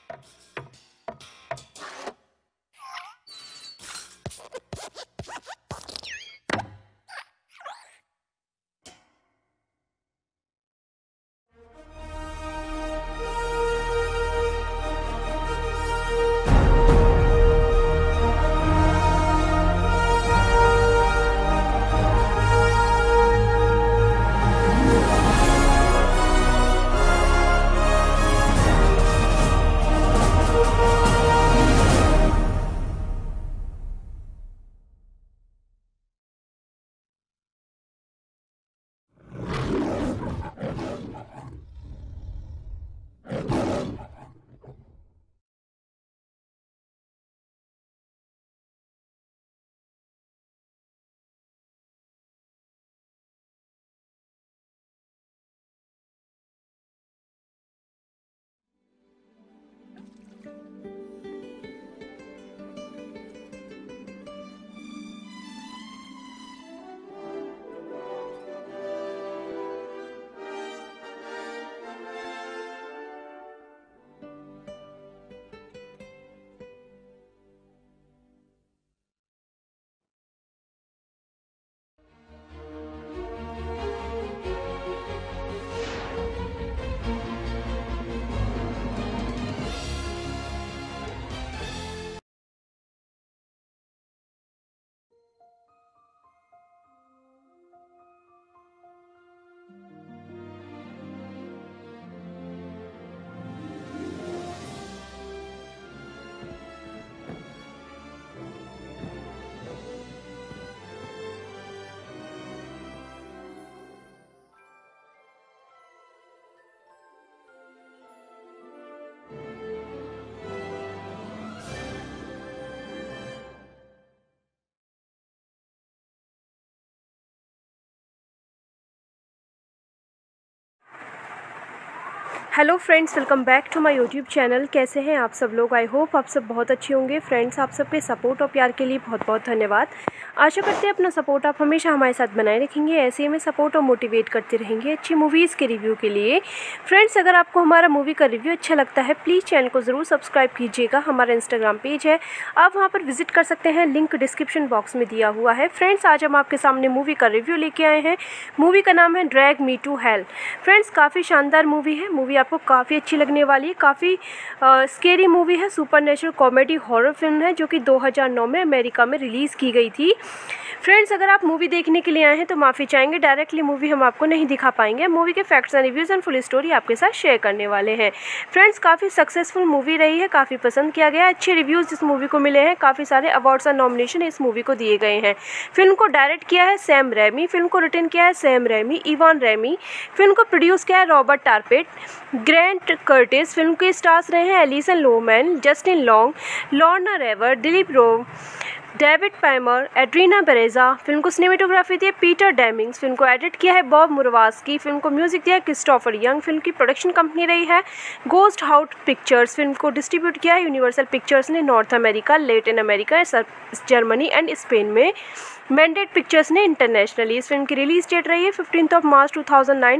Hello friends, welcome back to my YouTube channel. कैसे हैं आप सब लोग? आई होप आप सब बहुत अच्छे होंगे। फ्रेंड्स, आप सबके सपोर्ट और प्यार के लिए बहुत बहुत धन्यवाद। आशा करते हैं अपना सपोर्ट आप हमेशा हमारे साथ बनाए रखेंगे, ऐसे ही हमें सपोर्ट और मोटिवेट करते रहेंगे अच्छी मूवीज़ के रिव्यू के लिए। फ्रेंड्स, अगर आपको हमारा मूवी का रिव्यू अच्छा लगता है, प्लीज़ चैनल को ज़रूर सब्सक्राइब कीजिएगा। हमारा इंस्टाग्राम पेज है, आप वहाँ पर विजिट कर सकते हैं, लिंक डिस्क्रिप्शन बॉक्स में दिया हुआ है। फ्रेंड्स, आज हम आपके सामने मूवी का रिव्यू लेके आए हैं। मूवी का नाम है drag me to hello. Friends, काफ़ी शानदार मूवी है। मूवी आपको काफ़ी अच्छी लगने वाली है। काफ़ी स्केरी मूवी है, सुपरनेचुरल कॉमेडी हॉरर फिल्म है जो कि 2009 में अमेरिका में रिलीज़ की गई थी। फ्रेंड्स, अगर आप मूवी देखने के लिए आए हैं तो माफ़ी चाहेंगे, डायरेक्टली मूवी हम आपको नहीं दिखा पाएंगे। मूवी के facts and reviews and full story आपके साथ शेयर करने वाले हैं। फ्रेंड्स, काफ़ी सक्सेसफुल मूवी रही है, काफ़ी पसंद किया गया, अच्छे रिव्यूज़ इस मूवी को मिले हैं। काफ़ी सारे अवार्ड्स और नॉमिनेशन इस मूवी को दिए गए हैं। फिल्म को डायरेक्ट किया है सैम रैमी, फिल्म को रिटन किया है Sam Raimi, Ivan Raimi. Film को प्रोड्यूस किया है Robert Tapert, Grant Curtis. Film के स्टार्स रहे हैं Alison Lohman, Justin Long, Lorna Raver, Dileep Rao, David Paymer, Adriana Barraza. Film को सिनेमेटोग्राफी दी है पीटर डेमिंग्स। फिल्म को एडिट किया है बॉब मुरवास्की। फिल्म को म्यूजिक दिया है क्रिस्टोफर यंग। फिल्म की प्रोडक्शन कंपनी रही है गोस्ट हाउस पिक्चर्स। फिल्म को डिस्ट्रीब्यूट किया है यूनिवर्सल पिक्चर्स ने north America, Latin America, Germany and Spain में। मैंडेट पिक्चर्स ने इंटरनेशनली। इस फिल्म की रिलीज डेट रही है 15 मार्च 2009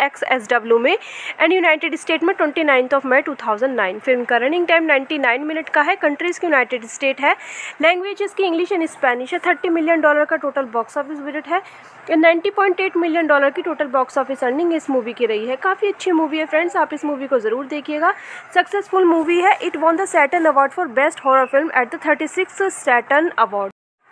SXSW में एंड यूनाइटेड स्टेट में 29 मई 2009। फिल्म का रनिंग टाइम 99 मिनट का है। कंट्रीज की यूनाइटेड स्टेट है। लैंग्वेजेस की इंग्लिश एंड स्पेनिश है। $30 मिलियन का टोटल बॉक्स ऑफिस बजट है। $90.8 मिलियन की टोटल बॉक्स ऑफिस अर्निंग इस मूवी की रही है। काफ़ी अच्छी मूवी है फ्रेंड्स, आप इस मूवी को ज़रूर देखिएगा। सक्सेसफुल मूवी है। It won the Saturn award for best horror film at the 36th Saturn award.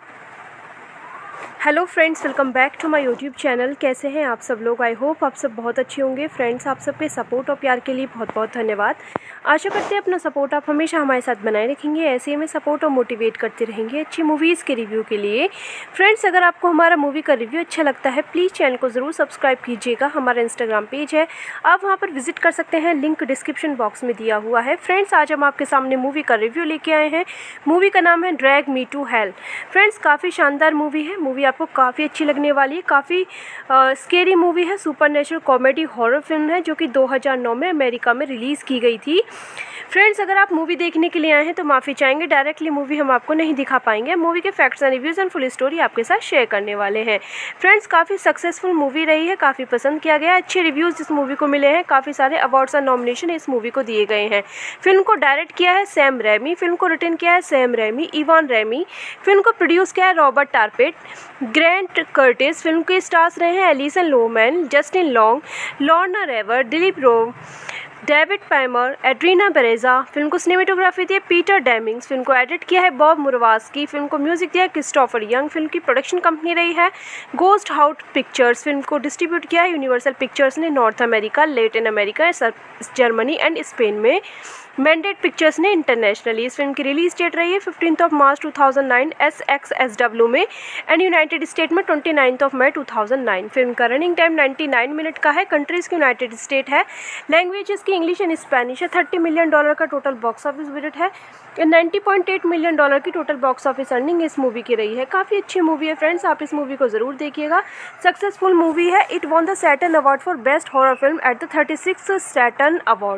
Hello friends, welcome back to my YouTube channel. कैसे हैं आप सब लोग? आई होप आप सब बहुत अच्छे होंगे। फ्रेंड्स, आप सबके सपोर्ट और प्यार के लिए बहुत बहुत धन्यवाद। आशा करते हैं अपना सपोर्ट आप हमेशा हमारे साथ बनाए रखेंगे, ऐसे ही हमें सपोर्ट और मोटिवेट करते रहेंगे अच्छी मूवीज़ के रिव्यू के लिए। फ्रेंड्स, अगर आपको हमारा मूवी का रिव्यू अच्छा लगता है, प्लीज़ चैनल को ज़रूर सब्सक्राइब कीजिएगा। हमारा इंस्टाग्राम पेज है, आप वहाँ पर विजिट कर सकते हैं, लिंक डिस्क्रिप्शन बॉक्स में दिया हुआ है। फ्रेंड्स, आज हम आपके सामने मूवी का रिव्यू लेके आए हैं। मूवी का नाम है drag me to hello. Friends, काफ़ी शानदार मूवी है। मूवी आपको काफ़ी अच्छी लगने वाली है। काफ़ी स्केरी मूवी है, सुपरनेचुरल कॉमेडी हॉरर फिल्म है जो कि 2009 में अमेरिका में रिलीज़ की गई थी। फ्रेंड्स, अगर आप मूवी देखने के लिए आए हैं तो माफ़ी चाहेंगे, डायरेक्टली मूवी हम आपको नहीं दिखा पाएंगे। मूवी के facts and reviews and full story आपके साथ शेयर करने वाले हैं। फ्रेंड्स, काफ़ी सक्सेसफुल मूवी रही है, काफ़ी पसंद किया गया, अच्छे रिव्यूज़ इस मूवी को मिले हैं, काफ़ी सारे अवार्ड्स और नॉमिनेशन इस मूवी को दिए गए हैं। फिल्म को डायरेक्ट किया है सैम रैमी, फिल्म को रिटन किया है Sam Raimi, Ivan Raimi, film को प्रोड्यूस किया है Robert Tapert, Grant Curtis. Film के स्टार्स रहे हैं Alison Lohman, Justin Long, Lorna Raver, Dileep Rao, David Paymer, Adriana Barraza. Film को सिनेमेटोग्राफी दी है पीटर डेमिंग्स, फिल्म को एडिट किया है बॉब मुरवास्की, फिल्म को म्यूजिक दिया है क्रिस्टोफर यंग। फिल्म की प्रोडक्शन कंपनी रही है गोस्ट हाउस पिक्चर्स। फिल्म को डिस्ट्रीब्यूट किया है यूनिवर्सल पिक्चर्स ने north America, Latin America, Germany and Spain में। मैंडेट पिक्चर्स ने इंटरनेशनली। इस फिल्म की रिलीज डेट रही है 15 मार्च 2009 SXSW में एंड यूनाइटेड स्टेट में 29 मई 2009। फिल्म का रनिंग टाइम 99 मिनट का है। कंट्रीज की यूनाइटेड स्टेट है। लैंग्वेज इसकी इंग्लिश एंड स्पेनिश है। $30 मिलियन का टोटल बॉक्स ऑफिस बजट है। $90.8 मिलियन की टोटल बॉक्स ऑफिस अर्निंग इस मूवी की रही है। काफ़ी अच्छी मूवी है फ्रेंड्स, आप इस मूवी को ज़रूर देखिएगा। सक्सेसफुल मूवी है। It won the Saturn award for best horror film at the 36th Saturn award.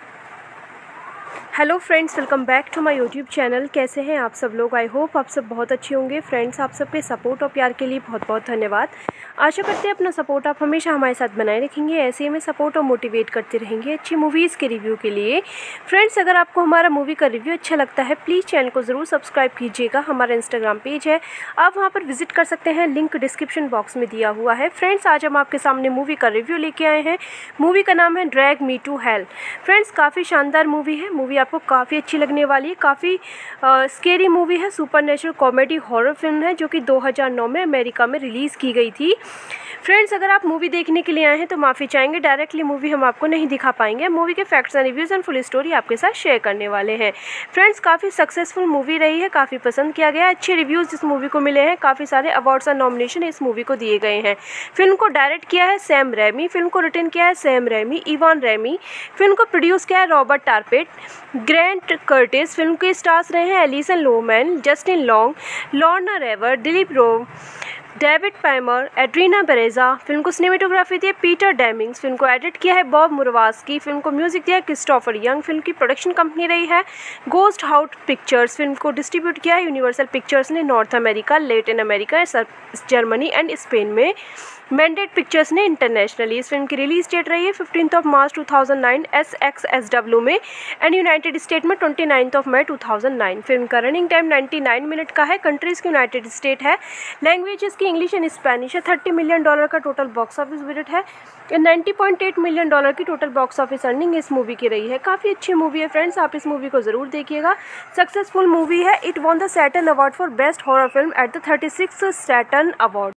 Hello friends, welcome back to my YouTube channel. कैसे हैं आप सब लोग? आई होप आप सब बहुत अच्छे होंगे। फ्रेंड्स, आप सबके सपोर्ट और प्यार के लिए बहुत बहुत धन्यवाद। आशा करते हैं अपना सपोर्ट आप हमेशा हमारे साथ बनाए रखेंगे, ऐसे ही हमें सपोर्ट और मोटिवेट करते रहेंगे अच्छी मूवीज़ के रिव्यू के लिए। फ्रेंड्स, अगर आपको हमारा मूवी का रिव्यू अच्छा लगता है प्लीज़ चैनल को ज़रूर सब्सक्राइब कीजिएगा। हमारा इंस्टाग्राम पेज है, आप वहाँ पर विजिट कर सकते हैं, लिंक डिस्क्रिप्शन बॉक्स में दिया हुआ है। फ्रेंड्स, आज हम आपके सामने मूवी का रिव्यू लेके आए हैं। मूवी का नाम है drag me to hello. Friends, काफ़ी शानदार मूवी है। मूवी आपको काफ़ी अच्छी लगने वाली है। काफ़ी स्केरी मूवी है, सुपरनेचुरल कॉमेडी हॉरर फिल्म है जो कि 2009 में अमेरिका में रिलीज़ की गई थी। फ्रेंड्स, अगर आप मूवी देखने के लिए आए हैं तो माफ़ी चाहेंगे, डायरेक्टली मूवी हम आपको नहीं दिखा पाएंगे। मूवी के facts and reviews and full story आपके साथ शेयर करने वाले हैं। फ्रेंड्स, काफ़ी सक्सेसफुल मूवी रही है, काफ़ी पसंद किया गया, अच्छे रिव्यूज़ इस मूवी को मिले हैं, काफ़ी सारे अवार्ड्स और नॉमिनेशन इस मूवी को दिए गए हैं। फिल्म को डायरेक्ट किया है सैम रैमी, फिल्म को रिटन किया है Sam Raimi, Ivan Raimi, film को प्रोड्यूस किया है Robert Tapert, Grant Curtis. Film के स्टार्स रहे हैं Alison Lohman, Justin Long, Lorna Raver, Dileep Rao, David Paymer, Adriana Barraza. Film को सिनेमेटोग्राफी दी है पीटर डेमिंग्स, फिल्म को एडिट किया है बॉब मुरवास्की, फिल्म को म्यूजिक दिया है क्रिस्टोफर यंग। फिल्म की प्रोडक्शन कंपनी रही है गोस्ट हाउस पिक्चर्स। फिल्म को डिस्ट्रीब्यूट किया है यूनिवर्सल पिक्चर्स ने north America, Latin America, Germany and Spain में। मैंडेट पिक्चर्स ने इंटरनेशनली। इस फिल्म की रिलीज डेट रही है 15 मार्च 2009 SXSW में एंड यूनाइटेड स्टेट में 29 मई 2009। फिल्म का रनिंग टाइम 99 मिनट का है। कंट्रीज की यूनाइटेड स्टेट है। लैंग्वेज इसकी इंग्लिश एंड स्पेनिश है। $30 मिलियन का टोटल बॉक्स ऑफिस बजट है। $90.8 मिलियन की टोटल बॉक्स ऑफिस अर्निंग इस मूवी की रही है। काफ़ी अच्छी मूवी है फ्रेंड्स, आप इस मूवी को ज़रूर देखिएगा। सक्सेसफुल मूवी है। It won the Saturn award for best horror film at the 36th Saturn award.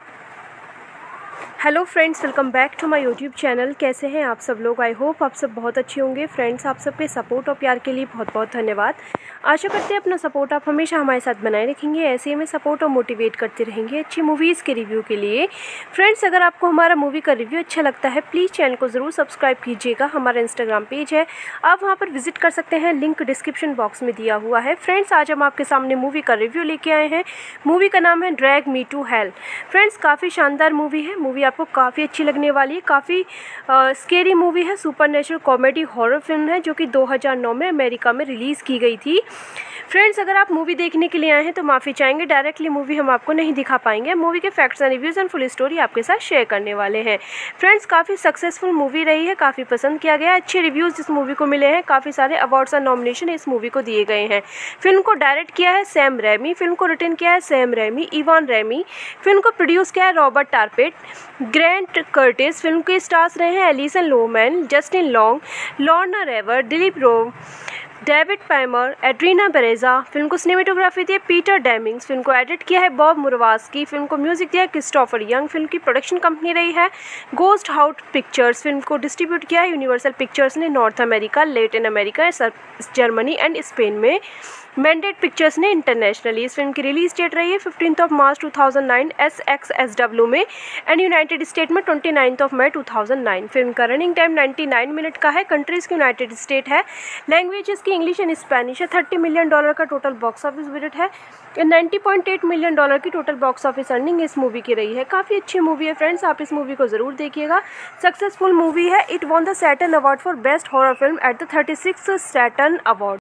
Hello friends, welcome back to my YouTube channel. कैसे हैं आप सब लोग? आई होप आप सब बहुत अच्छे होंगे। फ्रेंड्स, आप सबके सपोर्ट और प्यार के लिए बहुत बहुत धन्यवाद। आशा करते हैं अपना सपोर्ट आप हमेशा हमारे साथ बनाए रखेंगे, ऐसे ही हमें सपोर्ट और मोटिवेट करते रहेंगे अच्छी मूवीज़ के रिव्यू के लिए। फ्रेंड्स, अगर आपको हमारा मूवी का रिव्यू अच्छा लगता है प्लीज़ चैनल को ज़रूर सब्सक्राइब कीजिएगा। हमारा इंस्टाग्राम पेज है, आप वहाँ पर विजिट कर सकते हैं, लिंक डिस्क्रिप्शन बॉक्स में दिया हुआ है। फ्रेंड्स, आज हम आपके सामने मूवी का रिव्यू लेके आए हैं। मूवी का नाम है drag me to hello. Friends, काफ़ी शानदार मूवी है। मूवी आपको काफ़ी अच्छी लगने वाली है। काफ़ी स्केरी मूवी है, सुपरनेचुरल कॉमेडी हॉरर फिल्म है जो कि 2009 में अमेरिका में रिलीज़ की गई थी। फ्रेंड्स, अगर आप मूवी देखने के लिए आए हैं तो माफ़ी चाहेंगे, डायरेक्टली मूवी हम आपको नहीं दिखा पाएंगे। मूवी के facts and reviews and full story आपके साथ शेयर करने वाले हैं। फ्रेंड्स, काफ़ी सक्सेसफुल मूवी रही है, काफ़ी पसंद किया गया, अच्छे रिव्यूज़ इस मूवी को मिले हैं, काफ़ी सारे अवार्ड्स और नॉमिनेशन इस मूवी को दिए गए हैं। फिल्म को डायरेक्ट किया है सैम रैमी, फिल्म को रिटन किया है Sam Raimi, Ivan Raimi, film को प्रोड्यूस किया है Robert Tapert, Grant Curtis. Film के स्टार्स रहे हैं Alison Lohman, Justin Long, Lorna Raver, Dileep Rao, David Paymer, Adriana Barraza. Film को सिनेमेटोग्राफी दी है पीटर डेमिंग्स, फिल्म को एडिट किया है बॉब मुरवास्की, फिल्म को म्यूजिक दिया है क्रिस्टोफर यंग। फिल्म की प्रोडक्शन कंपनी रही है गोस्ट हाउस पिक्चर्स। फिल्म को डिस्ट्रीब्यूट किया है यूनिवर्सल पिक्चर्स ने north America, Latin America, Germany and Spain में। मैंडेट पिक्चर्स ने इंटरनेशनली। इस फिल्म की रिलीज डेट रही है 15 मार्च 2009 SXSW में एंड यूनाइटेड स्टेट में 29 मई 2009। फिल्म का रनिंग टाइम 99 मिनट का है। कंट्रीज की यूनाइटेड स्टेट है। लैंग्वेज इसकी इंग्लिश एंड स्पेनिश है। $30 मिलियन का टोटल बॉक्स ऑफिस बजट है। $90.8 मिलियन की टोटल बॉक्स ऑफिस अर्निंग इस मूवी की रही है। काफ़ी अच्छी मूवी है फ्रेंड्स, आप इस मूवी को ज़रूर देखिएगा। सक्सेसफुल मूवी है। It won the Saturn award for best horror film at the 36th Saturn award.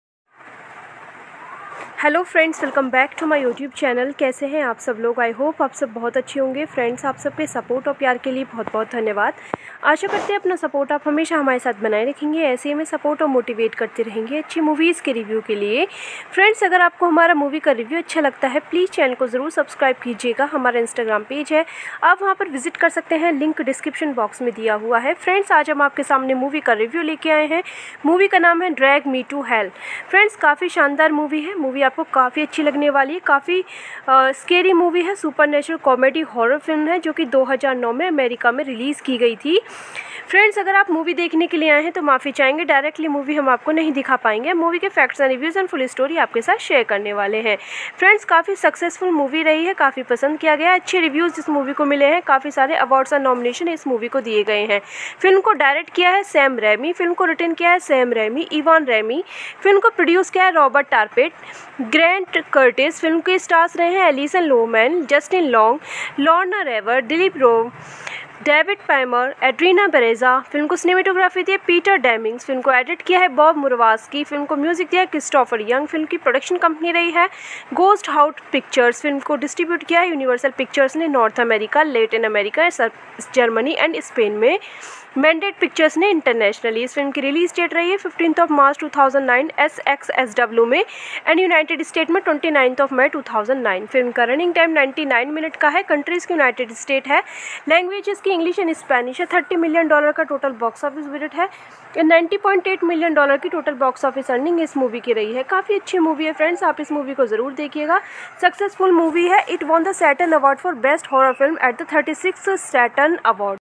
Hello friends, welcome back to my YouTube channel. कैसे हैं आप सब लोग? आई होप आप सब बहुत अच्छे होंगे। फ्रेंड्स, आप सबके सपोर्ट और प्यार के लिए बहुत बहुत धन्यवाद। आशा करते हैं अपना सपोर्ट आप हमेशा हमारे साथ बनाए रखेंगे, ऐसे ही हमें सपोर्ट और मोटिवेट करते रहेंगे अच्छी मूवीज़ के रिव्यू के लिए। फ्रेंड्स, अगर आपको हमारा मूवी का रिव्यू अच्छा लगता है प्लीज़ चैनल को ज़रूर सब्सक्राइब कीजिएगा। हमारा इंस्टाग्राम पेज है, आप वहाँ पर विजिट कर सकते हैं, लिंक डिस्क्रिप्शन बॉक्स में दिया हुआ है। फ्रेंड्स, आज हम आपके सामने मूवी का रिव्यू लेके आए हैं। मूवी का नाम है drag me to hello. Friends, काफ़ी शानदार मूवी है। मूवी आपको काफ़ी अच्छी लगने वाली है। काफ़ी स्केरी मूवी है। सुपरनेचुरल कॉमेडी हॉरर फिल्म है जो कि 2009 में अमेरिका में रिलीज़ की गई थी। फ्रेंड्स, अगर आप मूवी देखने के लिए आए हैं तो माफ़ी चाहेंगे, डायरेक्टली मूवी हम आपको नहीं दिखा पाएंगे। मूवी के facts and reviews and full story आपके साथ शेयर करने वाले हैं। फ्रेंड्स, काफ़ी सक्सेसफुल मूवी रही है, काफ़ी पसंद किया गया, अच्छे रिव्यूज़ इस मूवी को मिले हैं। काफ़ी सारे अवार्ड्स और नॉमिनेशन इस मूवी को दिए गए हैं। फिल्म को डायरेक्ट किया है सैम रैमी, फिल्म को रिटन किया है Sam Raimi, Ivan Raimi. Film को प्रोड्यूस किया है Robert Tapert, Grant Curtis. Film के स्टार्स रहे हैं Alison Lohman, Justin Long, Lorna Raver, Dileep Rao, David Paymer, Adriana Barraza. Film को सिनेमेटोग्राफी दी है पीटर डेमिंग्स। फिल्म को एडिट किया है बॉब मुरवास्की। फिल्म को म्यूजिक दिया है क्रिस्टोफर यंग। फिल्म की प्रोडक्शन कंपनी रही है गोस्ट हाउस पिक्चर्स। फिल्म को डिस्ट्रीब्यूट किया है यूनिवर्सल पिक्चर्स ने north America, Latin America, Germany and Spain में। मैंडेट पिक्चर्स ने इंटरनेशनली। इस फिल्म की रिलीज डेट रही है 15 मार्च 2009 SXSW में एंड यूनाइटेड स्टेट में 29 मई 2009। फिल्म का रनिंग टाइम 99 मिनट का है। कंट्रीज की यूनाइटेड स्टेट है। लैंग्वेज इसकी इंग्लिश एंड स्पेनिश है। $30 मिलियन का टोटल बॉक्स ऑफिस बजट है। $90.8 मिलियन की टोटल बॉक्स ऑफिस अर्निंग इस मूवी की रही है। काफ़ी अच्छी मूवी है फ्रेंड्स, आप इस मूवी को ज़रूर देखिएगा। सक्सेसफुल मूवी है। It won the Saturn award for best horror film at the 36th Saturn award.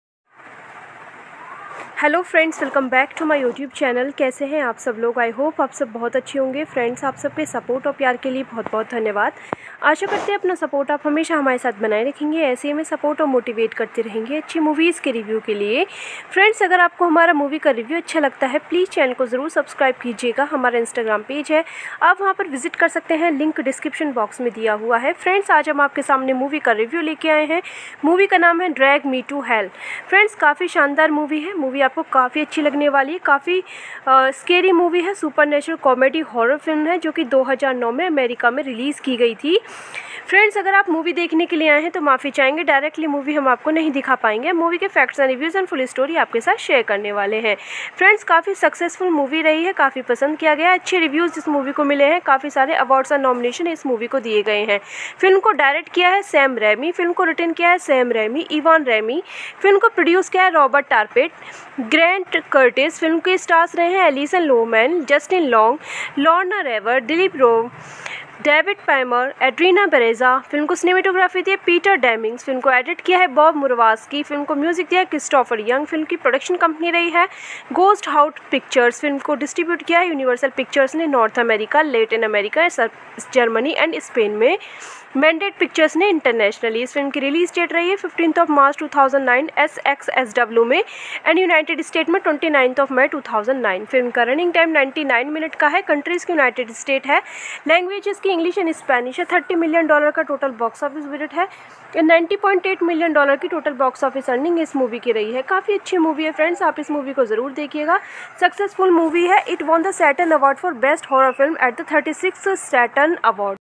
Hello friends, welcome back to my YouTube channel. कैसे हैं आप सब लोग? आई होप आप सब बहुत अच्छे होंगे। फ्रेंड्स, आप सबके सपोर्ट और प्यार के लिए बहुत बहुत धन्यवाद। आशा करते हैं अपना सपोर्ट आप हमेशा हमारे साथ बनाए रखेंगे, ऐसे ही हमें सपोर्ट और मोटिवेट करते रहेंगे अच्छी मूवीज़ के रिव्यू के लिए। फ्रेंड्स, अगर आपको हमारा मूवी का रिव्यू अच्छा लगता है प्लीज़ चैनल को ज़रूर सब्सक्राइब कीजिएगा। हमारा इंस्टाग्राम पेज है, आप वहाँ पर विजिट कर सकते हैं, लिंक डिस्क्रिप्शन बॉक्स में दिया हुआ है। फ्रेंड्स, आज हम आपके सामने मूवी का रिव्यू लेके आए हैं। मूवी का नाम है drag me to hello. Friends, काफ़ी शानदार मूवी है। मूवी आपको काफ़ी अच्छी लगने वाली है। काफ़ी स्केरी मूवी है। सुपरनेचुरल कॉमेडी हॉरर फिल्म है जो कि 2009 में अमेरिका में रिलीज़ की गई थी। फ्रेंड्स, अगर आप मूवी देखने के लिए आए हैं तो माफ़ी चाहेंगे, डायरेक्टली मूवी हम आपको नहीं दिखा पाएंगे। मूवी के facts and reviews and full story आपके साथ शेयर करने वाले हैं। फ्रेंड्स, काफ़ी सक्सेसफुल मूवी रही है, काफ़ी पसंद किया गया, अच्छे रिव्यूज़ इस मूवी को मिले हैं। काफ़ी सारे अवार्ड्स और नॉमिनेशन इस मूवी को दिए गए हैं। फिल्म को डायरेक्ट किया है सैम रैमी, फिल्म को रिटन किया है Sam Raimi, Ivan Raimi. Film को प्रोड्यूस किया है Robert Tapert, Grant Curtis. Film के स्टार्स रहे हैं Alison Lohman, Justin Long, Lorna Raver, Dileep Rao, David Paymer, Adriana Barraza. Film को सिनेमेटोग्राफी दी है पीटर डेमिंग्स। फिल्म को एडिट किया है बॉब मुरवास्की। फिल्म को म्यूजिक दिया है क्रिस्टोफर यंग। फिल्म की प्रोडक्शन कंपनी रही है गोस्ट हाउस पिक्चर्स। फिल्म को डिस्ट्रीब्यूट किया है यूनिवर्सल पिक्चर्स ने north America, Latin America, Germany and Spain में। मैंडेट पिक्चर्स ने इंटरनेशनली। इस फिल्म की रिलीज डेट रही है 15 मार्च 2009 SXSW में एंड यूनाइटेड स्टेट में 29 मई 2009। फिल्म का रनिंग टाइम 99 मिनट का है। कंट्रीज की यूनाइटेड स्टेट है। लैंग्वेज इसकी इंग्लिश एंड स्पेनिश है। $30 मिलियन का टोटल बॉक्स ऑफिस बजट है। $90.8 मिलियन की टोटल बॉक्स ऑफिस अर्निंग इस मूवी की रही है। काफ़ी अच्छी मूवी है फ्रेंड्स, आप इस मूवी को ज़रूर देखिएगा। सक्सेसफुल मूवी है। It won the Saturn award for best horror film at the 36th Saturn award.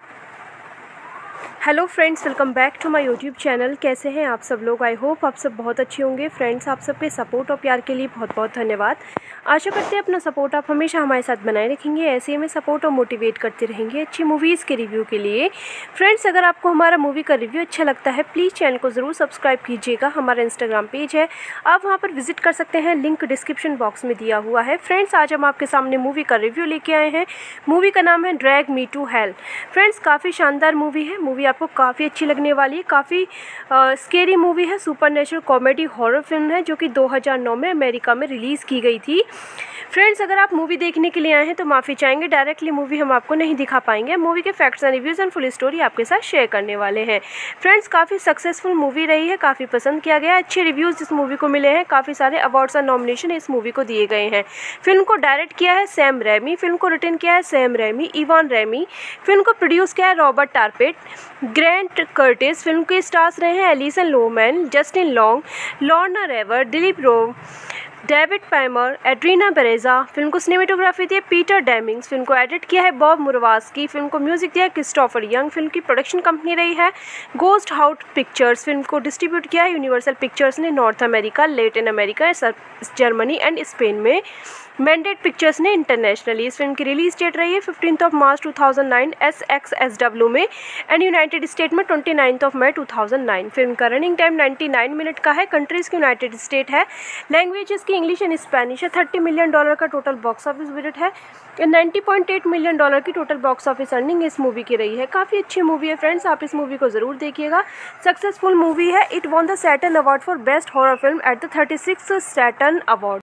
Hello friends, welcome back to my YouTube channel. कैसे हैं आप सब लोग? आई होप आप सब बहुत अच्छे होंगे। फ्रेंड्स, आप सबके सपोर्ट और प्यार के लिए बहुत बहुत धन्यवाद। आशा करते हैं अपना सपोर्ट आप हमेशा हमारे साथ बनाए रखेंगे, ऐसे ही हमें सपोर्ट और मोटिवेट करते रहेंगे अच्छी मूवीज़ के रिव्यू के लिए। फ्रेंड्स, अगर आपको हमारा मूवी का रिव्यू अच्छा लगता है प्लीज़ चैनल को ज़रूर सब्सक्राइब कीजिएगा। हमारा इंस्टाग्राम पेज है, आप वहाँ पर विजिट कर सकते हैं, लिंक डिस्क्रिप्शन बॉक्स में दिया हुआ है। फ्रेंड्स, आज हम आपके सामने मूवी का रिव्यू लेके आए हैं। मूवी का नाम है drag me to hello. Friends, काफ़ी शानदार मूवी है। मूवी आपको काफ़ी अच्छी लगने वाली है। काफ़ी स्केरी मूवी है, सुपरनेचुरल कॉमेडी हॉरर फिल्म है जो कि 2009 में अमेरिका में रिलीज़ की गई थी। फ्रेंड्स, अगर आप मूवी देखने के लिए आए हैं तो माफ़ी चाहेंगे, डायरेक्टली मूवी हम आपको नहीं दिखा पाएंगे। मूवी के facts and reviews and full story आपके साथ शेयर करने वाले हैं। फ्रेंड्स, काफ़ी सक्सेसफुल मूवी रही है, काफ़ी पसंद किया गया, अच्छे रिव्यूज़ इस मूवी को मिले हैं, काफ़ी सारे अवार्ड्स और नॉमिनेशन इस मूवी को दिए गए हैं। फिल्म को डायरेक्ट किया है सैम रैमी, फिल्म को रिटन किया है Sam Raimi, Ivan Raimi, film को प्रोड्यूस किया है Robert Tapert, Grant Curtis. Film के स्टार्स रहे हैं Alison Lohman, Justin Long, Lorna Raver, Dileep Rao, David Paymer, Adriana Barraza. Film को सिनेमेटोग्राफी दी है पीटर डेमिंग्स, फिल्म को एडिट किया है बॉब मुरवास्की, फिल्म को म्यूजिक दिया है क्रिस्टोफर यंग। फिल्म की प्रोडक्शन कंपनी रही है गोस्ट हाउस पिक्चर्स। फिल्म को डिस्ट्रीब्यूट किया है यूनिवर्सल पिक्चर्स ने north America, Latin America, Germany and Spain में। मैंडेट पिक्चर्स ने इंटरनेशनली। इस फिल्म की रिलीज डेट रही है 15 मार्च 2009 SXSW में एंड यूनाइटेड स्टेट में 29 मई 2009। फिल्म का रनिंग टाइम 99 मिनट का है। कंट्रीज की यूनाइटेड स्टेट है, लैंग्वेजेस की इंग्लिश एंड स्पेनिश है। $30 मिलियन का टोटल बॉक्स ऑफिस बजट है। $90.8 मिलियन की टोटल बॉक्स ऑफिस अर्निंग इस मूवी की रही है। काफ़ी अच्छी मूवी है फ्रेंड्स, आप इस मूवी को ज़रूर देखिएगा। सक्सेसफुल मूवी है। It won the Saturn award for best horror film at the 36th Saturn award.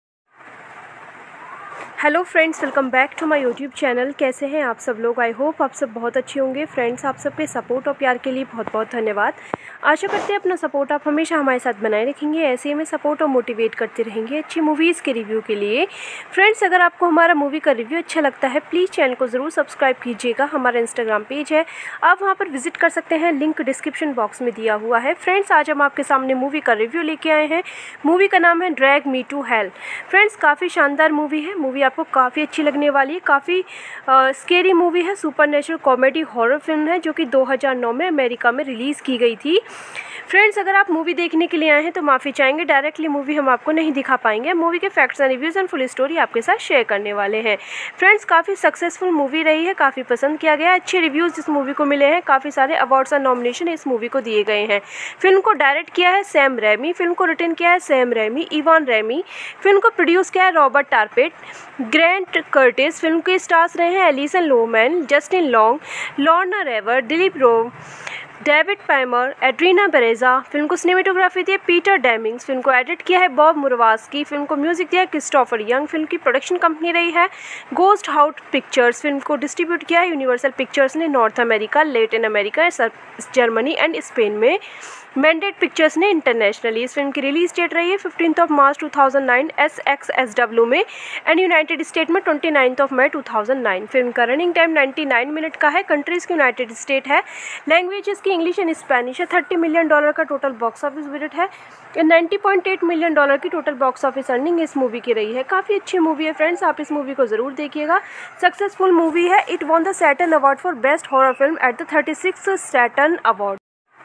Hello friends, welcome back to my YouTube channel. कैसे हैं आप सब लोग? आई होप आप सब बहुत अच्छे होंगे। फ्रेंड्स, आप सबके सपोर्ट और प्यार के लिए बहुत बहुत धन्यवाद। आशा करते हैं अपना सपोर्ट आप हमेशा हमारे साथ बनाए रखेंगे, ऐसे ही हमें सपोर्ट और मोटिवेट करते रहेंगे अच्छी मूवीज़ के रिव्यू के लिए। फ्रेंड्स, अगर आपको हमारा मूवी का रिव्यू अच्छा लगता है प्लीज़ चैनल को ज़रूर सब्सक्राइब कीजिएगा। हमारा इंस्टाग्राम पेज है, आप वहाँ पर विजिट कर सकते हैं, लिंक डिस्क्रिप्शन बॉक्स में दिया हुआ है। फ्रेंड्स, आज हम आपके सामने मूवी का रिव्यू लेके आए हैं। मूवी का नाम है drag me to hello. Friends, काफ़ी शानदार मूवी है, मूवी आपको काफ़ी अच्छी लगने वाली है। काफ़ी स्केरी मूवी है, सुपरनेचुरल कॉमेडी हॉरर फिल्म है जो कि 2009 में अमेरिका में रिलीज़ की गई थी। फ्रेंड्स, अगर आप मूवी देखने के लिए आए हैं तो माफ़ी चाहेंगे, डायरेक्टली मूवी हम आपको नहीं दिखा पाएंगे। मूवी के facts and reviews and full story आपके साथ शेयर करने वाले हैं। फ्रेंड्स, काफ़ी सक्सेसफुल मूवी रही है, काफ़ी पसंद किया गया, अच्छे रिव्यूज़ इस मूवी को मिले हैं, काफ़ी सारे अवार्ड्स और नॉमिनेशन इस मूवी को दिए गए हैं। फिल्म को डायरेक्ट किया है सैम रैमी, फिल्म को रिटन किया है Sam Raimi, Ivan Raimi, film को प्रोड्यूस किया है Robert Tapert, Grant Curtis. Film के स्टार्स रहे हैं Alison Lohman, Justin Long, Lorna Raver, Dileep Rao, David Paymer, Adriana Barraza. Film को सिनेमेटोग्राफी दी है पीटर डेमिंग्स, फिल्म को एडिट किया है बॉब मुरवास्की, फिल्म को म्यूजिक दिया है क्रिस्टोफर यंग। फिल्म की प्रोडक्शन कंपनी रही है गोस्ट हाउस पिक्चर्स। फिल्म को डिस्ट्रीब्यूट किया है यूनिवर्सल पिक्चर्स ने north America, Latin America, Germany and Spain में। मैंडेट पिक्चर्स ने इंटरनेशनली। इस फिल्म की रिलीज डेट रही है 15 मार्च 2009 SXSW में एंड यूनाइटेड स्टेट में 29 मई 2009। फिल्म का रनिंग टाइम 99 मिनट का है। कंट्रीज की यूनाइटेड स्टेट है, लैंग्वेजेस की इंग्लिश एंड स्पेनिश है। $30 मिलियन का टोटल बॉक्स ऑफिस बजट है। $90.8 मिलियन की टोटल बॉक्स ऑफिस अर्निंग इस मूवी की रही है। काफ़ी अच्छी मूवी है फ्रेंड्स, आप इस मूवी को ज़रूर देखिएगा। सक्सेसफुल मूवी है। It won the Saturn award for best horror film at the 36th Saturn award.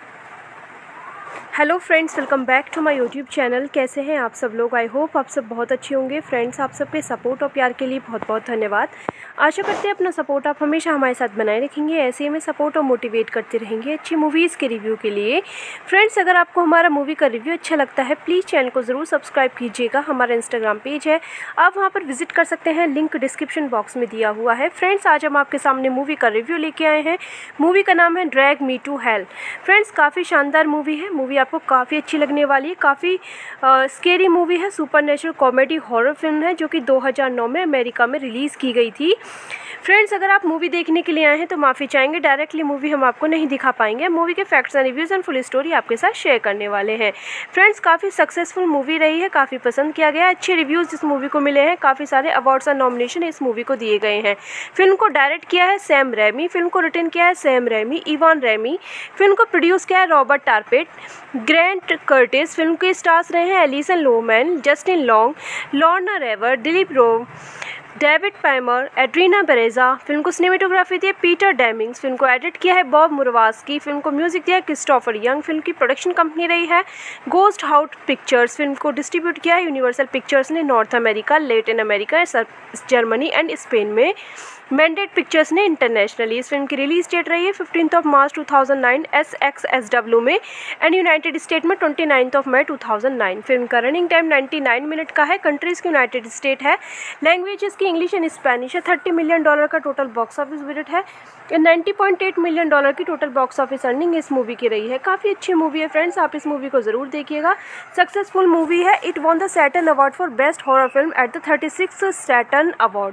Hello friends, welcome back to my YouTube channel. कैसे हैं आप सब लोग? आई होप आप सब बहुत अच्छे होंगे। फ्रेंड्स, आप सबके सपोर्ट और प्यार के लिए बहुत बहुत धन्यवाद। आशा करते हैं अपना सपोर्ट आप हमेशा हमारे साथ बनाए रखेंगे, ऐसे ही हमें सपोर्ट और मोटिवेट करते रहेंगे अच्छी मूवीज़ के रिव्यू के लिए। फ्रेंड्स, अगर आपको हमारा मूवी का रिव्यू अच्छा लगता है प्लीज़ चैनल को ज़रूर सब्सक्राइब कीजिएगा। हमारा इंस्टाग्राम पेज है, आप वहाँ पर विजिट कर सकते हैं, लिंक डिस्क्रिप्शन बॉक्स में दिया हुआ है। फ्रेंड्स, आज हम आपके सामने मूवी का रिव्यू लेके आए हैं। मूवी का नाम है drag me to hello. Friends, काफ़ी शानदार मूवी है, मूवी आपको काफ़ी अच्छी लगने वाली है। काफ़ी स्केरी मूवी है, सुपरनेचुरल कॉमेडी हॉरर फिल्म है जो कि 2009 में अमेरिका में रिलीज़ की गई थी। फ्रेंड्स, अगर आप मूवी देखने के लिए आए हैं तो माफ़ी चाहेंगे, डायरेक्टली मूवी हम आपको नहीं दिखा पाएंगे। मूवी के facts and reviews and full story आपके साथ शेयर करने वाले हैं। फ्रेंड्स, काफ़ी सक्सेसफुल मूवी रही है, काफ़ी पसंद किया गया, अच्छे रिव्यूज़ इस मूवी को मिले हैं, काफ़ी सारे अवार्ड्स और नॉमिनेशन इस मूवी को दिए गए हैं। फिल्म को डायरेक्ट किया है सैम रैमी, फिल्म को रिटन किया है Sam Raimi, Ivan Raimi, film को प्रोड्यूस किया है Robert Tapert, Grant Curtis. Film के स्टार्स रहे हैं Alison Lohman, Justin Long, Lorna Raver, Dileep Rao, David Paymer, Adriana Barraza. Film को सिनेमेटोग्राफी दी है पीटर डेमिंग्स, फिल्म को एडिट किया है बॉब मुरवास्की, फिल्म को म्यूजिक दिया है क्रिस्टोफर यंग। फिल्म की प्रोडक्शन कंपनी रही है गोस्ट हाउस पिक्चर्स। फिल्म को डिस्ट्रीब्यूट किया है यूनिवर्सल पिक्चर्स ने north America, Latin America, Germany and Spain में। मैंडेट पिक्चर्स ने इंटरनेशनली। इस फिल्म की रिलीज डेट रही है 15 मार्च 2009 SXSW में एंड यूनाइटेड स्टेट में 29 मई 2009। फिल्म का रनिंग टाइम 99 मिनट का है। कंट्रीज की यूनाइटेड स्टेट है। लैंग्वेज इसकी इंग्लिश एंड स्पेनिश है। $30 मिलियन का टोटल बॉक्स ऑफिस बजट है। $90.8 मिलियन की टोटल बॉक्स ऑफिस अर्निंग इस मूवी की रही है। काफ़ी अच्छी मूवी है फ्रेंड्स, आप इस मूवी को ज़रूर देखिएगा। सक्सेसफुल मूवी है। It won the Saturn award for best horror film at the 36th Saturn award.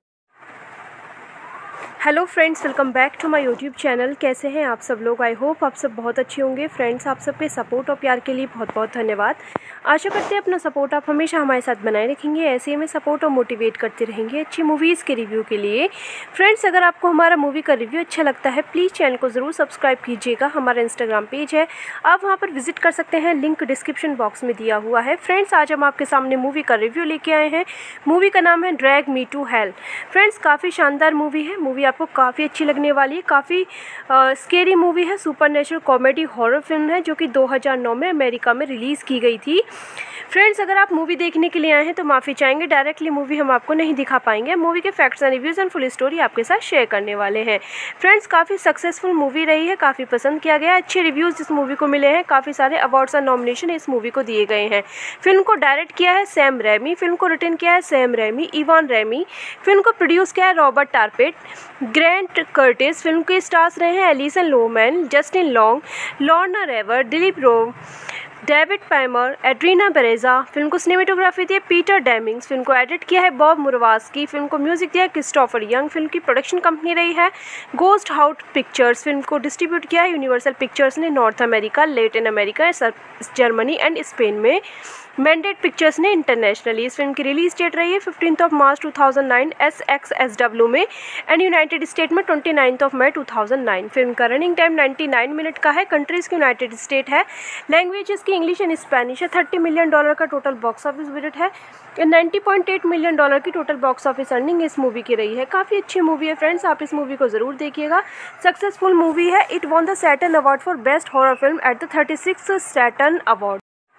Hello friends, welcome back to my YouTube channel. कैसे हैं आप सब लोग? आई होप आप सब बहुत अच्छे होंगे। फ्रेंड्स, आप सब पे सपोर्ट और प्यार के लिए बहुत बहुत धन्यवाद। आशा करते हैं अपना सपोर्ट आप हमेशा हमारे साथ बनाए रखेंगे, ऐसे ही हमें सपोर्ट और मोटिवेट करते रहेंगे अच्छी मूवीज़ के रिव्यू के लिए। फ्रेंड्स, अगर आपको हमारा मूवी का रिव्यू अच्छा लगता है प्लीज़ चैनल को ज़रूर सब्सक्राइब कीजिएगा। हमारा इंस्टाग्राम पेज है, आप वहाँ पर विजिट कर सकते हैं, लिंक डिस्क्रिप्शन बॉक्स में दिया हुआ है। फ्रेंड्स, आज हम आपके सामने मूवी का रिव्यू लेके आए हैं। मूवी का नाम है drag me to hello. Friends, काफ़ी शानदार मूवी है। मूवी आपको काफ़ी अच्छी लगने वाली है। काफ़ी स्केरी मूवी है। सुपरनेचुरल कॉमेडी हॉरर फिल्म है जो कि 2009 में अमेरिका में रिलीज़ की गई थी। फ्रेंड्स, अगर आप मूवी देखने के लिए आए हैं तो माफ़ी चाहेंगे, डायरेक्टली मूवी हम आपको नहीं दिखा पाएंगे। मूवी के facts and reviews and full story आपके साथ शेयर करने वाले हैं। फ्रेंड्स, काफ़ी सक्सेसफुल मूवी रही है, काफ़ी पसंद किया गया, अच्छे रिव्यूज़ इस मूवी को मिले हैं। काफ़ी सारे अवार्ड्स और नॉमिनेशन इस मूवी को दिए गए हैं। फिल्म को डायरेक्ट किया है सैम रैमी। फिल्म को रिटन किया है Sam Raimi, Ivan Raimi. Film को प्रोड्यूस किया है Robert Tapert, Grant Curtis. Film के स्टार्स रहे हैं Alison Lohman, Justin Long, Lorna Raver, Dileep Rao, David Paymer, Adriana Barraza. Film को सिनेमेटोग्राफी दी है पीटर डेमिंग्स। फिल्म को एडिट किया है बॉब मुरवास्की। फिल्म को म्यूजिक दिया है क्रिस्टोफर यंग। फिल्म की प्रोडक्शन कंपनी रही है गोस्ट हाउस पिक्चर्स। फिल्म को डिस्ट्रीब्यूट किया है यूनिवर्सल पिक्चर्स ने north America, Latin America, Germany and Spain में। मैंडेट पिक्चर्स ने इंटरनेशनली। इस फिल्म की रिलीज डेट रही है 15 मार्च 2009 SXSW में एंड यूनाइटेड स्टेट में 29 मई 2009। फिल्म का रनिंग टाइम 99 मिनट का है। कंट्रीज की यूनाइटेड स्टेट है। लैंग्वेज इसकी इंग्लिश एंड स्पेनिश है। $30 मिलियन का टोटल बॉक्स ऑफिस बजट है। $90.8 मिलियन की टोटल बॉक्स ऑफिस अर्निंग इस मूवी की रही है। काफ़ी अच्छी मूवी है फ्रेंड्स, आप इस मूवी को ज़रूर देखिएगा। सक्सेसफुल मूवी है। It won the Saturn award for best horror film at the 36th Saturn award.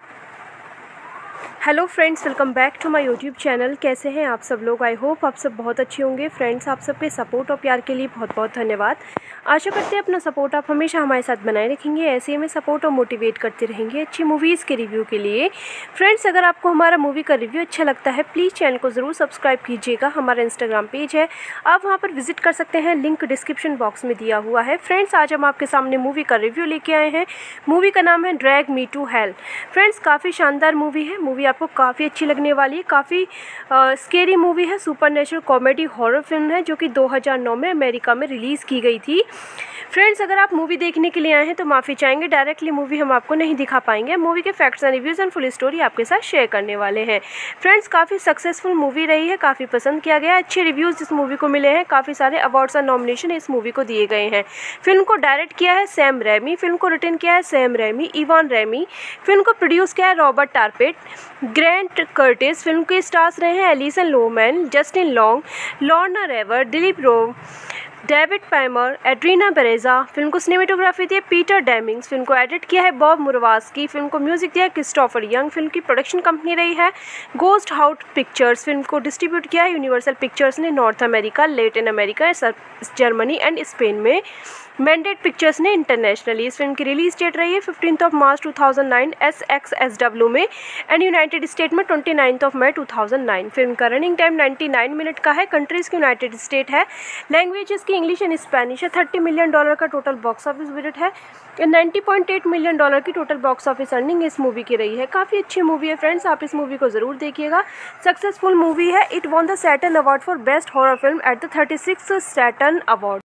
Hello friends, welcome back to my YouTube channel. कैसे हैं आप सब लोग? आई होप आप सब बहुत अच्छे होंगे। फ्रेंड्स, आप सब पे सपोर्ट और प्यार के लिए बहुत बहुत धन्यवाद। आशा करते हैं अपना सपोर्ट आप हमेशा हमारे साथ बनाए रखेंगे, ऐसे ही हमें सपोर्ट और मोटिवेट करते रहेंगे अच्छी मूवीज़ के रिव्यू के लिए। फ्रेंड्स, अगर आपको हमारा मूवी का रिव्यू अच्छा लगता है प्लीज़ चैनल को ज़रूर सब्सक्राइब कीजिएगा। हमारा इंस्टाग्राम पेज है, आप वहाँ पर विजिट कर सकते हैं, लिंक डिस्क्रिप्शन बॉक्स में दिया हुआ है। फ्रेंड्स, आज हम आपके सामने मूवी का रिव्यू लेके आए हैं। मूवी का नाम है drag me to hello. Friends, काफ़ी शानदार मूवी है। मूवी आपको काफ़ी अच्छी लगने वाली है। काफ़ी स्केरी मूवी है। सुपरनेचुरल कॉमेडी हॉरर फिल्म है जो कि 2009 में अमेरिका में रिलीज़ की गई थी। फ्रेंड्स, अगर आप मूवी देखने के लिए आए हैं तो माफ़ी चाहेंगे, डायरेक्टली मूवी हम आपको नहीं दिखा पाएंगे। मूवी के facts and reviews and full story आपके साथ शेयर करने वाले हैं। फ्रेंड्स, काफ़ी सक्सेसफुल मूवी रही है, काफ़ी पसंद किया गया, अच्छे रिव्यूज़ इस मूवी को मिले हैं। काफ़ी सारे अवार्ड्स और नॉमिनेशन इस मूवी को दिए गए हैं। फिल्म को डायरेक्ट किया है सैम रैमी। फिल्म को रिटन किया है Sam Raimi, Ivan Raimi. Film को प्रोड्यूस किया है Robert Tapert, Grant Curtis. Film के स्टार्स रहे हैं Alison Lohman, Justin Long, Lorna Raver, Dileep Rao, David Paymer, Adriana Barraza. Film को सिनेमेटोग्राफी दी है पीटर डेमिंग्स। फिल्म को एडिट किया है बॉब मुरवास्की। फिल्म को म्यूजिक दिया है क्रिस्टोफर यंग। फिल्म की प्रोडक्शन कंपनी रही है गोस्ट हाउस पिक्चर्स। फिल्म को डिस्ट्रीब्यूट किया है यूनिवर्सल पिक्चर्स ने north America, Latin America, Germany and Spain में। मैंडेट पिक्चर्स ने इंटरनेशनली। इस फिल्म की रिलीज डेट रही है 15 मार्च 2009 SXSW में एंड यूनाइटेड स्टेट में 29 मई 2009। फिल्म का रनिंग टाइम 99 मिनट का है। कंट्रीज की यूनाइटेड स्टेट है। लैंग्वेज इसकी इंग्लिश एंड स्पेनिश है। $30 मिलियन का टोटल बॉक्स ऑफिस बजट है। $90.8 मिलियन की टोटल बॉक्स ऑफिस अर्निंग इस मूवी की रही है। काफ़ी अच्छी मूवी है फ्रेंड्स, आप इस मूवी को ज़रूर देखिएगा। सक्सेसफुल मूवी है। It won the Saturn award for best horror film at the 36th Saturn award.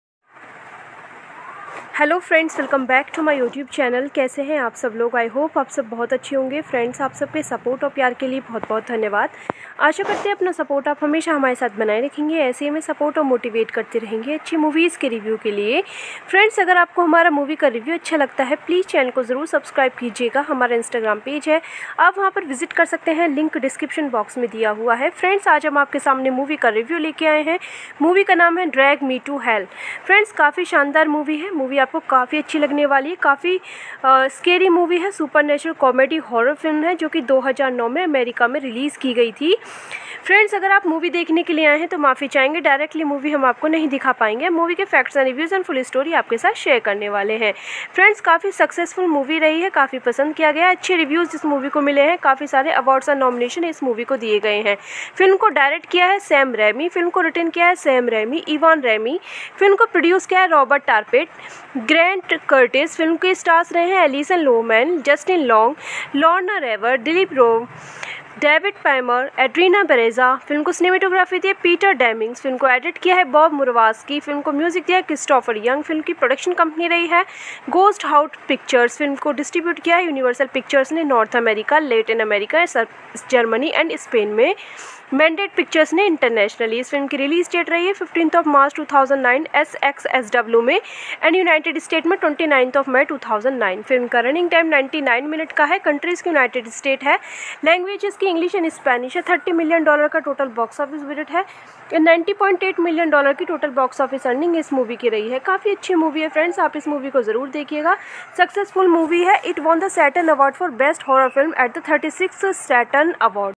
Hello friends, welcome back to my YouTube channel. कैसे हैं आप सब लोग? आई होप आप सब बहुत अच्छे होंगे। फ्रेंड्स, आप सब पे सपोर्ट और प्यार के लिए बहुत बहुत धन्यवाद। आशा करते हैं अपना सपोर्ट आप हमेशा हमारे साथ बनाए रखेंगे, ऐसे ही हमें सपोर्ट और मोटिवेट करते रहेंगे अच्छी मूवीज़ के रिव्यू के लिए। फ्रेंड्स, अगर आपको हमारा मूवी का रिव्यू अच्छा लगता है प्लीज़ चैनल को ज़रूर सब्सक्राइब कीजिएगा। हमारा इंस्टाग्राम पेज है, आप वहाँ पर विजिट कर सकते हैं, लिंक डिस्क्रिप्शन बॉक्स में दिया हुआ है। फ्रेंड्स, आज हम आपके सामने मूवी का रिव्यू लेके आए हैं। मूवी का नाम है drag me to hello. Friends, काफ़ी शानदार मूवी है। मूवी आपको काफ़ी अच्छी लगने वाली है। काफ़ी स्केरी मूवी है, सुपरनेचुरल कॉमेडी हॉरर फिल्म है जो कि 2009 में अमेरिका में रिलीज़ की गई थी। फ्रेंड्स, अगर आप मूवी देखने के लिए आए हैं तो माफ़ी चाहेंगे, डायरेक्टली मूवी हम आपको नहीं दिखा पाएंगे। मूवी के facts and reviews and full story आपके साथ शेयर करने वाले हैं। फ्रेंड्स, काफ़ी सक्सेसफुल मूवी रही है, काफ़ी पसंद किया गया, अच्छे रिव्यूज़ इस मूवी को मिले हैं, काफ़ी सारे अवार्ड्स और नॉमिनेशन इस मूवी को दिए गए हैं। फिल्म को डायरेक्ट किया है सैम रैमी, फिल्म को रिटन किया है Sam Raimi, Ivan Raimi, film को प्रोड्यूस किया है Robert Tapert, Grant Curtis. Film के स्टार्स रहे हैं Alison Lohman, Justin Long, Lorna Raver, Dileep Rao, David Paymer, Adriana Barraza. Film को सिनेमेटोग्राफी दी है पीटर डेमिंग्स, फिल्म को एडिट किया है बॉब मुरवास्की, फिल्म को म्यूजिक दिया है क्रिस्टोफर यंग। फिल्म की प्रोडक्शन कंपनी रही है गोस्ट हाउस पिक्चर्स। फिल्म को डिस्ट्रीब्यूट किया है यूनिवर्सल पिक्चर्स ने north America, Latin America, Germany and Spain में। मैंडेट पिक्चर्स ने इंटरनेशनली। इस फिल्म की रिलीज डेट रही है 15 मार्च 2009 SXSW में एंड यूनाइटेड स्टेट में 29 मई 2009। फिल्म का रनिंग टाइम 99 मिनट का है। कंट्रीज की यूनाइटेड स्टेट है, लैंग्वेजेस की इंग्लिश एंड स्पेनिश है। $30 मिलियन का टोटल बॉक्स ऑफिस बजट है। $90.8 मिलियन की टोटल बॉक्स ऑफिस अर्निंग इस मूवी की रही है। काफ़ी अच्छी मूवी है फ्रेंड्स, आप इस मूवी को ज़रूर देखिएगा। सक्सेसफुल मूवी है। It won the Saturn award for best horror film at the 36th Saturn award.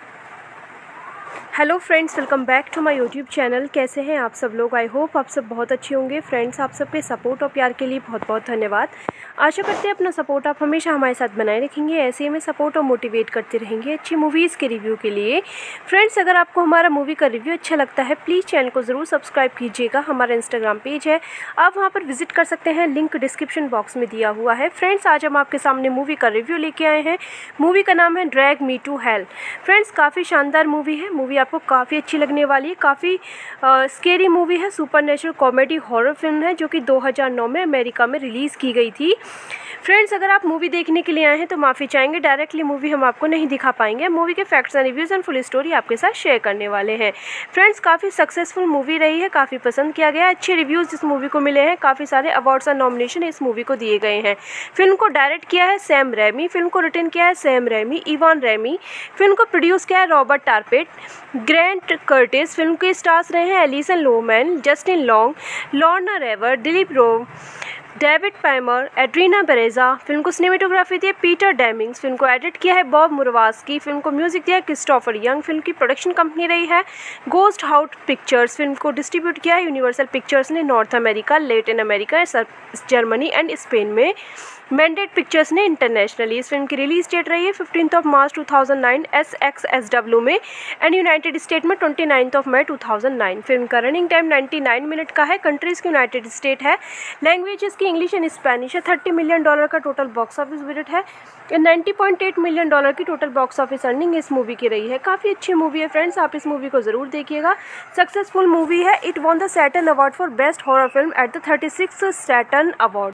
Hello friends, welcome back to my YouTube channel. कैसे हैं आप सब लोग? आई होप आप सब बहुत अच्छे होंगे। फ्रेंड्स, आप सबके सपोर्ट और प्यार के लिए बहुत बहुत धन्यवाद। आशा करते हैं अपना सपोर्ट आप हमेशा हमारे साथ बनाए रखेंगे, ऐसे ही हमें सपोर्ट और मोटिवेट करते रहेंगे अच्छी मूवीज़ के रिव्यू के लिए। फ्रेंड्स, अगर आपको हमारा मूवी का रिव्यू अच्छा लगता है प्लीज़ चैनल को ज़रूर सब्सक्राइब कीजिएगा। हमारा इंस्टाग्राम पेज है, आप वहाँ पर विजिट कर सकते हैं, लिंक डिस्क्रिप्शन बॉक्स में दिया हुआ है। फ्रेंड्स, आज हम आपके सामने मूवी का रिव्यू लेके आए हैं। मूवी का नाम है drag me to hello. Friends, काफ़ी शानदार मूवी है, मूवी आपको काफ़ी अच्छी लगने वाली है। काफ़ी स्केरी मूवी है, सुपरनेचुरल कॉमेडी हॉरर फिल्म है जो कि 2009 में अमेरिका में रिलीज़ की गई थी। फ्रेंड्स, अगर आप मूवी देखने के लिए आए हैं तो माफ़ी चाहेंगे, डायरेक्टली मूवी हम आपको नहीं दिखा पाएंगे। मूवी के facts and reviews and full story आपके साथ शेयर करने वाले हैं। फ्रेंड्स, काफ़ी सक्सेसफुल मूवी रही है, काफ़ी पसंद किया गया, अच्छे रिव्यूज़ इस मूवी को मिले हैं, काफ़ी सारे अवार्ड्स और नॉमिनेशन इस मूवी को दिए गए हैं। फिल्म को डायरेक्ट किया है सैम रैमी, फिल्म को रिटन किया है Sam Raimi, Ivan Raimi, film को प्रोड्यूस किया है Robert Tapert, Grant Curtis. Film के स्टार्स रहे हैं Alison Lohman, Justin Long, Lorna Raver, Dileep Rao, David Paymer, Adriana Barraza. Film को सिनेमेटोग्राफी दी है पीटर डेमिंग्स, फिल्म को एडिट किया है बॉब मुरवास्की, फिल्म को म्यूजिक दिया है क्रिस्टोफर यंग। फिल्म की प्रोडक्शन कंपनी रही है गोस्ट हाउस पिक्चर्स। फिल्म को डिस्ट्रीब्यूट किया है यूनिवर्सल पिक्चर्स ने north America, Latin America, Germany and Spain में। मैंडेट पिक्चर्स ने इंटरनेशनली। इस फिल्म की रिलीज डेट रही है 15 मार्च 2009 SXSW में एंड यूनाइटेड स्टेट में 29 मई 2009। फिल्म का रनिंग टाइम 99 मिनट का है। कंट्रीज की यूनाइटेड स्टेट है, लैंग्वेजेस की इंग्लिश एंड स्पेनिश है। $30 मिलियन का टोटल बॉक्स ऑफिस बजट है। $90.8 मिलियन की टोटल बॉक्स ऑफिस अर्निंग इस मूवी की रही है। काफ़ी अच्छी मूवी है फ्रेंड्स, आप इस मूवी को ज़रूर देखिएगा। सक्सेसफुल मूवी है। It won the Saturn award for best horror film at the 36th Saturn award.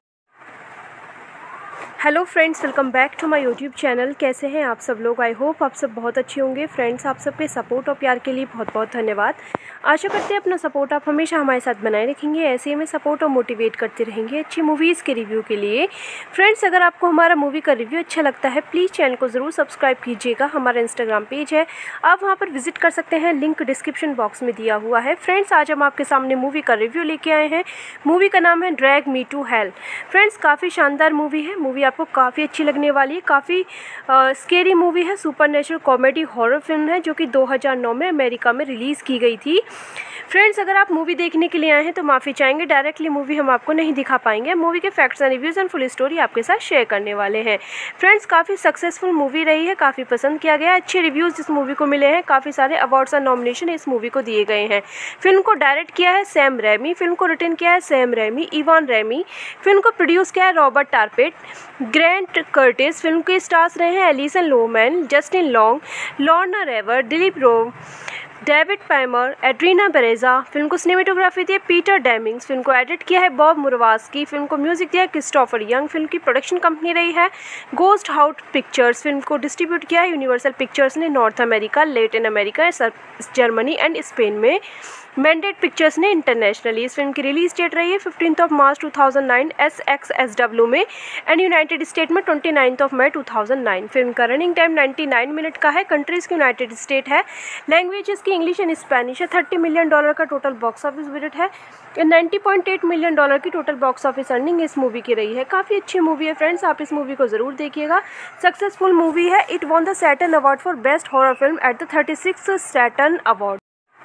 Hello friends, welcome back to my YouTube channel. कैसे हैं आप सब लोग? आई होप आप सब बहुत अच्छे होंगे। फ्रेंड्स, आप सबके सपोर्ट और प्यार के लिए बहुत बहुत धन्यवाद। आशा करते हैं अपना सपोर्ट आप हमेशा हमारे साथ बनाए रखेंगे, ऐसे ही हमें सपोर्ट और मोटिवेट करते रहेंगे अच्छी मूवीज़ के रिव्यू के लिए। फ्रेंड्स, अगर आपको हमारा मूवी का रिव्यू अच्छा लगता है प्लीज़ चैनल को ज़रूर सब्सक्राइब कीजिएगा। हमारा इंस्टाग्राम पेज है, आप वहाँ पर विजिट कर सकते हैं, लिंक डिस्क्रिप्शन बॉक्स में दिया हुआ है। फ्रेंड्स, आज हम आपके सामने मूवी का रिव्यू लेके आए हैं। मूवी का नाम है drag me to hello. Friends, काफ़ी शानदार मूवी है, मूवी आपको काफ़ी अच्छी लगने वाली है। काफ़ी स्केरी मूवी है, सुपरनेचुरल कॉमेडी हॉरर फिल्म है जो कि 2009 में अमेरिका में रिलीज़ की गई थी। फ्रेंड्स, अगर आप मूवी देखने के लिए आए हैं तो माफ़ी चाहेंगे, डायरेक्टली मूवी हम आपको नहीं दिखा पाएंगे। मूवी के facts and reviews and full story आपके साथ शेयर करने वाले हैं। फ्रेंड्स, काफ़ी सक्सेसफुल मूवी रही है, काफ़ी पसंद किया गया, अच्छे रिव्यूज़ इस मूवी को मिले हैं, काफ़ी सारे अवार्ड्स और नॉमिनेशन इस मूवी को दिए गए हैं। फिल्म को डायरेक्ट किया है सैम रैमी, फिल्म को रिटन किया है Sam Raimi, Ivan Raimi, film को प्रोड्यूस किया है Robert Tapert, Grant Curtis. Film के स्टार्स रहे हैं Alison Lohman, Justin Long, Lorna Raver, Dileep Rao, David Paymer, Adriana Barraza. Film को सिनेमेटोग्राफी दी है पीटर डेमिंग्स, फिल्म को एडिट किया है बॉब मुरवास्की, फिल्म को म्यूजिक दिया है क्रिस्टोफर यंग। फिल्म की प्रोडक्शन कंपनी रही है गोस्ट हाउस पिक्चर्स। फिल्म को डिस्ट्रीब्यूट किया है यूनिवर्सल पिक्चर्स ने north America, Latin America, Germany and Spain में। मैंडेट पिक्चर्स ने इंटरनेशनली। इस फिल्म की रिलीज डेट रही है 15 मार्च 2009 SXSW में एंड यूनाइटेड स्टेट में 29 मई 2009। फिल्म का रनिंग टाइम 99 मिनट का है। कंट्रीज की यूनाइटेड स्टेट है। लैंग्वेज इसकी इंग्लिश एंड स्पेनिश है। $30 मिलियन का टोटल बॉक्स ऑफिस बजट है। $90.8 मिलियन की टोटल बॉक्स ऑफिस अर्निंग इस मूवी की रही है। काफ़ी अच्छी मूवी है फ्रेंड्स, आप इस मूवी को ज़रूर देखिएगा। सक्सेसफुल मूवी है। It won the Saturn award for best horror film at the 36th Saturn award.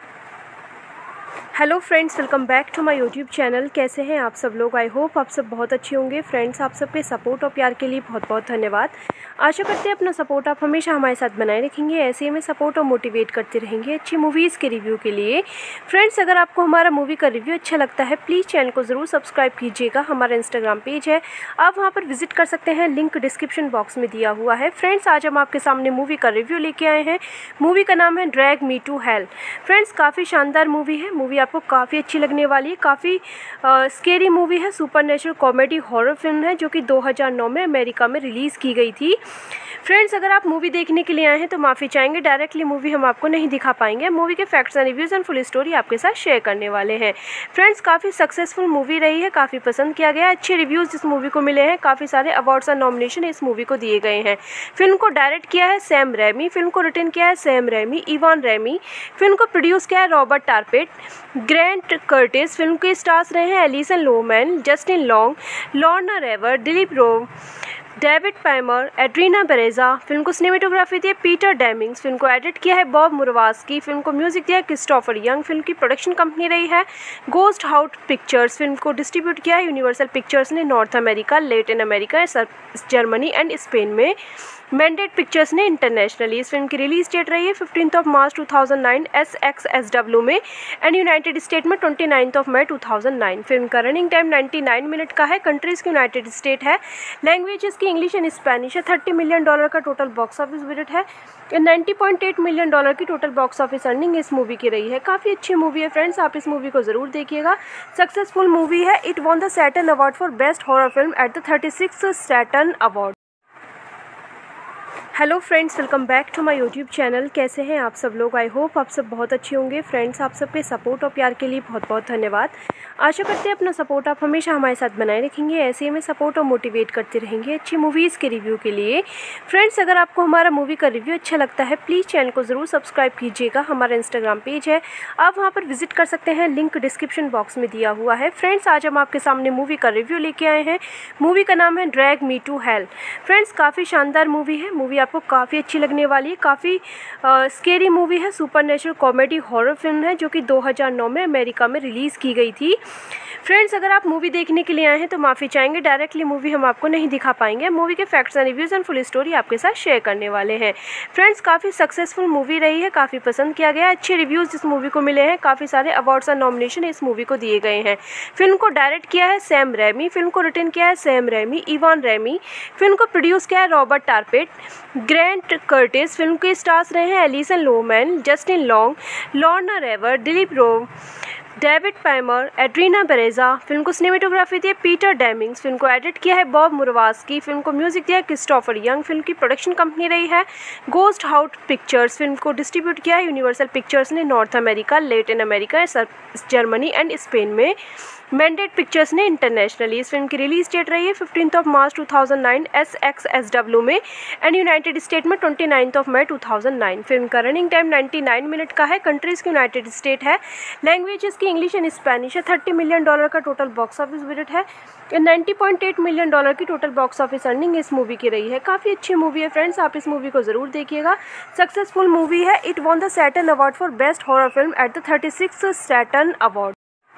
Hello friends, welcome back to my YouTube channel. कैसे हैं आप सब लोग? आई होप आप सब बहुत अच्छे होंगे। फ्रेंड्स, आप सबके सपोर्ट और प्यार के लिए बहुत बहुत धन्यवाद। आशा करते हैं अपना सपोर्ट आप हमेशा हमारे साथ बनाए रखेंगे, ऐसे ही हमें सपोर्ट और मोटिवेट करते रहेंगे अच्छी मूवीज़ के रिव्यू के लिए। फ्रेंड्स, अगर आपको हमारा मूवी का रिव्यू अच्छा लगता है प्लीज़ चैनल को ज़रूर सब्सक्राइब कीजिएगा। हमारा इंस्टाग्राम पेज है, आप वहाँ पर विजिट कर सकते हैं, लिंक डिस्क्रिप्शन बॉक्स में दिया हुआ है। फ्रेंड्स, आज हम आपके सामने मूवी का रिव्यू लेके आए हैं। मूवी का नाम है drag me to hello. Friends, काफ़ी शानदार मूवी है। मूवी आपको काफ़ी अच्छी लगने वाली है। काफ़ी स्केरी मूवी है। सुपरनेचुरल कॉमेडी हॉरर फिल्म है जो कि 2009 में अमेरिका में रिलीज़ की गई थी। फ्रेंड्स, अगर आप मूवी देखने के लिए आए हैं तो माफ़ी चाहेंगे, डायरेक्टली मूवी हम आपको नहीं दिखा पाएंगे। मूवी के facts and reviews and full story आपके साथ शेयर करने वाले हैं। फ्रेंड्स, काफ़ी सक्सेसफुल मूवी रही है, काफ़ी पसंद किया गया, अच्छे रिव्यूज़ इस मूवी को मिले हैं। काफ़ी सारे अवार्ड्स और नॉमिनेशन इस मूवी को दिए गए हैं। फिल्म को डायरेक्ट किया है सैम रैमी। फिल्म को रिटन किया है Sam Raimi, Ivan Raimi. Film को प्रोड्यूस किया है Robert Tapert, Grant Curtis. Film के स्टार्स रहे हैं Alison Lohman, Justin Long, Lorna Raver, Dileep Rao, David Paymer, Adriana Barraza. Film को सिनेमेटोग्राफी दी है पीटर डेमिंग्स। फिल्म को एडिट किया है बॉब मुरवास्की। फिल्म को म्यूजिक दिया है क्रिस्टोफर यंग। फिल्म की प्रोडक्शन कंपनी रही है गोस्ट हाउस पिक्चर्स। फिल्म को डिस्ट्रीब्यूट किया है यूनिवर्सल पिक्चर्स ने north America, Latin America, Germany and Spain में। मैंडेट पिक्चर्स ने इंटरनेशनली। इस फिल्म की रिलीज डेट रही है 15 मार्च 2009 SXSW में एंड यूनाइटेड स्टेट में 29 मई 2009। फिल्म का रनिंग टाइम 99 मिनट का है। कंट्रीज की यूनाइटेड स्टेट है। लैंग्वेज इसकी इंग्लिश एंड स्पेनिश है। $30 मिलियन का टोटल बॉक्स ऑफिस बजट है। $90.8 मिलियन की टोटल बॉक्स ऑफिस अर्निंग इस मूवी की रही है। काफ़ी अच्छी मूवी है फ्रेंड्स, आप इस मूवी को ज़रूर देखिएगा। सक्सेसफुल मूवी है। It won the Saturn award for best horror film at the 36th Saturn award. Hello friends, welcome back to my YouTube channel. कैसे हैं आप सब लोग? आई होप आप सब बहुत अच्छे होंगे। फ्रेंड्स, आप सबके सपोर्ट और प्यार के लिए बहुत बहुत धन्यवाद। आशा करते हैं अपना सपोर्ट आप हमेशा हमारे साथ बनाए रखेंगे, ऐसे ही हमें सपोर्ट और मोटिवेट करते रहेंगे अच्छी मूवीज़ के रिव्यू के लिए। फ्रेंड्स, अगर आपको हमारा मूवी का रिव्यू अच्छा लगता है प्लीज़ चैनल को ज़रूर सब्सक्राइब कीजिएगा। हमारा इंस्टाग्राम पेज है, आप वहाँ पर विजिट कर सकते हैं, लिंक डिस्क्रिप्शन बॉक्स में दिया हुआ है। फ्रेंड्स, आज हम आपके सामने मूवी का रिव्यू लेके आए हैं। मूवी का नाम है drag me to hello. Friends, काफ़ी शानदार मूवी है। मूवी आपको काफ़ी अच्छी लगने वाली है। काफ़ी स्केरी मूवी है। सुपरनेचुरल कॉमेडी हॉरर फिल्म है जो कि 2009 में अमेरिका में रिलीज़ की गई थी। फ्रेंड्स, अगर आप मूवी देखने के लिए आए हैं तो माफ़ी चाहेंगे, डायरेक्टली मूवी हम आपको नहीं दिखा पाएंगे। मूवी के facts and reviews and full story आपके साथ शेयर करने वाले हैं। फ्रेंड्स, काफ़ी सक्सेसफुल मूवी रही है, काफ़ी पसंद किया गया, अच्छे रिव्यूज़ इस मूवी को मिले हैं। काफ़ी सारे अवार्ड्स और नॉमिनेशन इस मूवी को दिए गए हैं। फिल्म को डायरेक्ट किया है सैम रैमी। फिल्म को रिटन किया है Sam Raimi, Ivan Raimi. Film को प्रोड्यूस किया है Robert Tapert, Grant Curtis. Film के स्टार्स रहे हैं Alison Lohman, Justin Long, Lorna Raver, Dileep Rao, David Paymer, Adriana Barraza. Film को सिनेमेटोग्राफी दी है पीटर डेमिंग्स। फिल्म को एडिट किया है बॉब मुरवास्की। फिल्म को म्यूजिक दिया है क्रिस्टोफर यंग। फिल्म की प्रोडक्शन कंपनी रही है गोस्ट हाउस पिक्चर्स। फिल्म को डिस्ट्रीब्यूट किया है यूनिवर्सल पिक्चर्स ने north America, Latin America, Germany and Spain में। मैंडेट पिक्चर्स ने इंटरनेशनली। इस फिल्म की रिलीज डेट रही है 15 मार्च 2009 SXSW में एंड यूनाइटेड स्टेट में 29 मई 2009। फिल्म का रनिंग टाइम 99 मिनट का है। कंट्रीज की यूनाइटेड स्टेट है। लैंग्वेज इसकी इंग्लिश एंड स्पेनिश है। $30 मिलियन का टोटल बॉक्स ऑफिस बजट है। $90.8 मिलियन की टोटल बॉक्स ऑफिस अर्निंग इस मूवी की रही है। काफ़ी अच्छी मूवी है फ्रेंड्स, आप इस मूवी को ज़रूर देखिएगा। सक्सेसफुल मूवी है। It won the Saturn award for best horror film at the 36th Saturn award.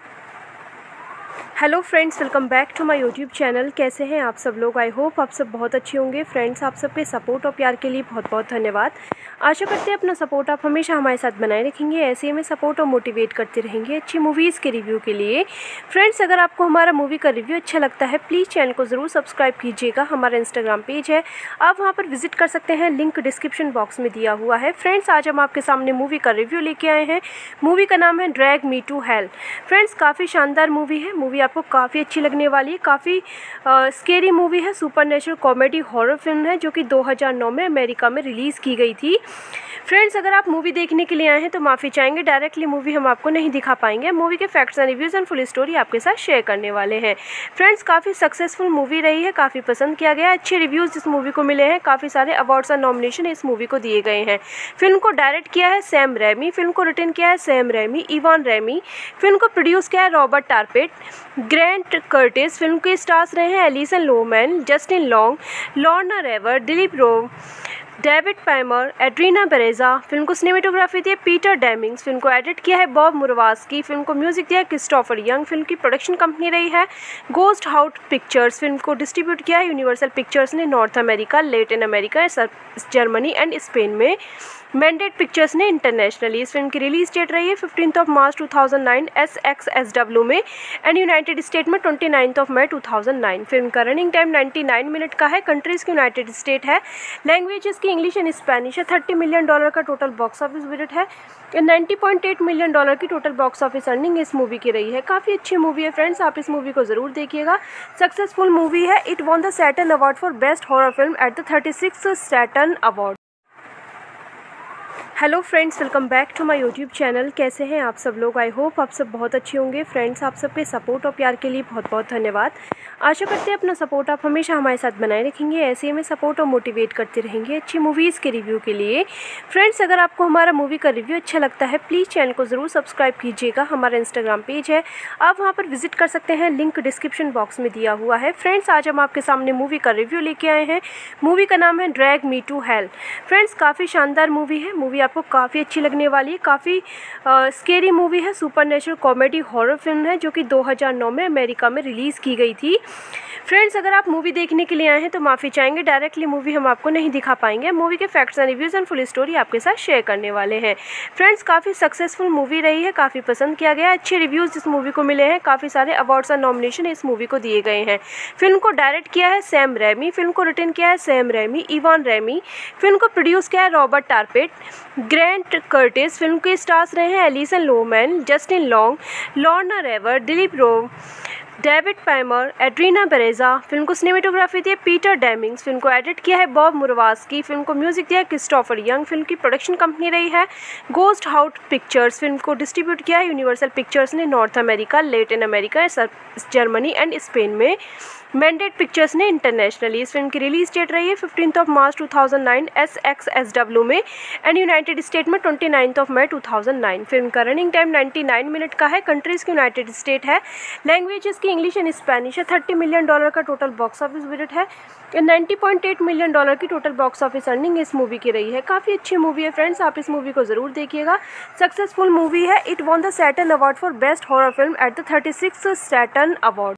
Hello friends, welcome back to my YouTube channel. कैसे हैं आप सब लोग? आई होप आप सब बहुत अच्छे होंगे। फ्रेंड्स, आप सबके सपोर्ट और प्यार के लिए बहुत बहुत धन्यवाद। आशा करते हैं अपना सपोर्ट आप हमेशा हमारे साथ बनाए रखेंगे, ऐसे ही हमें सपोर्ट और मोटिवेट करते रहेंगे अच्छी मूवीज़ के रिव्यू के लिए। फ्रेंड्स, अगर आपको हमारा मूवी का रिव्यू अच्छा लगता है प्लीज़ चैनल को ज़रूर सब्सक्राइब कीजिएगा। हमारा इंस्टाग्राम पेज है, आप वहाँ पर विजिट कर सकते हैं, लिंक डिस्क्रिप्शन बॉक्स में दिया हुआ है। फ्रेंड्स, आज हम आपके सामने मूवी का रिव्यू लेके आए हैं। मूवी का नाम है drag me to hello. Friends, काफ़ी शानदार मूवी है। मूवी आपको काफ़ी अच्छी लगने वाली है। काफ़ी स्केरी मूवी है, सुपरनेचुरल कॉमेडी हॉरर फिल्म है जो कि 2009 में अमेरिका में रिलीज़ की गई थी। फ्रेंड्स, अगर आप मूवी देखने के लिए आए हैं तो माफ़ी चाहेंगे, डायरेक्टली मूवी हम आपको नहीं दिखा पाएंगे। मूवी के facts and reviews and full story आपके साथ शेयर करने वाले हैं। फ्रेंड्स, काफ़ी सक्सेसफुल मूवी रही है, काफ़ी पसंद किया गया, अच्छे रिव्यूज़ इस मूवी को मिले हैं, काफ़ी सारे अवार्ड्स और नॉमिनेशन इस मूवी को दिए गए हैं। फिल्म को डायरेक्ट किया है सैम रैमी, फिल्म को रिटन किया है Sam Raimi, Ivan Raimi, film को प्रोड्यूस किया है Robert Tapert, Grant Curtis. Film के स्टार्स रहे हैं Alison Lohman, Justin Long, Lorna Raver, Dileep Rao, David Paymer, Adriana Barraza. Film को सिनेमेटोग्राफी दी है पीटर डेमिंग्स, फिल्म को एडिट किया है बॉब मुरवास्की, फिल्म को म्यूजिक दिया है क्रिस्टोफर यंग। फिल्म की प्रोडक्शन कंपनी रही है गोस्ट हाउस पिक्चर्स। फिल्म को डिस्ट्रीब्यूट किया है यूनिवर्सल पिक्चर्स ने north America, Latin America, Germany and Spain में। मैंडेट पिक्चर्स ने इंटरनेशनली। इस फिल्म की रिलीज डेट रही है 15 मार्च 2009 SXSW में एंड यूनाइटेड स्टेट में 29 मई 2009। फिल्म का रनिंग टाइम 99 मिनट का है। कंट्रीज की यूनाइटेड स्टेट है, लैंग्वेजेस की इंग्लिश एंड स्पेनिश है। $30 मिलियन का टोटल बॉक्स ऑफिस बजट है। $90.8 मिलियन की टोटल बॉक्स ऑफिस अर्निंग इस मूवी की रही है। काफ़ी अच्छी मूवी है फ्रेंड्स, आप इस मूवी को ज़रूर देखिएगा। सक्सेसफुल मूवी है। It won the Saturn award for best horror film at the 36th Saturn award. Hello friends, welcome back to my YouTube channel. कैसे हैं आप सब लोग? आई होप आप सब बहुत अच्छे होंगे। फ्रेंड्स, आप सबके सपोर्ट और प्यार के लिए बहुत बहुत धन्यवाद। आशा करते हैं अपना सपोर्ट आप हमेशा हमारे साथ बनाए रखेंगे, ऐसे ही हमें सपोर्ट और मोटिवेट करते रहेंगे अच्छी मूवीज़ के रिव्यू के लिए। फ्रेंड्स, अगर आपको हमारा मूवी का रिव्यू अच्छा लगता है प्लीज़ चैनल को ज़रूर सब्सक्राइब कीजिएगा। हमारा इंस्टाग्राम पेज है, आप वहाँ पर विजिट कर सकते हैं, लिंक डिस्क्रिप्शन बॉक्स में दिया हुआ है। फ्रेंड्स, आज हम आपके सामने मूवी का रिव्यू लेके आए हैं। मूवी का नाम है drag me to hello. Friends, काफ़ी शानदार मूवी है, मूवी आपको काफ़ी अच्छी लगने वाली है। काफ़ी स्केरी मूवी है, सुपरनेचुरल कॉमेडी हॉरर फिल्म है जो कि 2009 में अमेरिका में रिलीज़ की गई थी। फ्रेंड्स, अगर आप मूवी देखने के लिए आए हैं तो माफ़ी चाहेंगे, डायरेक्टली मूवी हम आपको नहीं दिखा पाएंगे। मूवी के facts and reviews and full story आपके साथ शेयर करने वाले हैं। फ्रेंड्स, काफ़ी सक्सेसफुल मूवी रही है, काफ़ी पसंद किया गया, अच्छे रिव्यूज़ इस मूवी को मिले हैं, काफ़ी सारे अवार्ड्स और नॉमिनेशन इस मूवी को दिए गए हैं। फिल्म को डायरेक्ट किया है सैम रैमी, फिल्म को रिटन किया है Sam Raimi, Ivan Raimi, film को प्रोड्यूस किया है Robert Tapert, Grant Curtis. Film के स्टार्स रहे हैं Alison Lohman, Justin Long, Lorna Raver, Dileep Rao, David Paymer, Adriana Barraza. Film को सिनेमेटोग्राफी दी है पीटर डेमिंग्स, फिल्म को एडिट किया है बॉब मुरवास्की, फिल्म को म्यूजिक दिया है क्रिस्टोफर यंग। फिल्म की प्रोडक्शन कंपनी रही है गोस्ट हाउस पिक्चर्स। फिल्म को डिस्ट्रीब्यूट किया है यूनिवर्सल पिक्चर्स ने north America, Latin America, Germany and Spain में। मैंडेट पिक्चर्स ने इंटरनेशनली। इस फिल्म की रिलीज डेट रही है 15 मार्च 2009 SXSW में एंड यूनाइटेड स्टेट में 29 मई 2009। फिल्म का रनिंग टाइम 99 मिनट का है। कंट्रीज की यूनाइटेड स्टेट है, लैंग्वेजेस की इंग्लिश एंड स्पेनिश है। $30 मिलियन का टोटल बॉक्स ऑफिस बजट है। $90.8 मिलियन की टोटल बॉक्स ऑफिस अर्निंग इस मूवी की रही है। काफ़ी अच्छी मूवी है फ्रेंड्स, आप इस मूवी को ज़रूर देखिएगा। सक्सेसफुल मूवी है। It won the Saturn award for best horror film at the 36th Saturn award.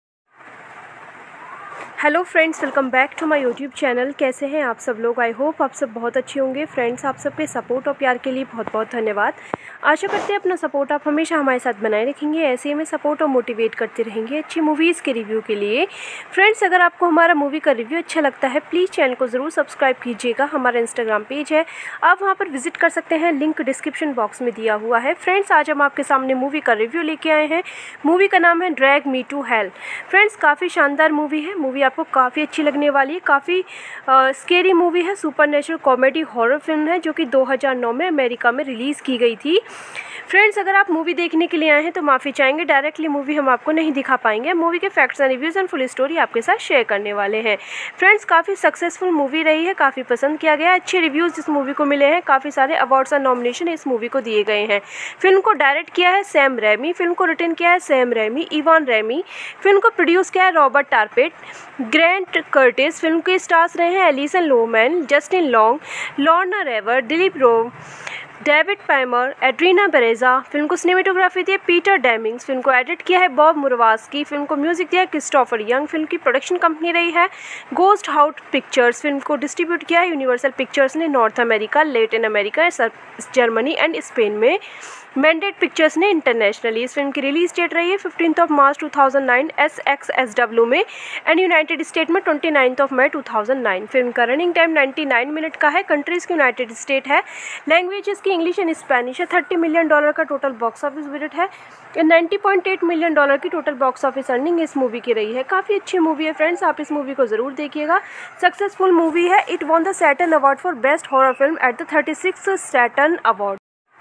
Hello friends, welcome back to my YouTube channel. कैसे हैं आप सब लोग? आई होप आप सब बहुत अच्छे होंगे। फ्रेंड्स, आप सबके सपोर्ट और प्यार के लिए बहुत बहुत धन्यवाद। आशा करते हैं अपना सपोर्ट आप हमेशा हमारे साथ बनाए रखेंगे, ऐसे ही हमें सपोर्ट और मोटिवेट करते रहेंगे अच्छी मूवीज़ के रिव्यू के लिए। फ्रेंड्स, अगर आपको हमारा मूवी का रिव्यू अच्छा लगता है प्लीज़ चैनल को ज़रूर सब्सक्राइब कीजिएगा। हमारा इंस्टाग्राम पेज है, आप वहाँ पर विजिट कर सकते हैं, लिंक डिस्क्रिप्शन बॉक्स में दिया हुआ है। फ्रेंड्स, आज हम आपके सामने मूवी का रिव्यू लेके आए हैं। मूवी का नाम है drag me to hello. Friends, काफ़ी शानदार मूवी है, मूवी आपको काफ़ी अच्छी लगने वाली है। काफ़ी स्केरी मूवी है, सुपरनेचुरल कॉमेडी हॉरर फिल्म है जो कि 2009 में अमेरिका में रिलीज़ की गई थी। फ्रेंड्स, अगर आप मूवी देखने के लिए आए हैं तो माफ़ी चाहेंगे, डायरेक्टली मूवी हम आपको नहीं दिखा पाएंगे। मूवी के facts and reviews and full story आपके साथ शेयर करने वाले हैं। फ्रेंड्स, काफ़ी सक्सेसफुल मूवी रही है, काफ़ी पसंद किया गया, अच्छे रिव्यूज़ इस मूवी को मिले हैं, काफ़ी सारे अवार्ड्स और नॉमिनेशन इस मूवी को दिए गए हैं। फिल्म को डायरेक्ट किया है सैम रैमी, फिल्म को रिटन किया है Sam Raimi, Ivan Raimi, film को प्रोड्यूस किया है Robert Tapert, Grant Curtis. Film के स्टार्स रहे हैं Alison Lohman, Justin Long, Lorna Raver, Dileep Rao, David Paymer, Adriana Barraza. Film को सिनेमेटोग्राफी दी है पीटर डेमिंग्स, फिल्म को एडिट किया है बॉब मुरवास्की, फिल्म को म्यूजिक दिया है क्रिस्टोफर यंग। फिल्म की प्रोडक्शन कंपनी रही है गोस्ट हाउस पिक्चर्स। फिल्म को डिस्ट्रीब्यूट किया है यूनिवर्सल पिक्चर्स ने north America, Latin America, Germany and Spain में। मैंडेट पिक्चर्स ने इंटरनेशनली। इस फिल्म की रिलीज डेट रही है 15 मार्च 2009 SXSW में एंड यूनाइटेड स्टेट में 29 मई 2009। फिल्म का रनिंग टाइम 99 मिनट का है। कंट्रीज की यूनाइटेड स्टेट है, लैंग्वेजेस की इंग्लिश एंड स्पेनिश है। $30 मिलियन का टोटल बॉक्स ऑफिस बजट है। 90.8 मिलियन डॉलर की टोटल बॉक्स ऑफिस अर्निंग इस मूवी की रही है। काफ़ी अच्छी मूवी है फ्रेंड्स, आप इस मूवी को ज़रूर देखिएगा। सक्सेसफुल मूवी है। It won the Saturn award for best horror film at the 36th Saturn award.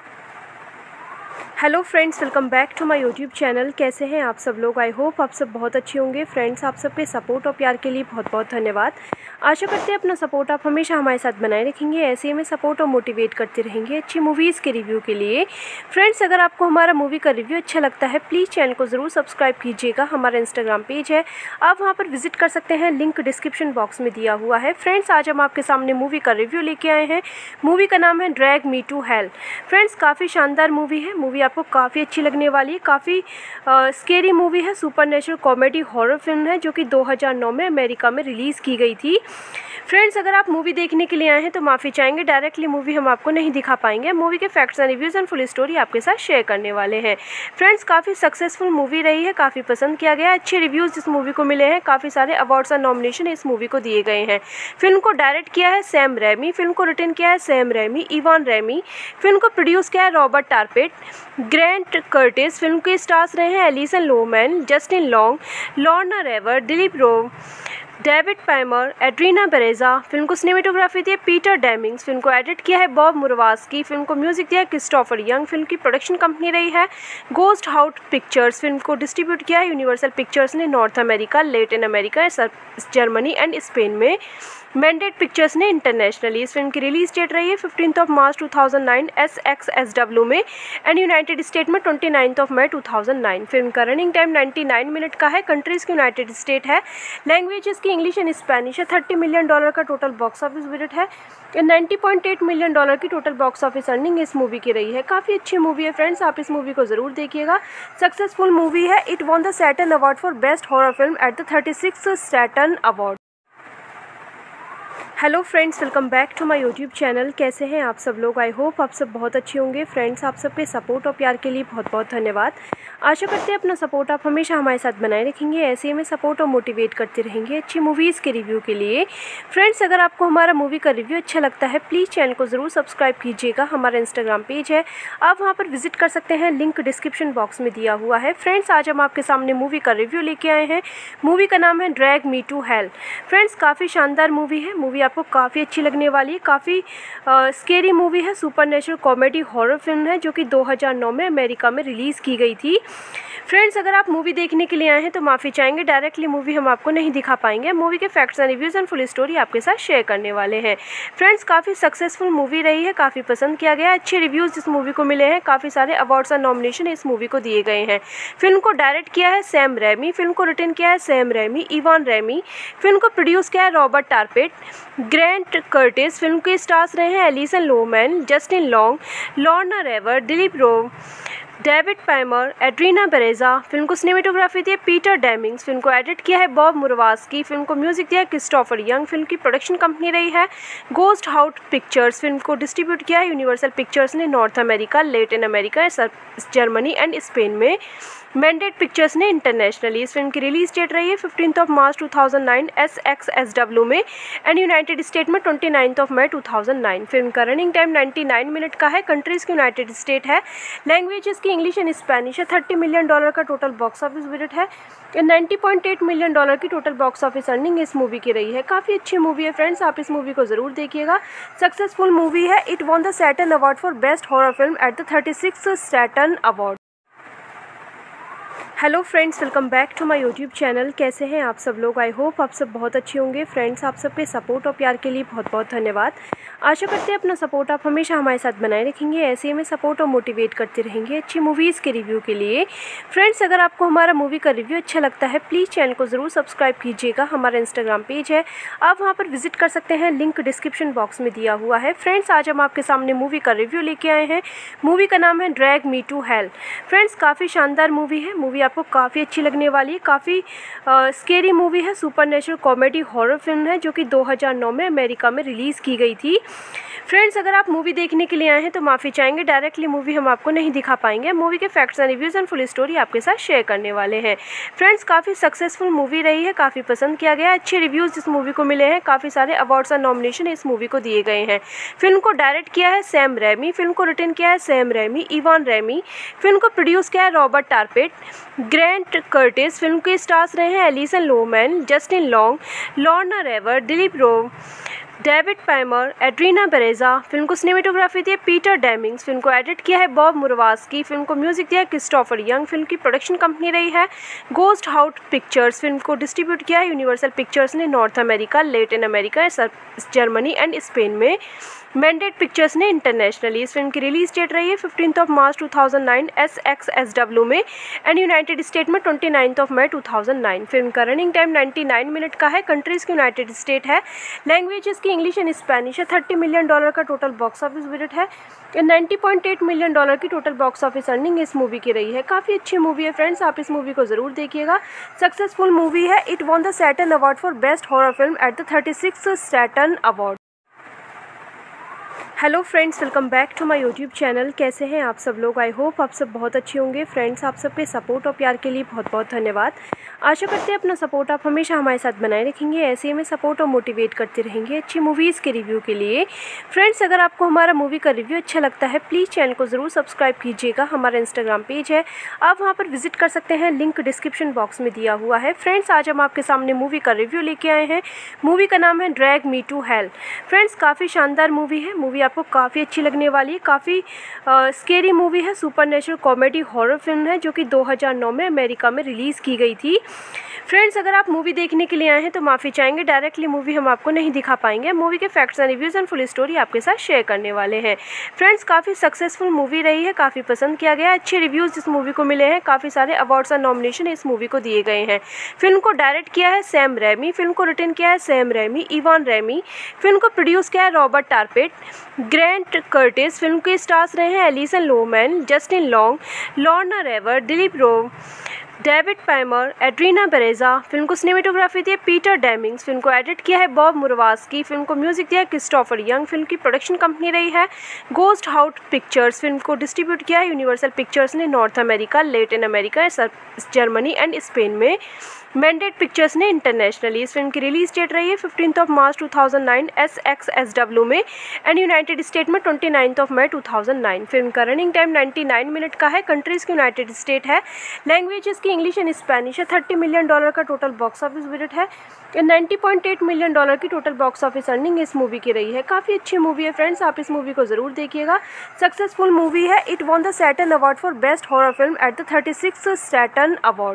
Hello friends, welcome back to my YouTube channel. कैसे हैं आप सब लोग? आई होप आप सब बहुत अच्छे होंगे। फ्रेंड्स, आप सबके सपोर्ट और प्यार के लिए बहुत बहुत धन्यवाद। आशा करते हैं अपना सपोर्ट आप हमेशा हमारे साथ बनाए रखेंगे, ऐसे ही हमें सपोर्ट और मोटिवेट करते रहेंगे अच्छी मूवीज़ के रिव्यू के लिए। फ्रेंड्स, अगर आपको हमारा मूवी का रिव्यू अच्छा लगता है प्लीज़ चैनल को ज़रूर सब्सक्राइब कीजिएगा। हमारा इंस्टाग्राम पेज है, आप वहाँ पर विजिट कर सकते हैं, लिंक डिस्क्रिप्शन बॉक्स में दिया हुआ है। फ्रेंड्स, आज हम आपके सामने मूवी का रिव्यू लेके आए हैं। मूवी का नाम है drag me to hello. Friends, काफ़ी शानदार मूवी है। मूवी आपको काफ़ी अच्छी लगने वाली है। काफ़ी स्केरी मूवी है, सुपरनेचुरल कॉमेडी हॉरर फिल्म है जो कि 2009 में अमेरिका में रिलीज़ की गई थी। फ्रेंड्स, अगर आप मूवी देखने के लिए आए हैं तो माफ़ी चाहेंगे, डायरेक्टली मूवी हम आपको नहीं दिखा पाएंगे। मूवी के facts and reviews and full story आपके साथ शेयर करने वाले हैं। फ्रेंड्स, काफ़ी सक्सेसफुल मूवी रही है, काफ़ी पसंद किया गया, अच्छे रिव्यूज़ इस मूवी को मिले हैं, काफ़ी सारे अवार्ड्स और नॉमिनेशन इस मूवी को दिए गए हैं। फिल्म को डायरेक्ट किया है सैम रैमी, फिल्म को रिटन किया है Sam Raimi, Ivan Raimi, film को प्रोड्यूस किया है Robert Tapert, Grant Curtis. Film के स्टार्स रहे हैं Alison Lohman, Justin Long, Lorna Raver, Dileep Rao, David Paymer, Adriana Barraza. Film को सिनेमेटोग्राफी दी है पीटर डेमिंग्स, फिल्म को एडिट किया है बॉब मुरवास्की, फिल्म को म्यूजिक दिया है क्रिस्टोफर यंग। फिल्म की प्रोडक्शन कंपनी रही है गोस्ट हाउस पिक्चर्स। फिल्म को डिस्ट्रीब्यूट किया है यूनिवर्सल पिक्चर्स ने north America, Latin America, Germany and Spain में। मैंडेट पिक्चर्स ने इंटरनेशनली। इस फिल्म की रिलीज डेट रही है 15 मार्च 2009 SXSW में एंड यूनाइटेड स्टेट में 29 मई 2009। फिल्म का रनिंग टाइम 99 मिनट का है। कंट्रीज़ की यूनाइटेड स्टेट है। लैंग्वेजेस की इंग्लिश एंड स्पेनिश है। $30 मिलियन का टोटल बॉक्स ऑफिस बजट है। 90.8 मिलियन डॉलर की टोटल बॉक्स ऑफिस अर्निंग इस मूवी की रही है। काफ़ी अच्छी मूवी है फ्रेंड्स, आप इस मूवी को ज़रूर देखिएगा। सक्सेसफुल मूवी है। It won the Saturn award for best horror film at the 36th Saturn award. Hello friends, welcome back to my YouTube channel. कैसे हैं आप सब लोग? आई होप आप सब बहुत अच्छे होंगे। फ्रेंड्स, आप सबके सपोर्ट और प्यार के लिए बहुत बहुत धन्यवाद। आशा करते हैं अपना सपोर्ट आप हमेशा हमारे साथ बनाए रखेंगे, ऐसे ही हमें सपोर्ट और मोटिवेट करते रहेंगे अच्छी मूवीज़ के रिव्यू के लिए। फ्रेंड्स, अगर आपको हमारा मूवी का रिव्यू अच्छा लगता है प्लीज़ चैनल को ज़रूर सब्सक्राइब कीजिएगा। हमारा इंस्टाग्राम पेज है, आप वहाँ पर विजिट कर सकते हैं, लिंक डिस्क्रिप्शन बॉक्स में दिया हुआ है। फ्रेंड्स, आज हम आपके सामने मूवी का रिव्यू लेके आए हैं। मूवी का नाम है drag me to hello. Friends, काफ़ी शानदार मूवी है। मूवी आपको काफ़ी अच्छी लगने वाली है। काफ़ी स्केरी मूवी है, सुपरनेचुरल कॉमेडी हॉरर फिल्म है जो कि 2009 में अमेरिका में रिलीज़ की गई थी। फ्रेंड्स, अगर आप मूवी देखने के लिए आए हैं तो माफ़ी चाहेंगे, डायरेक्टली मूवी हम आपको नहीं दिखा पाएंगे। मूवी के facts and reviews and full story आपके साथ शेयर करने वाले हैं। फ्रेंड्स, काफ़ी सक्सेसफुल मूवी रही है, काफ़ी पसंद किया गया, अच्छे रिव्यूज़ इस मूवी को मिले हैं, काफ़ी सारे अवार्ड्स और नॉमिनेशन इस मूवी को दिए गए हैं। फिल्म को डायरेक्ट किया है सैम रैमी, फिल्म को रिटन किया है Sam Raimi, Ivan Raimi, film को प्रोड्यूस किया है Robert Tapert, Grant Curtis. Film के स्टार्स रहे हैं Alison Lohman, Justin Long, Lorna Raver, Dileep Rao, David Paymer, Adriana Barraza. Film को सिनेमेटोग्राफी दी है पीटर डेमिंग्स, फिल्म को एडिट किया है बॉब मुरवास्की, फिल्म को म्यूजिक दिया है क्रिस्टोफर यंग। फिल्म की प्रोडक्शन कंपनी रही है गोस्ट हाउस पिक्चर्स। फिल्म को डिस्ट्रीब्यूट किया है यूनिवर्सल पिक्चर्स ने north America, Latin America, Germany and Spain में। मैंडेट पिक्चर्स ने इंटरनेशनली। इस फिल्म की रिलीज डेट रही है 15 मार्च 2009 SXSW में एंड यूनाइटेड स्टेट में 29 मई 2009। फिल्म का रनिंग टाइम 99 मिनट का है। कंट्रीज़ की यूनाइटेड स्टेट है। लैंग्वेजेस की इंग्लिश एंड स्पेनिश है। $30 मिलियन का टोटल बॉक्स ऑफिस बजट है। 90.8 मिलियन डॉलर की टोटल बॉक्स ऑफिस अर्निंग इस मूवी की रही है। काफ़ी अच्छी मूवी है फ्रेंड्स, आप इस मूवी को ज़रूर देखिएगा। सक्सेसफुल मूवी है। It won the Saturn award for best horror film at the 36th Saturn award. Hello friends, welcome back to my YouTube channel. कैसे हैं आप सब लोग? आई होप आप सब बहुत अच्छे होंगे। फ्रेंड्स, आप सबके सपोर्ट और प्यार के लिए बहुत बहुत धन्यवाद। आशा करते हैं अपना सपोर्ट आप हमेशा हमारे साथ बनाए रखेंगे, ऐसे ही हमें सपोर्ट और मोटिवेट करते रहेंगे अच्छी मूवीज़ के रिव्यू के लिए। फ्रेंड्स, अगर आपको हमारा मूवी का रिव्यू अच्छा लगता है प्लीज़ चैनल को ज़रूर सब्सक्राइब कीजिएगा। हमारा इंस्टाग्राम पेज है, आप वहाँ पर विजिट कर सकते हैं, लिंक डिस्क्रिप्शन बॉक्स में दिया हुआ है। फ्रेंड्स, आज हम आपके सामने मूवी का रिव्यू लेके आए हैं। मूवी का नाम है drag me to hello. Friends, काफ़ी शानदार मूवी है। मूवी आपको काफ़ी अच्छी लगने वाली है। काफ़ी स्केरी मूवी है, सुपरनेचुरल कॉमेडी हॉरर फिल्म है जो कि 2009 में अमेरिका में रिलीज़ की गई थी। फ्रेंड्स, अगर आप मूवी देखने के लिए आए हैं तो माफ़ी चाहेंगे, डायरेक्टली मूवी हम आपको नहीं दिखा पाएंगे। मूवी के facts and reviews and full story आपके साथ शेयर करने वाले हैं। फ्रेंड्स, काफ़ी सक्सेसफुल मूवी रही है, काफ़ी पसंद किया गया, अच्छे रिव्यूज़ इस मूवी को मिले हैं, काफ़ी सारे अवार्ड्स और नॉमिनेशन इस मूवी को दिए गए हैं। फिल्म को डायरेक्ट किया है सैम रैमी, फिल्म को रिटन किया है Sam Raimi, Ivan Raimi, film को प्रोड्यूस किया है Robert Tapert, Grant Curtis. Film के स्टार्स रहे हैं Alison Lohman, Justin Long, Lorna Raver, Dileep Rao, David Paymer, Adriana Barraza. Film को सिनेमेटोग्राफी दी है पीटर डेमिंग्स, फिल्म को एडिट किया है बॉब मुरवास्की, फिल्म को म्यूजिक दिया है क्रिस्टोफर यंग। फिल्म की प्रोडक्शन कंपनी रही है गोस्ट हाउस पिक्चर्स। फिल्म को डिस्ट्रीब्यूट किया है यूनिवर्सल पिक्चर्स ने north America, Latin America, Germany and Spain में। मैंडेट पिक्चर्स ने इंटरनेशनली। इस फिल्म की रिलीज डेट रही है 15 मार्च 2009 SXSW में एंड यूनाइटेड स्टेट में 29 मई 2009। फिल्म का रनिंग टाइम 99 मिनट का है। कंट्रीज की यूनाइटेड स्टेट है, लैंग्वेजेस की इंग्लिश एंड स्पेनिश है। $30 मिलियन का टोटल बॉक्स ऑफिस बजट है। $90.8 मिलियन की टोटल बॉक्स ऑफिस अर्निंग इस मूवी की रही है। काफ़ी अच्छी मूवी है फ्रेंड्स, आप इस मूवी को ज़रूर देखिएगा। सक्सेसफुल मूवी है। It won the Saturn award for best horror film at the 36th Saturn award. Hello friends, welcome back to my YouTube channel. कैसे हैं आप सब लोग? आई होप आप सब बहुत अच्छे होंगे। फ्रेंड्स, आप सबके सपोर्ट और प्यार के लिए बहुत बहुत धन्यवाद। आशा करते हैं अपना सपोर्ट आप हमेशा हमारे साथ बनाए रखेंगे, ऐसे ही हमें सपोर्ट और मोटिवेट करते रहेंगे अच्छी मूवीज़ के रिव्यू के लिए। फ्रेंड्स, अगर आपको हमारा मूवी का रिव्यू अच्छा लगता है प्लीज़ चैनल को ज़रूर सब्सक्राइब कीजिएगा। हमारा इंस्टाग्राम पेज है, आप वहाँ पर विजिट कर सकते हैं, लिंक डिस्क्रिप्शन बॉक्स में दिया हुआ है। फ्रेंड्स, आज हम आपके सामने मूवी का रिव्यू लेके आए हैं। मूवी का नाम है drag me to hello. Friends, काफ़ी शानदार मूवी है, मूवी आपको काफ़ी अच्छी लगने वाली है। काफ़ी स्केरी मूवी है, सुपरनेचुरल कॉमेडी हॉरर फिल्म है जो कि 2009 में अमेरिका में रिलीज़ की गई थी। फ्रेंड्स, अगर आप मूवी देखने के लिए आए हैं तो माफ़ी चाहेंगे, डायरेक्टली मूवी हम आपको नहीं दिखा पाएंगे। मूवी के facts and reviews and full story आपके साथ शेयर करने वाले हैं। फ्रेंड्स, काफ़ी सक्सेसफुल मूवी रही है, काफ़ी पसंद किया गया, अच्छे रिव्यूज़ इस मूवी को मिले हैं, काफ़ी सारे अवार्ड्स और नॉमिनेशन इस मूवी को दिए गए हैं। फिल्म को डायरेक्ट किया है सैम रैमी, फिल्म को रिटन किया है Sam Raimi, Ivan Raimi, film को प्रोड्यूस किया है Robert Tapert, Grant Curtis. Film के स्टार्स रहे हैं Alison Lohman, Justin Long, Lorna Raver, Dileep Rao, David Paymer, Adriana Barraza. Film को सिनेमेटोग्राफी दी है पीटर डेमिंग्स, फिल्म को एडिट किया है बॉब मुरवास्की, फिल्म को म्यूजिक दिया है क्रिस्टोफर यंग। फिल्म की प्रोडक्शन कंपनी रही है गोस्ट हाउस पिक्चर्स। फिल्म को डिस्ट्रीब्यूट किया है यूनिवर्सल पिक्चर्स ने north America, Latin America, Germany and Spain में। मैंडेट पिक्चर्स ने इंटरनेशनली। इस फिल्म की रिलीज डेट रही है 15 मार्च 2009 SXSW में एंड यूनाइटेड स्टेट में 29 मई 2009। फिल्म का रनिंग टाइम 99 मिनट का है। कंट्रीज की यूनाइटेड स्टेट है, लैंग्वेजेस की इंग्लिश एंड स्पेनिश है। $30 मिलियन का टोटल बॉक्स ऑफिस बजट है। $90.8 मिलियन की टोटल बॉक्स ऑफिस अर्निंग इस मूवी की रही है। काफ़ी अच्छी मूवी है फ्रेंड्स, आप इस मूवी को ज़रूर देखिएगा। सक्सेसफुल मूवी है। It won the Saturn award for best horror film at the 36th Saturn award.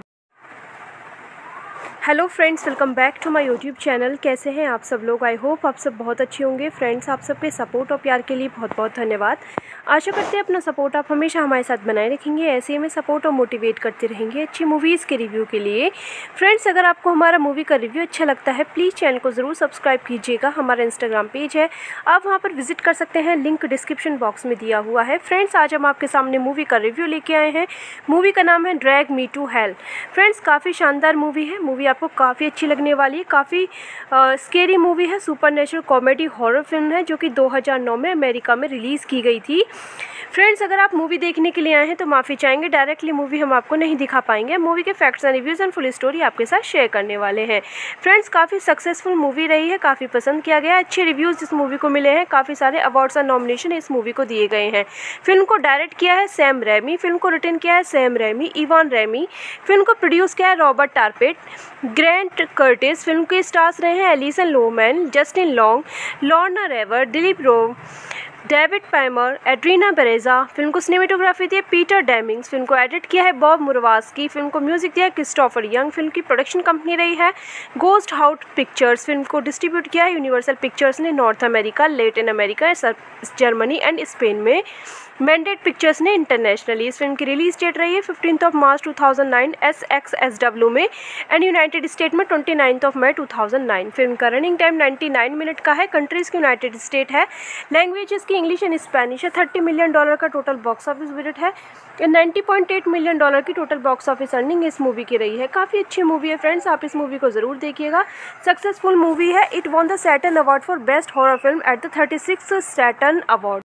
Hello friends, welcome back to my YouTube channel. कैसे हैं आप सब लोग? आई होप आप सब बहुत अच्छे होंगे। फ्रेंड्स, आप सबके सपोर्ट और प्यार के लिए बहुत बहुत धन्यवाद। आशा करते हैं अपना सपोर्ट आप हमेशा हमारे साथ बनाए रखेंगे, ऐसे ही हमें सपोर्ट और मोटिवेट करते रहेंगे अच्छी मूवीज़ के रिव्यू के लिए। फ्रेंड्स, अगर आपको हमारा मूवी का रिव्यू अच्छा लगता है प्लीज़ चैनल को ज़रूर सब्सक्राइब कीजिएगा। हमारा इंस्टाग्राम पेज है, आप वहाँ पर विजिट कर सकते हैं, लिंक डिस्क्रिप्शन बॉक्स में दिया हुआ है। फ्रेंड्स, आज हम आपके सामने मूवी का रिव्यू लेके आए हैं। मूवी का नाम है drag me to hello. Friends, काफ़ी शानदार मूवी है, मूवी आपको काफ़ी अच्छी लगने वाली है। काफ़ी स्केरी मूवी है, सुपरनेचुरल कॉमेडी हॉरर फिल्म है जो कि 2009 में अमेरिका में रिलीज़ की गई थी। फ्रेंड्स, अगर आप मूवी देखने के लिए आए हैं तो माफ़ी चाहेंगे, डायरेक्टली मूवी हम आपको नहीं दिखा पाएंगे। मूवी के facts and reviews and full story आपके साथ शेयर करने वाले हैं। फ्रेंड्स, काफ़ी सक्सेसफुल मूवी रही है, काफ़ी पसंद किया गया, अच्छे रिव्यूज़ इस मूवी को मिले हैं, काफ़ी सारे अवार्ड्स और नॉमिनेशन इस मूवी को दिए गए हैं। फिल्म को डायरेक्ट किया है सैम रैमी, फिल्म को रिटन किया है Sam Raimi, Ivan Raimi, film को प्रोड्यूस किया है Robert Tapert, Grant Curtis. Film के स्टार्स रहे हैं Alison Lohman, Justin Long, Lorna Raver, Dileep Rao, David Paymer, Adriana Barraza. Film को सिनेमेटोग्राफी दी है पीटर डेमिंग्स, फिल्म को एडिट किया है बॉब मुरवास्की, फिल्म को म्यूजिक दिया है क्रिस्टोफर यंग। फिल्म की प्रोडक्शन कंपनी रही है गोस्ट हाउस पिक्चर्स। फिल्म को डिस्ट्रीब्यूट किया है यूनिवर्सल पिक्चर्स ने north America, Latin America, Germany and Spain में। मैंडेट पिक्चर्स ने इंटरनेशनली। इस फिल्म की रिलीज डेट रही है 15 मार्च 2009 SXSW में एंड यूनाइटेड स्टेट में 29 मई 2009। फिल्म का रनिंग टाइम 99 मिनट का है। कंट्रीज की यूनाइटेड स्टेट है, लैंग्वेजेस की इंग्लिश एंड स्पेनिश है। $30 मिलियन का टोटल बॉक्स ऑफिस बजट है। 90.8 मिलियन डॉलर की टोटल बॉक्स ऑफिस अर्निंग इस मूवी की रही है। काफ़ी अच्छी मूवी है फ्रेंड्स, आप इस मूवी को ज़रूर देखिएगा। सक्सेसफुल मूवी है। It won the Saturn award for best horror film at the 36th Saturn award.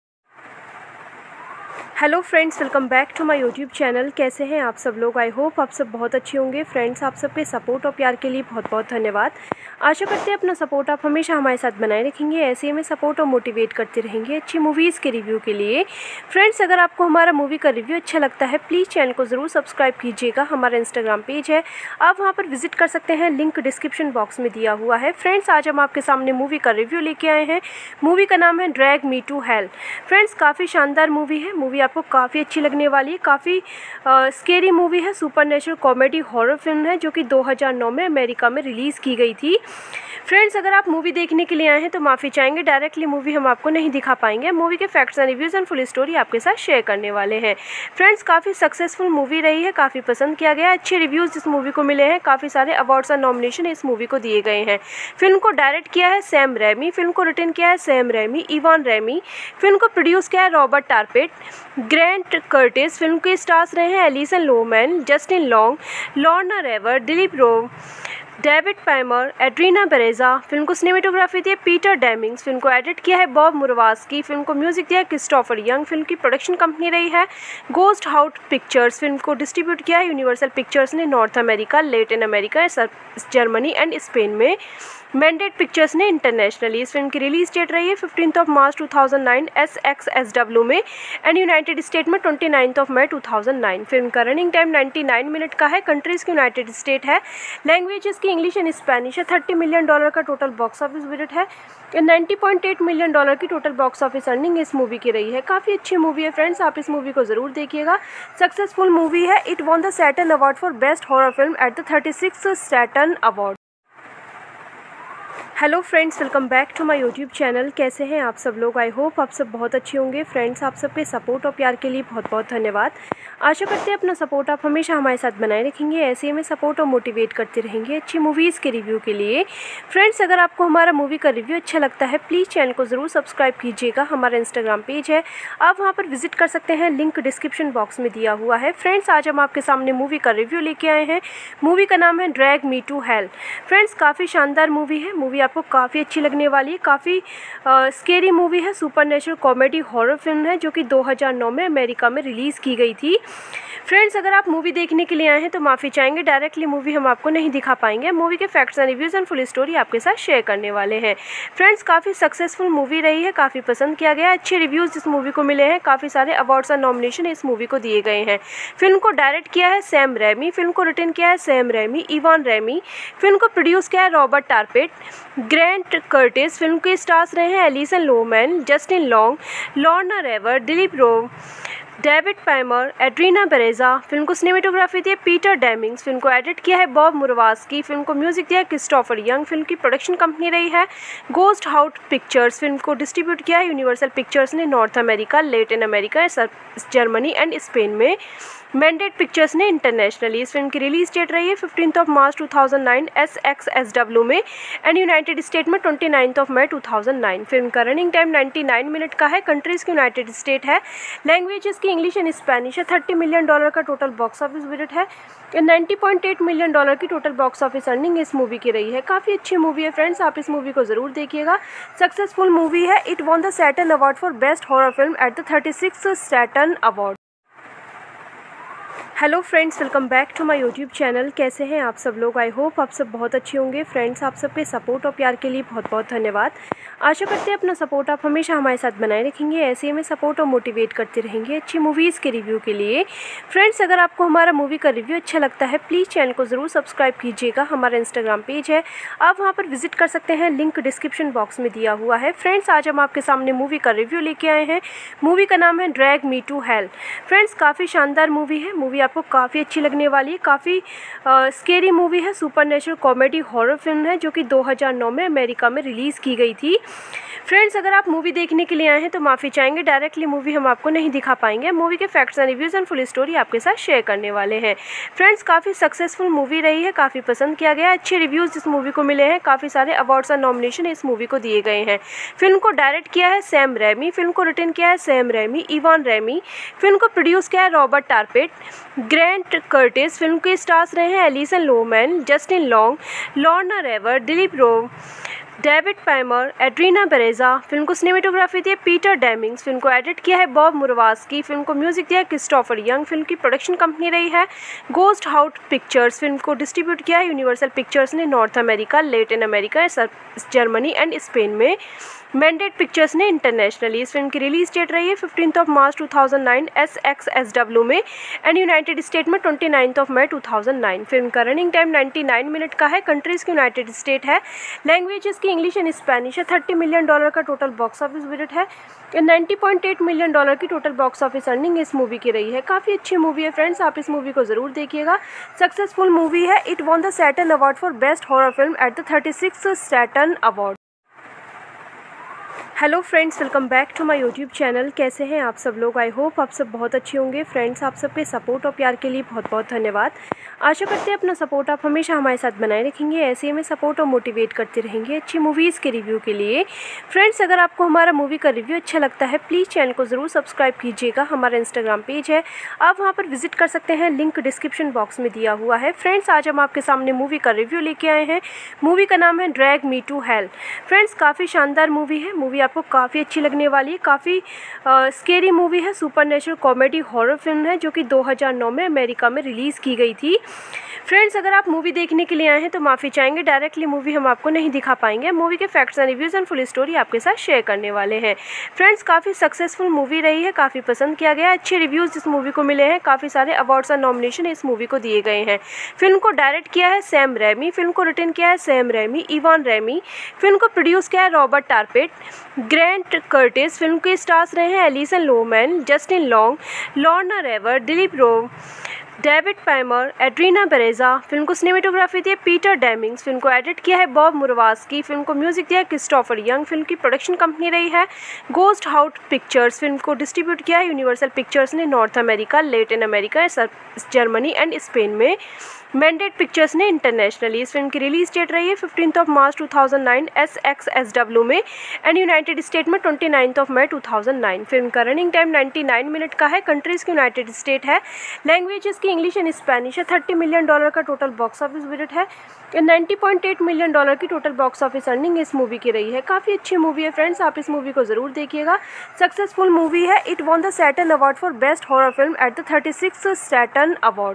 Hello friends, welcome back to my YouTube channel. कैसे हैं आप सब लोग? आई होप आप सब बहुत अच्छे होंगे। फ्रेंड्स, आप सबके सपोर्ट और प्यार के लिए बहुत बहुत धन्यवाद। आशा करते हैं अपना सपोर्ट आप हमेशा हमारे साथ बनाए रखेंगे, ऐसे ही हमें सपोर्ट और मोटिवेट करते रहेंगे अच्छी मूवीज़ के रिव्यू के लिए। फ्रेंड्स, अगर आपको हमारा मूवी का रिव्यू अच्छा लगता है प्लीज़ चैनल को ज़रूर सब्सक्राइब कीजिएगा। हमारा इंस्टाग्राम पेज है, आप वहाँ पर विजिट कर सकते हैं, लिंक डिस्क्रिप्शन बॉक्स में दिया हुआ है। फ्रेंड्स, आज हम आपके सामने मूवी का रिव्यू लेके आए हैं। मूवी का नाम है drag me to hello. Friends, काफ़ी शानदार मूवी है। मूवी आपको काफ़ी अच्छी लगने वाली है। काफ़ी स्केरी मूवी है, सुपरनेचुरल कॉमेडी हॉरर फिल्म है जो कि 2009 में अमेरिका में रिलीज़ की गई थी। फ्रेंड्स, अगर आप मूवी देखने के लिए आए हैं तो माफ़ी चाहेंगे, डायरेक्टली मूवी हम आपको नहीं दिखा पाएंगे। मूवी के facts and reviews and full story आपके साथ शेयर करने वाले हैं। फ्रेंड्स, काफ़ी सक्सेसफुल मूवी रही है, काफ़ी पसंद किया गया, अच्छे रिव्यूज़ इस मूवी को मिले हैं। काफ़ी सारे अवार्ड्स और नॉमिनेशन इस मूवी को दिए गए हैं। फिल्म को डायरेक्ट किया है सैम रैमी, फिल्म को रिटन किया है Sam Raimi, Ivan Raimi. Film को प्रोड्यूस किया है Robert Tapert, Grant Curtis. Film के स्टार्स रहे हैं Alison Lohman, Justin Long, Lorna Raver, Dileep Rao, David Paymer, Adriana Barraza. Film को सिनेमेटोग्राफी दी है पीटर डेमिंग्स। फिल्म को एडिट किया है बॉब मुरवास्की। फिल्म को म्यूजिक दिया है क्रिस्टोफर यंग। फिल्म की प्रोडक्शन कंपनी रही है गोस्ट हाउस पिक्चर्स। फिल्म को डिस्ट्रीब्यूट किया है यूनिवर्सल पिक्चर्स ने north America, Latin America, Germany and Spain में। मैंडेट पिक्चर्स ने इंटरनेशनली। इस फिल्म की रिलीज डेट रही है 15 मार्च 2009 SXSW में एंड यूनाइटेड स्टेट में 29 मई 2009। फिल्म का रनिंग टाइम 99 मिनट का है। कंट्रीज़ की यूनाइटेड स्टेट है। लैंग्वेजेस की इंग्लिश एंड स्पेनिश है। $30 मिलियन का टोटल बॉक्स ऑफिस बजट है। 90.8 मिलियन डॉलर की टोटल बॉक्स ऑफिस अर्निंग इस मूवी की रही है। काफ़ी अच्छी मूवी है फ्रेंड्स, आप इस मूवी को ज़रूर देखिएगा। सक्सेसफुल मूवी है। It won the Saturn award for best horror film at the 36th Saturn award. Hello friends, welcome back to my YouTube channel. कैसे हैं आप सब लोग? आई होप आप सब बहुत अच्छे होंगे। फ्रेंड्स, आप सबके सपोर्ट और प्यार के लिए बहुत बहुत धन्यवाद। आशा करते हैं अपना सपोर्ट आप हमेशा हमारे साथ बनाए रखेंगे, ऐसे ही हमें सपोर्ट और मोटिवेट करते रहेंगे अच्छी मूवीज़ के रिव्यू के लिए। फ्रेंड्स, अगर आपको हमारा मूवी का रिव्यू अच्छा लगता है प्लीज़ चैनल को ज़रूर सब्सक्राइब कीजिएगा। हमारा इंस्टाग्राम पेज है, आप वहाँ पर विजिट कर सकते हैं, लिंक डिस्क्रिप्शन बॉक्स में दिया हुआ है। फ्रेंड्स, आज हम आपके सामने मूवी का रिव्यू लेके आए हैं। मूवी का नाम है drag me to hello. Friends, काफ़ी शानदार मूवी है। मूवी आपको काफ़ी अच्छी लगने वाली है। काफ़ी स्केरी मूवी है, सुपरनेचुरल कॉमेडी हॉरर फिल्म है जो कि 2009 में अमेरिका में रिलीज़ की गई थी। फ्रेंड्स, अगर आप मूवी देखने के लिए आए हैं तो माफ़ी चाहेंगे, डायरेक्टली मूवी हम आपको नहीं दिखा पाएंगे। मूवी के facts and reviews and full story आपके साथ शेयर करने वाले हैं। फ्रेंड्स, काफ़ी सक्सेसफुल मूवी रही है, काफ़ी पसंद किया गया, अच्छे रिव्यूज़ इस मूवी को मिले हैं। काफ़ी सारे अवार्ड्स और नॉमिनेशन इस मूवी को दिए गए हैं। फिल्म को डायरेक्ट किया है सैम रैमी, फिल्म को रिटन किया है Sam Raimi, Ivan Raimi. Film को प्रोड्यूस किया है Robert Tapert, Grant Curtis. Film के स्टार्स रहे हैं Alison Lohman, Justin Long, Lorna Raver, Dileep Rao, David Paymer, Adriana Barraza. Film को सिनेमेटोग्राफी दी है पीटर डेमिंग्स। फिल्म को एडिट किया है बॉब मुरवास्की। फिल्म को म्यूजिक दिया है क्रिस्टोफर यंग। फिल्म की प्रोडक्शन कंपनी रही है गोस्ट हाउस पिक्चर्स। फिल्म को डिस्ट्रीब्यूट किया है यूनिवर्सल पिक्चर्स ने north America, Latin America, Germany and Spain में। मैंडेट पिक्चर्स ने इंटरनेशनली। इस फिल्म की रिलीज डेट रही है 15 मार्च 2009 SXSW में एंड यूनाइटेड स्टेट में 29 मई 2009। फिल्म का रनिंग टाइम 99 मिनट का है। कंट्रीज़ की यूनाइटेड स्टेट है। लैंग्वेजेस की इंग्लिश एंड स्पेनिश है। $30 मिलियन का टोटल बॉक्स ऑफिस बजट है। 90.8 मिलियन डॉलर की टोटल बॉक्स ऑफिस अर्निंग इस मूवी की रही है। काफ़ी अच्छी मूवी है फ्रेंड्स, आप इस मूवी को ज़रूर देखिएगा। सक्सेसफुल मूवी है। It won the Saturn award for best horror film at the 36th Saturn award. Hello friends, welcome back to my YouTube channel. कैसे हैं आप सब लोग? आई होप आप सब बहुत अच्छे होंगे। फ्रेंड्स, आप सबके सपोर्ट और प्यार के लिए बहुत बहुत धन्यवाद। आशा करते हैं अपना सपोर्ट आप हमेशा हमारे साथ बनाए रखेंगे, ऐसे ही हमें सपोर्ट और मोटिवेट करते रहेंगे अच्छी मूवीज़ के रिव्यू के लिए। फ्रेंड्स, अगर आपको हमारा मूवी का रिव्यू अच्छा लगता है प्लीज़ चैनल को ज़रूर सब्सक्राइब कीजिएगा। हमारा इंस्टाग्राम पेज है, आप वहाँ पर विजिट कर सकते हैं, लिंक डिस्क्रिप्शन बॉक्स में दिया हुआ है। फ्रेंड्स, आज हम आपके सामने मूवी का रिव्यू लेके आए हैं। मूवी का नाम है drag me to hello. Friends काफ़ी शानदार मूवी है, मूवी आपको काफ़ी अच्छी लगने वाली है। काफ़ी स्केरी मूवी है, सुपरनेचुरल कॉमेडी हॉरर फिल्म है जो कि 2009 में अमेरिका में रिलीज़ की गई थी। फ्रेंड्स अगर आप मूवी देखने के लिए आए हैं तो माफ़ी चाहेंगे, डायरेक्टली मूवी हम आपको नहीं दिखा पाएंगे। मूवी के facts and reviews and full story आपके साथ शेयर करने वाले हैं। फ्रेंड्स काफ़ी सक्सेसफुल मूवी रही है, काफ़ी पसंद किया गया, अच्छे रिव्यूज़ इस मूवी को मिले हैं, काफ़ी सारे अवार्ड्स और नॉमिनेशन इस मूवी को दिए गए हैं। फिल्म को डायरेक्ट किया है सैम रैमी, फिल्म को रिटन किया है Sam Raimi, Ivan Raimi, film को प्रोड्यूस किया है Robert Tapert, Grant Curtis. Film के स्टार्स रहे हैं Alison Lohman, Justin Long, Lorna Raver, Dileep Rao, David Paymer, Adriana Barraza. Film को सिनेमेटोग्राफी दी है पीटर डेमिंग्स, फिल्म को एडिट किया है बॉब मुरवास्की, फिल्म को म्यूजिक दिया है क्रिस्टोफर यंग। फिल्म की प्रोडक्शन कंपनी रही है गोस्ट हाउस पिक्चर्स। फिल्म को डिस्ट्रीब्यूट किया है यूनिवर्सल पिक्चर्स ने north America, Latin America, Germany and Spain में। मैंडेट पिक्चर्स ने इंटरनेशनली। इस फिल्म की रिलीज डेट रही है 15 मार्च 2009 SXSW में एंड यूनाइटेड स्टेट में 29 मई 2009। फिल्म का रनिंग टाइम 99 मिनट का है। कंट्रीज की यूनाइटेड स्टेट है, लैंग्वेजेस की इंग्लिश एंड स्पेनिश है। $30 मिलियन का टोटल बॉक्स ऑफिस बजट है। $90.8 मिलियन की टोटल बॉक्स ऑफिस अर्निंग इस मूवी की रही है। काफ़ी अच्छी मूवी है फ्रेंड्स, आप इस मूवी को ज़रूर देखिएगा। सक्सेसफुल मूवी है। It won the Saturn award for best horror film at the 36th Saturn award. Hello friends, welcome back to my YouTube channel. कैसे हैं आप सब लोग? आई होप आप सब बहुत अच्छे होंगे। फ्रेंड्स आप सबके सपोर्ट और प्यार के लिए बहुत बहुत धन्यवाद। आशा करते हैं अपना सपोर्ट आप हमेशा हमारे साथ बनाए रखेंगे, ऐसे ही हमें सपोर्ट और मोटिवेट करते रहेंगे अच्छी मूवीज़ के रिव्यू के लिए। फ्रेंड्स अगर आपको हमारा मूवी का रिव्यू अच्छा लगता है प्लीज़ चैनल को ज़रूर सब्सक्राइब कीजिएगा। हमारा इंस्टाग्राम पेज है, आप वहाँ पर विजिट कर सकते हैं, लिंक डिस्क्रिप्शन बॉक्स में दिया हुआ है। फ्रेंड्स आज हम आपके सामने मूवी का रिव्यू लेके आए हैं। मूवी का नाम है drag me to hello. Friends काफ़ी शानदार मूवी है, मूवी आपको काफ़ी अच्छी लगने वाली है। काफ़ी स्केरी मूवी है, सुपरनेचुरल कॉमेडी हॉरर फिल्म है जो कि 2009 में अमेरिका में रिलीज़ की गई थी। फ्रेंड्स अगर आप मूवी देखने के लिए आए हैं तो माफ़ी चाहेंगे, डायरेक्टली मूवी हम आपको नहीं दिखा पाएंगे। मूवी के facts and reviews and full story आपके साथ शेयर करने वाले हैं। फ्रेंड्स काफ़ी सक्सेसफुल मूवी रही है, काफ़ी पसंद किया गया, अच्छे रिव्यूज़ इस मूवी को मिले हैं, काफ़ी सारे अवार्ड्स और नॉमिनेशन इस मूवी को दिए गए हैं। फिल्म को डायरेक्ट किया है सैम रैमी, फिल्म को रिटन किया है Sam Raimi, Ivan Raimi, film को प्रोड्यूस किया है Robert Tapert, Grant Curtis. Film के स्टार्स रहे हैं Alison Lohman, Justin Long, Lorna Raver, Dileep Rao, David Paymer, Adriana Barraza. Film को सिनेमेटोग्राफी दी है पीटर डेमिंग्स, फिल्म को एडिट किया है बॉब मुरवास्की, फिल्म को म्यूजिक दिया है क्रिस्टोफर यंग। फिल्म की प्रोडक्शन कंपनी रही है गोस्ट हाउस पिक्चर्स। फिल्म को डिस्ट्रीब्यूट किया है यूनिवर्सल पिक्चर्स ने north America, Latin America, Germany and Spain में। मैंडेट पिक्चर्स ने इंटरनेशनली। इस फिल्म की रिलीज डेट रही है 15 मार्च 2009 SXSW में एंड यूनाइटेड स्टेट में 29 मई 2009। फिल्म का रनिंग टाइम 99 मिनट का है। कंट्रीज की यूनाइटेड स्टेट है, लैंग्वेजेस की इंग्लिश एंड स्पेनिश है। $30 मिलियन का टोटल बॉक्स ऑफिस बजट है। $90.8 मिलियन की टोटल बॉक्स ऑफिस अर्निंग इस मूवी की रही है। काफ़ी अच्छी मूवी है फ्रेंड्स, आप इस मूवी को ज़रूर देखिएगा। सक्सेसफुल मूवी है। It won the Saturn award for best horror film at the 36th Saturn award.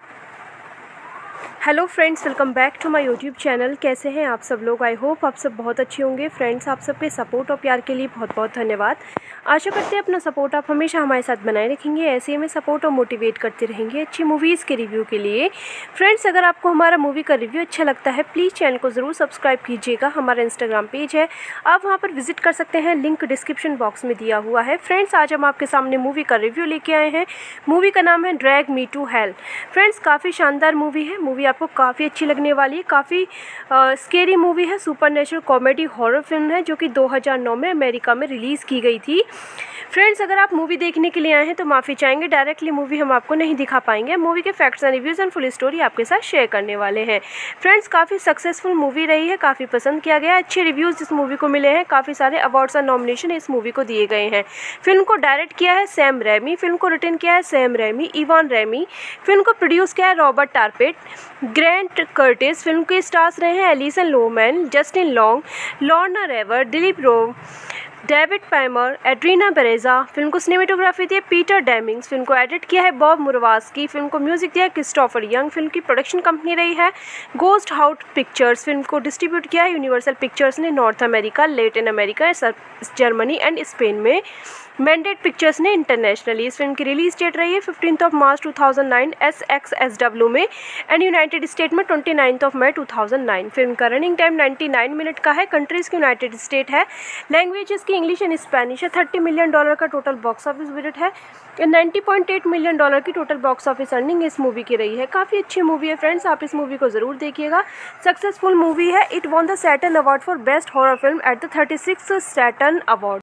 Hello friends, welcome back to my YouTube channel. कैसे हैं आप सब लोग? आई होप आप सब बहुत अच्छे होंगे। फ्रेंड्स आप सबके सपोर्ट और प्यार के लिए बहुत बहुत धन्यवाद। आशा करते हैं अपना सपोर्ट आप हमेशा हमारे साथ बनाए रखेंगे, ऐसे ही हमें सपोर्ट और मोटिवेट करते रहेंगे अच्छी मूवीज़ के रिव्यू के लिए। फ्रेंड्स अगर आपको हमारा मूवी का रिव्यू अच्छा लगता है प्लीज़ चैनल को ज़रूर सब्सक्राइब कीजिएगा। हमारा इंस्टाग्राम पेज है, आप वहाँ पर विजिट कर सकते हैं, लिंक डिस्क्रिप्शन बॉक्स में दिया हुआ है। फ्रेंड्स आज हम आपके सामने मूवी का रिव्यू लेके आए हैं। मूवी का नाम है drag me to hello. Friends काफ़ी शानदार मूवी है, मूवी आपको काफ़ी अच्छी लगने वाली है। काफ़ी स्केरी मूवी है, सुपरनेचुरल कॉमेडी हॉरर फिल्म है जो कि 2009 में अमेरिका में रिलीज़ की गई थी। फ्रेंड्स अगर आप मूवी देखने के लिए आए हैं तो माफ़ी चाहेंगे, डायरेक्टली मूवी हम आपको नहीं दिखा पाएंगे। मूवी के facts and reviews and full story आपके साथ शेयर करने वाले हैं। फ्रेंड्स काफ़ी सक्सेसफुल मूवी रही है, काफ़ी पसंद किया गया, अच्छे रिव्यूज़ इस मूवी को मिले हैं, काफ़ी सारे अवार्ड्स और नॉमिनेशन इस मूवी को दिए गए हैं। फिल्म को डायरेक्ट किया है सैम रैमी, फिल्म को रिटन किया है Sam Raimi, Ivan Raimi, film को प्रोड्यूस किया है Robert Tapert, Grant Curtis. Film के स्टार्स रहे हैं Alison Lohman, Justin Long, Lorna Raver, Dileep Rao, David Paymer, Adriana Barraza. Film को सिनेमेटोग्राफी दी है पीटर डेमिंग्स, फिल्म को एडिट किया है बॉब मुरवास्की, फिल्म को म्यूजिक दिया है क्रिस्टोफर यंग। फिल्म की प्रोडक्शन कंपनी रही है गोस्ट हाउस पिक्चर्स। फिल्म को डिस्ट्रीब्यूट किया है यूनिवर्सल पिक्चर्स ने north America, Latin America, Germany and Spain में। मैंडेट पिक्चर्स ने इंटरनेशनली। इस फिल्म की रिलीज डेट रही है 15 मार्च 2009 SXSW में एंड यूनाइटेड स्टेट में 29 मई 2009। फिल्म का रनिंग टाइम 99 मिनट का है। कंट्रीज की यूनाइटेड स्टेट है। लैंग्वेज इसकी इंग्लिश एंड स्पेनिश है। $30 मिलियन का टोटल बॉक्स ऑफिस बजट है। $90.8 मिलियन की टोटल बॉक्स ऑफिस अर्निंग इस मूवी की रही है। काफ़ी अच्छी मूवी है फ्रेंड्स, आप इस मूवी को ज़रूर देखिएगा। सक्सेसफुल मूवी है। It won the Saturn award for best horror film at the 36th Saturn award.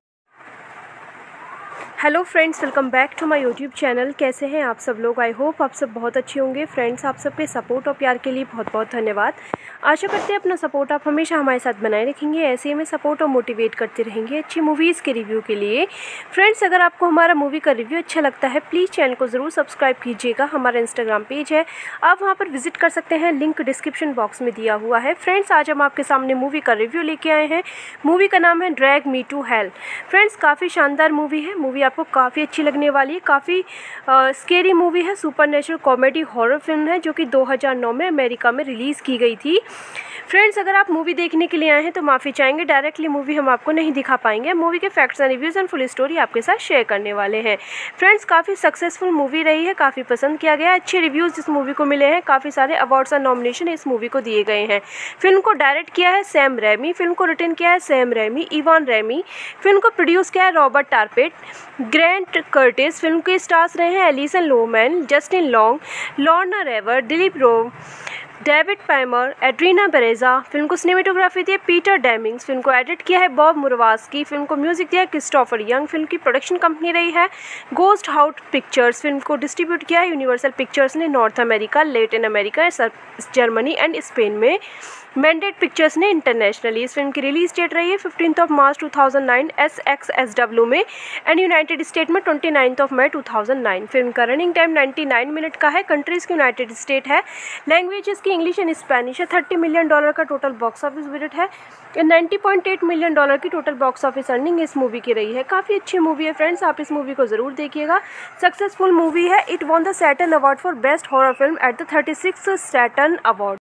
Hello friends, welcome back to my YouTube channel. कैसे हैं आप सब लोग? आई होप आप सब बहुत अच्छे होंगे। फ्रेंड्स, आप सबके सपोर्ट और प्यार के लिए बहुत बहुत धन्यवाद। आशा करते हैं अपना सपोर्ट आप हमेशा हमारे साथ बनाए रखेंगे, ऐसे ही हमें सपोर्ट और मोटिवेट करते रहेंगे अच्छी मूवीज़ के रिव्यू के लिए। फ्रेंड्स, अगर आपको हमारा मूवी का रिव्यू अच्छा लगता है प्लीज़ चैनल को ज़रूर सब्सक्राइब कीजिएगा। हमारा इंस्टाग्राम पेज है, आप वहाँ पर विजिट कर सकते हैं, लिंक डिस्क्रिप्शन बॉक्स में दिया हुआ है। फ्रेंड्स, आज हम आपके सामने मूवी का रिव्यू लेके आए हैं। मूवी का नाम है drag me to hello. Friends, काफ़ी शानदार मूवी है। मूवी आपको काफ़ी अच्छी लगने वाली है। काफ़ी स्केरी मूवी है। सुपरनेचुरल कॉमेडी हॉरर फिल्म है जो कि 2009 में अमेरिका में रिलीज़ की गई थी। फ्रेंड्स, अगर आप मूवी देखने के लिए आए हैं तो माफ़ी चाहेंगे, डायरेक्टली मूवी हम आपको नहीं दिखा पाएंगे। मूवी के facts and reviews and full story आपके साथ शेयर करने वाले हैं। फ्रेंड्स, काफ़ी सक्सेसफुल मूवी रही है, काफ़ी पसंद किया गया, अच्छे रिव्यूज़ इस मूवी को मिले हैं। काफ़ी सारे अवार्ड्स और नॉमिनेशन इस मूवी को दिए गए हैं। फिल्म को डायरेक्ट किया है सैम रैमी। फिल्म को रिटन किया है Sam Raimi, Ivan Raimi. Film को प्रोड्यूस किया है Robert Tapert, Grant Curtis. Film के स्टार्स रहे हैं Alison Lohman, Justin Long, Lorna Raver, Dileep Rao, David Paymer, Adriana Barraza. Film को सिनेमेटोग्राफी दी है पीटर डेमिंग्स। फिल्म को एडिट किया है बॉब मुरवास्की। फिल्म को म्यूजिक दिया है क्रिस्टोफर यंग। फिल्म की प्रोडक्शन कंपनी रही है गोस्ट हाउस पिक्चर्स। फिल्म को डिस्ट्रीब्यूट किया है यूनिवर्सल पिक्चर्स ने north America, Latin America, Germany and Spain में। मैंडेट पिक्चर्स ने इंटरनेशनली। इस फिल्म की रिलीज डेट रही है 15 मार्च 2009 SXSW में एंड यूनाइटेड स्टेट में 29 मई 2009। फिल्म का रनिंग टाइम 99 मिनट का है। कंट्रीज की यूनाइटेड स्टेट है। लैंग्वेज इसकी इंग्लिश एंड स्पेनिश है। $30 मिलियन का टोटल बॉक्स ऑफिस बजट है। $90.8 मिलियन की टोटल बॉक्स ऑफिस अर्निंग इस मूवी की रही है। काफ़ी अच्छी मूवी है फ्रेंड्स, आप इस मूवी को ज़रूर देखिएगा। सक्सेसफुल मूवी है। It won the Saturn award for best horror film at the 36th Saturn award.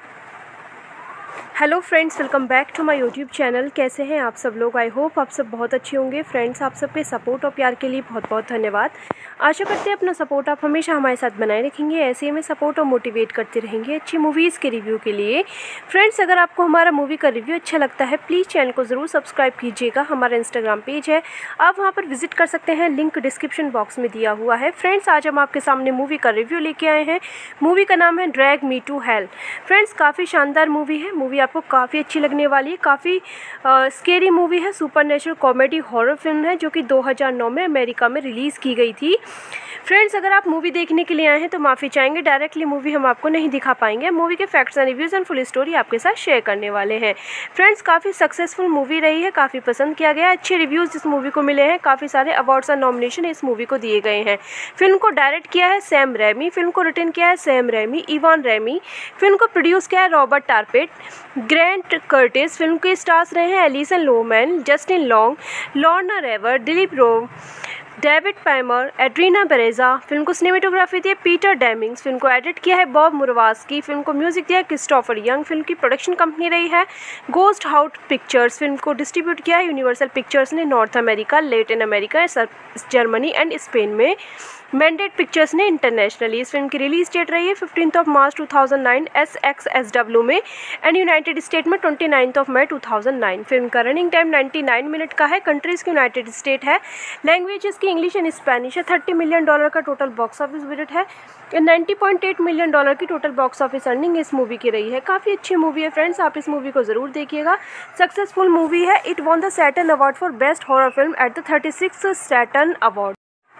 Hello friends, welcome back to my YouTube channel. कैसे हैं आप सब लोग? आई होप आप सब बहुत अच्छे होंगे। फ्रेंड्स, आप सबके सपोर्ट और प्यार के लिए बहुत बहुत धन्यवाद। आशा करते हैं अपना सपोर्ट आप हमेशा हमारे साथ बनाए रखेंगे, ऐसे ही हमें सपोर्ट और मोटिवेट करते रहेंगे अच्छी मूवीज़ के रिव्यू के लिए। फ्रेंड्स, अगर आपको हमारा मूवी का रिव्यू अच्छा लगता है प्लीज़ चैनल को ज़रूर सब्सक्राइब कीजिएगा। हमारा इंस्टाग्राम पेज है, आप वहाँ पर विजिट कर सकते हैं, लिंक डिस्क्रिप्शन बॉक्स में दिया हुआ है। फ्रेंड्स, आज हम आपके सामने मूवी का रिव्यू लेके आए हैं। मूवी का नाम है drag me to hello. Friends, काफ़ी शानदार मूवी है। मूवी आपको काफ़ी अच्छी लगने वाली है। काफ़ी स्केरी मूवी है। सुपरनेचुरल कॉमेडी हॉरर फिल्म है जो कि 2009 में अमेरिका में रिलीज़ की गई थी। फ्रेंड्स, अगर आप मूवी देखने के लिए आए हैं तो माफ़ी चाहेंगे, डायरेक्टली मूवी हम आपको नहीं दिखा पाएंगे। मूवी के facts and reviews and full story आपके साथ शेयर करने वाले हैं। फ्रेंड्स, काफ़ी सक्सेसफुल मूवी रही है, काफ़ी पसंद किया गया, अच्छे रिव्यूज़ इस मूवी को मिले हैं। काफ़ी सारे अवार्ड्स और नॉमिनेशन इस मूवी को दिए गए हैं। फिल्म को डायरेक्ट किया है सैम रैमी। फिल्म को रिटन किया है Sam Raimi, Ivan Raimi. Film को प्रोड्यूस किया है Robert Tapert, Grant Curtis. Film के स्टार्स रहे हैं Alison Lohman, Justin Long, Lorna Raver, Dileep Rao, David Paymer, Adriana Barraza. Film को सिनेमेटोग्राफी दी है पीटर डेमिंग्स। फिल्म को एडिट किया है बॉब मुरवास्की। फिल्म को म्यूजिक दिया है क्रिस्टोफर यंग। फिल्म की प्रोडक्शन कंपनी रही है गोस्ट हाउस पिक्चर्स। फिल्म को डिस्ट्रीब्यूट किया है यूनिवर्सल पिक्चर्स ने north America, Latin America, Germany and Spain में। मैंडेट पिक्चर्स ने इंटरनेशनली। इस फिल्म की रिलीज डेट रही है 15 मार्च 2009 SXSW में एंड यूनाइटेड स्टेट में 29 मई 2009। फिल्म का रनिंग टाइम 99 मिनट का है। कंट्रीज की यूनाइटेड स्टेट है। लैंग्वेज इसकी इंग्लिश एंड स्पेनिश है। $30 मिलियन का टोटल बॉक्स ऑफिस बजट है। $90.8 मिलियन की टोटल बॉक्स ऑफिस अर्निंग इस मूवी की रही है। काफ़ी अच्छी मूवी है फ्रेंड्स, आप इस मूवी को ज़रूर देखिएगा। सक्सेसफुल मूवी है। It won the Saturn award for best horror film at the 36th Saturn award.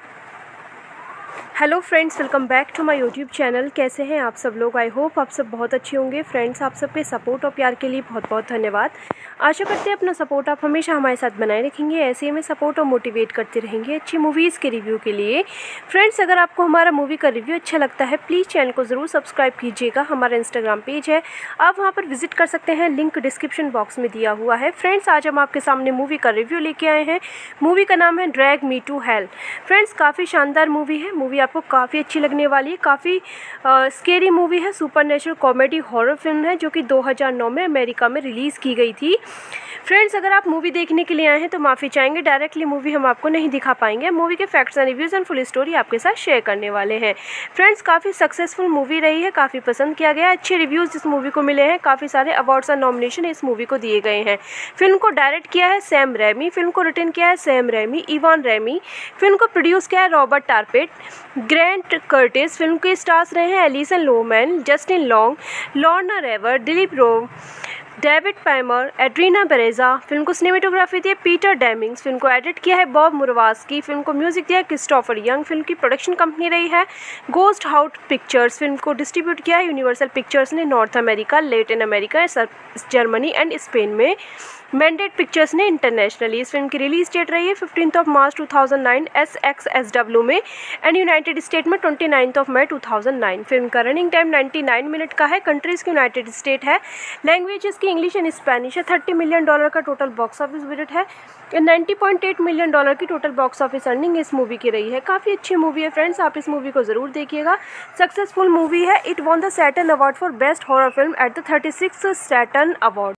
Hello friends, welcome back to my YouTube channel. कैसे हैं आप सब लोग? आई होप आप सब बहुत अच्छे होंगे। फ्रेंड्स, आप सबके सपोर्ट और प्यार के लिए बहुत बहुत धन्यवाद। आशा करते हैं अपना सपोर्ट आप हमेशा हमारे साथ बनाए रखेंगे, ऐसे ही हमें सपोर्ट और मोटिवेट करते रहेंगे अच्छी मूवीज़ के रिव्यू के लिए। फ्रेंड्स, अगर आपको हमारा मूवी का रिव्यू अच्छा लगता है प्लीज़ चैनल को ज़रूर सब्सक्राइब कीजिएगा। हमारा इंस्टाग्राम पेज है, आप वहाँ पर विजिट कर सकते हैं, लिंक डिस्क्रिप्शन बॉक्स में दिया हुआ है। फ्रेंड्स, आज हम आपके सामने मूवी का रिव्यू लेके आए हैं। मूवी का नाम है drag me to hello. Friends, काफ़ी शानदार मूवी है। मूवी आपको काफ़ी अच्छी लगने वाली है। काफ़ी स्केरी मूवी है, सुपरनेचुरल कॉमेडी हॉरर फिल्म है जो कि 2009 में अमेरिका में रिलीज़ की गई थी। फ्रेंड्स, अगर आप मूवी देखने के लिए आए हैं तो माफ़ी चाहेंगे, डायरेक्टली मूवी हम आपको नहीं दिखा पाएंगे। मूवी के facts and reviews and full story आपके साथ शेयर करने वाले हैं। फ्रेंड्स, काफ़ी सक्सेसफुल मूवी रही है, काफ़ी पसंद किया गया, अच्छे रिव्यूज़ इस मूवी को मिले हैं, काफ़ी सारे अवार्ड्स और नॉमिनेशन इस मूवी को दिए गए हैं। फिल्म को डायरेक्ट किया है सैम रैमी, फिल्म को रिटन किया है Sam Raimi, Ivan Raimi, film को प्रोड्यूस किया है Robert Tapert, Grant Curtis. Film के स्टार्स रहे हैं Alison Lohman, Justin Long, Lorna Raver, Dileep Rao, David Paymer, Adriana Barraza. Film को सिनेमेटोग्राफी दी है पीटर डेमिंग्स, फिल्म को एडिट किया है बॉब मुरवास्की, फिल्म को म्यूजिक दिया है क्रिस्टोफर यंग। फिल्म की प्रोडक्शन कंपनी रही है गोस्ट हाउस पिक्चर्स। फिल्म को डिस्ट्रीब्यूट किया है यूनिवर्सल पिक्चर्स ने north America, Latin America, Germany and Spain में। मैंडेट पिक्चर्स ने इंटरनेशनली। इस फिल्म की रिलीज डेट रही है 15 मार्च 2009 SXSW में एंड यूनाइटेड स्टेट में 29 मई 2009। फिल्म का रनिंग टाइम 99 मिनट का है। कंट्रीज की यूनाइटेड स्टेट है, लैंग्वेजेस की इंग्लिश एंड स्पेनिश है। $30 मिलियन का टोटल बॉक्स ऑफिस बजट है। $90.8 मिलियन की टोटल बॉक्स ऑफिस अर्निंग इस मूवी की रही है। काफ़ी अच्छी मूवी है फ्रेंड्स, आप इस मूवी को ज़रूर देखिएगा। सक्सेसफुल मूवी है। It won the Saturn award for best horror film at the 36th Saturn award.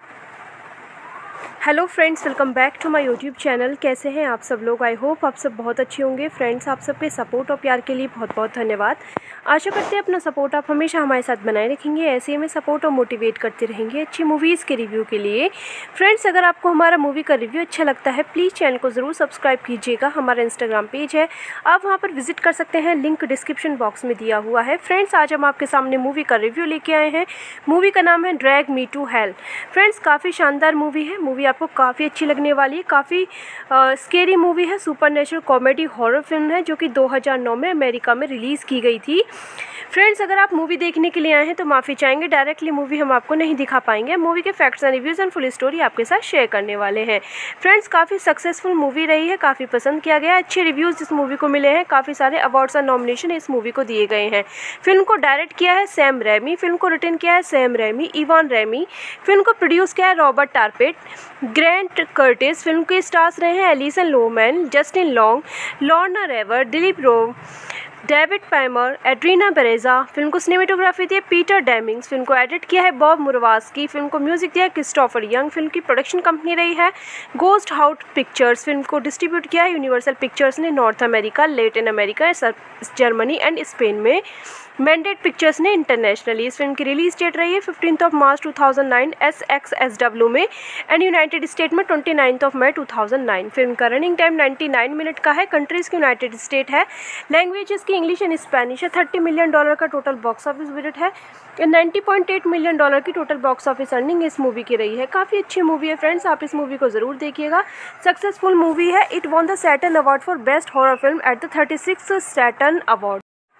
Hello friends, welcome back to my YouTube channel. कैसे हैं आप सब लोग? आई होप आप सब बहुत अच्छे होंगे। फ्रेंड्स, आप सबके सपोर्ट और प्यार के लिए बहुत बहुत धन्यवाद। आशा करते हैं अपना सपोर्ट आप हमेशा हमारे साथ बनाए रखेंगे, ऐसे ही हमें सपोर्ट और मोटिवेट करते रहेंगे अच्छी मूवीज़ के रिव्यू के लिए। फ्रेंड्स, अगर आपको हमारा मूवी का रिव्यू अच्छा लगता है प्लीज़ चैनल को ज़रूर सब्सक्राइब कीजिएगा। हमारा इंस्टाग्राम पेज है, आप वहाँ पर विजिट कर सकते हैं, लिंक डिस्क्रिप्शन बॉक्स में दिया हुआ है। फ्रेंड्स, आज हम आपके सामने मूवी का रिव्यू लेके आए हैं। मूवी का नाम है drag me to hello. Friends, काफ़ी शानदार मूवी है, मूवी आपको काफ़ी अच्छी लगने वाली है। काफ़ी स्केरी मूवी है, सुपरनेचुरल कॉमेडी हॉरर फिल्म है जो कि 2009 में अमेरिका में रिलीज़ की गई थी। फ्रेंड्स, अगर आप मूवी देखने के लिए आए हैं तो माफ़ी चाहेंगे, डायरेक्टली मूवी हम आपको नहीं दिखा पाएंगे। मूवी के facts and reviews and full story आपके साथ शेयर करने वाले हैं। फ्रेंड्स, काफ़ी सक्सेसफुल मूवी रही है, काफ़ी पसंद किया गया, अच्छे रिव्यूज़ इस मूवी को मिले हैं, काफ़ी सारे अवार्ड्स और नॉमिनेशन इस मूवी को दिए गए हैं। फिल्म को डायरेक्ट किया है सैम रैमी, फिल्म को रिटन किया है Sam Raimi, Ivan Raimi, film को प्रोड्यूस किया है Robert Tapert, Grant Curtis. Film के स्टार्स रहे हैं Alison Lohman, Justin Long, Lorna Raver, Dileep Rao, David Paymer, Adriana Barraza. Film को सिनेमेटोग्राफी दी है पीटर डेमिंग्स, फिल्म को एडिट किया है बॉब मुरवास्की, फिल्म को म्यूजिक दिया है क्रिस्टोफर यंग। फिल्म की प्रोडक्शन कंपनी रही है गोस्ट हाउस पिक्चर्स। फिल्म को डिस्ट्रीब्यूट किया है यूनिवर्सल पिक्चर्स ने north America, Latin America, Germany and Spain में। मैंडेट पिक्चर्स ने इंटरनेशनली। इस फिल्म की रिलीज डेट रही है 15 मार्च 2009 SXSW में एंड यूनाइटेड स्टेट में 29 मई 2009। फिल्म का रनिंग टाइम 99 मिनट का है। कंट्रीज की यूनाइटेड स्टेट है, लैंग्वेजेस की इंग्लिश एंड स्पेनिश है। $30 मिलियन का टोटल बॉक्स ऑफिस बजट है। $90.8 मिलियन की टोटल बॉक्स ऑफिस अर्निंग इस मूवी की रही है। काफ़ी अच्छी मूवी है फ्रेंड्स, आप इस मूवी को ज़रूर देखिएगा। सक्सेसफुल मूवी है। It won the Saturn award for best horror film at the 36th Saturn award.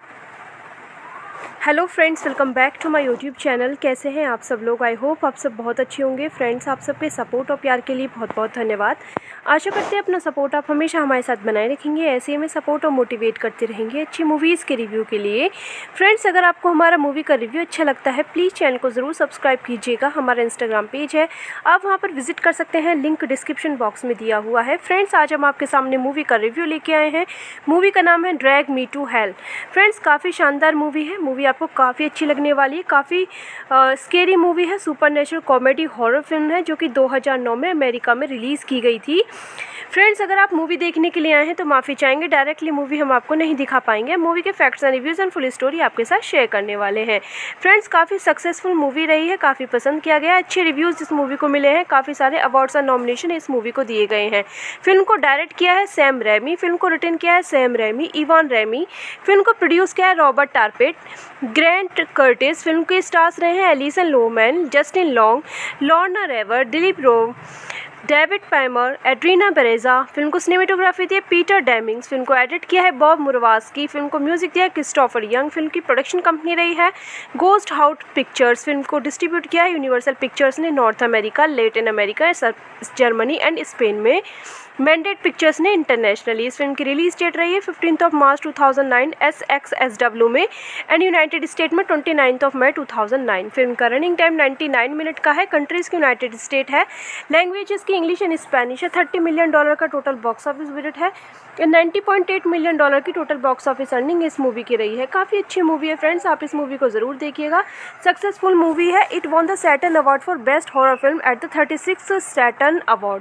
Hello friends, welcome back to my YouTube channel. कैसे हैं आप सब लोग? आई होप आप सब बहुत अच्छे होंगे। फ्रेंड्स, आप सबके सपोर्ट और प्यार के लिए बहुत बहुत धन्यवाद। आशा करते हैं अपना सपोर्ट आप हमेशा हमारे साथ बनाए रखेंगे, ऐसे ही हमें सपोर्ट और मोटिवेट करते रहेंगे अच्छी मूवीज़ के रिव्यू के लिए। फ्रेंड्स, अगर आपको हमारा मूवी का रिव्यू अच्छा लगता है प्लीज़ चैनल को ज़रूर सब्सक्राइब कीजिएगा। हमारा इंस्टाग्राम पेज है, आप वहाँ पर विजिट कर सकते हैं, लिंक डिस्क्रिप्शन बॉक्स में दिया हुआ है। फ्रेंड्स, आज हम आपके सामने मूवी का रिव्यू लेके आए हैं। मूवी का नाम है drag me to hello. Friends, काफ़ी शानदार मूवी है, मूवी आपको काफ़ी अच्छी लगने वाली है। काफ़ी स्केरी मूवी है, सुपरनेचुरल कॉमेडी हॉरर फिल्म है जो कि 2009 में अमेरिका में रिलीज़ की गई थी। फ्रेंड्स, अगर आप मूवी देखने के लिए आए हैं तो माफ़ी चाहेंगे, डायरेक्टली मूवी हम आपको नहीं दिखा पाएंगे। मूवी के facts and reviews and full story आपके साथ शेयर करने वाले हैं। फ्रेंड्स, काफ़ी सक्सेसफुल मूवी रही है, काफ़ी पसंद किया गया, अच्छे रिव्यूज़ इस मूवी को मिले हैं, काफ़ी सारे अवार्ड्स और नॉमिनेशन इस मूवी को दिए गए हैं। फिल्म को डायरेक्ट किया है सैम रैमी, फिल्म को रिटन किया है Sam Raimi, Ivan Raimi, film को प्रोड्यूस किया है Robert Tapert, Grant Curtis. Film के स्टार्स रहे हैं Alison Lohman, Justin Long, Lorna Raver, Dileep Rao, David Paymer, Adriana Barraza. Film को सिनेमेटोग्राफी दी है पीटर डेमिंग्स, फिल्म को एडिट किया है बॉब मुरवास्की, फिल्म को म्यूजिक दिया है क्रिस्टोफर यंग। फिल्म की प्रोडक्शन कंपनी रही है गोस्ट हाउस पिक्चर्स। फिल्म को डिस्ट्रीब्यूट किया है यूनिवर्सल पिक्चर्स ने north America, Latin America, Germany and Spain में। मैंडेट पिक्चर्स ने इंटरनेशनली। इस फिल्म की रिलीज डेट रही है 15 मार्च 2009 SXSW में एंड यूनाइटेड स्टेट में 29 मई 2009। फिल्म का रनिंग टाइम 99 मिनट का है। कंट्रीज की यूनाइटेड स्टेट है। लैंग्वेज इसकी इंग्लिश एंड स्पेनिश है। $30 मिलियन का टोटल बॉक्स ऑफिस बजट है। $90.8 मिलियन की टोटल बॉक्स ऑफिस अर्निंग इस मूवी की रही है। काफ़ी अच्छी मूवी है फ्रेंड्स, आप इस मूवी को ज़रूर देखिएगा। सक्सेसफुल मूवी है। It won the Saturn award for best horror film at the 36th Saturn award.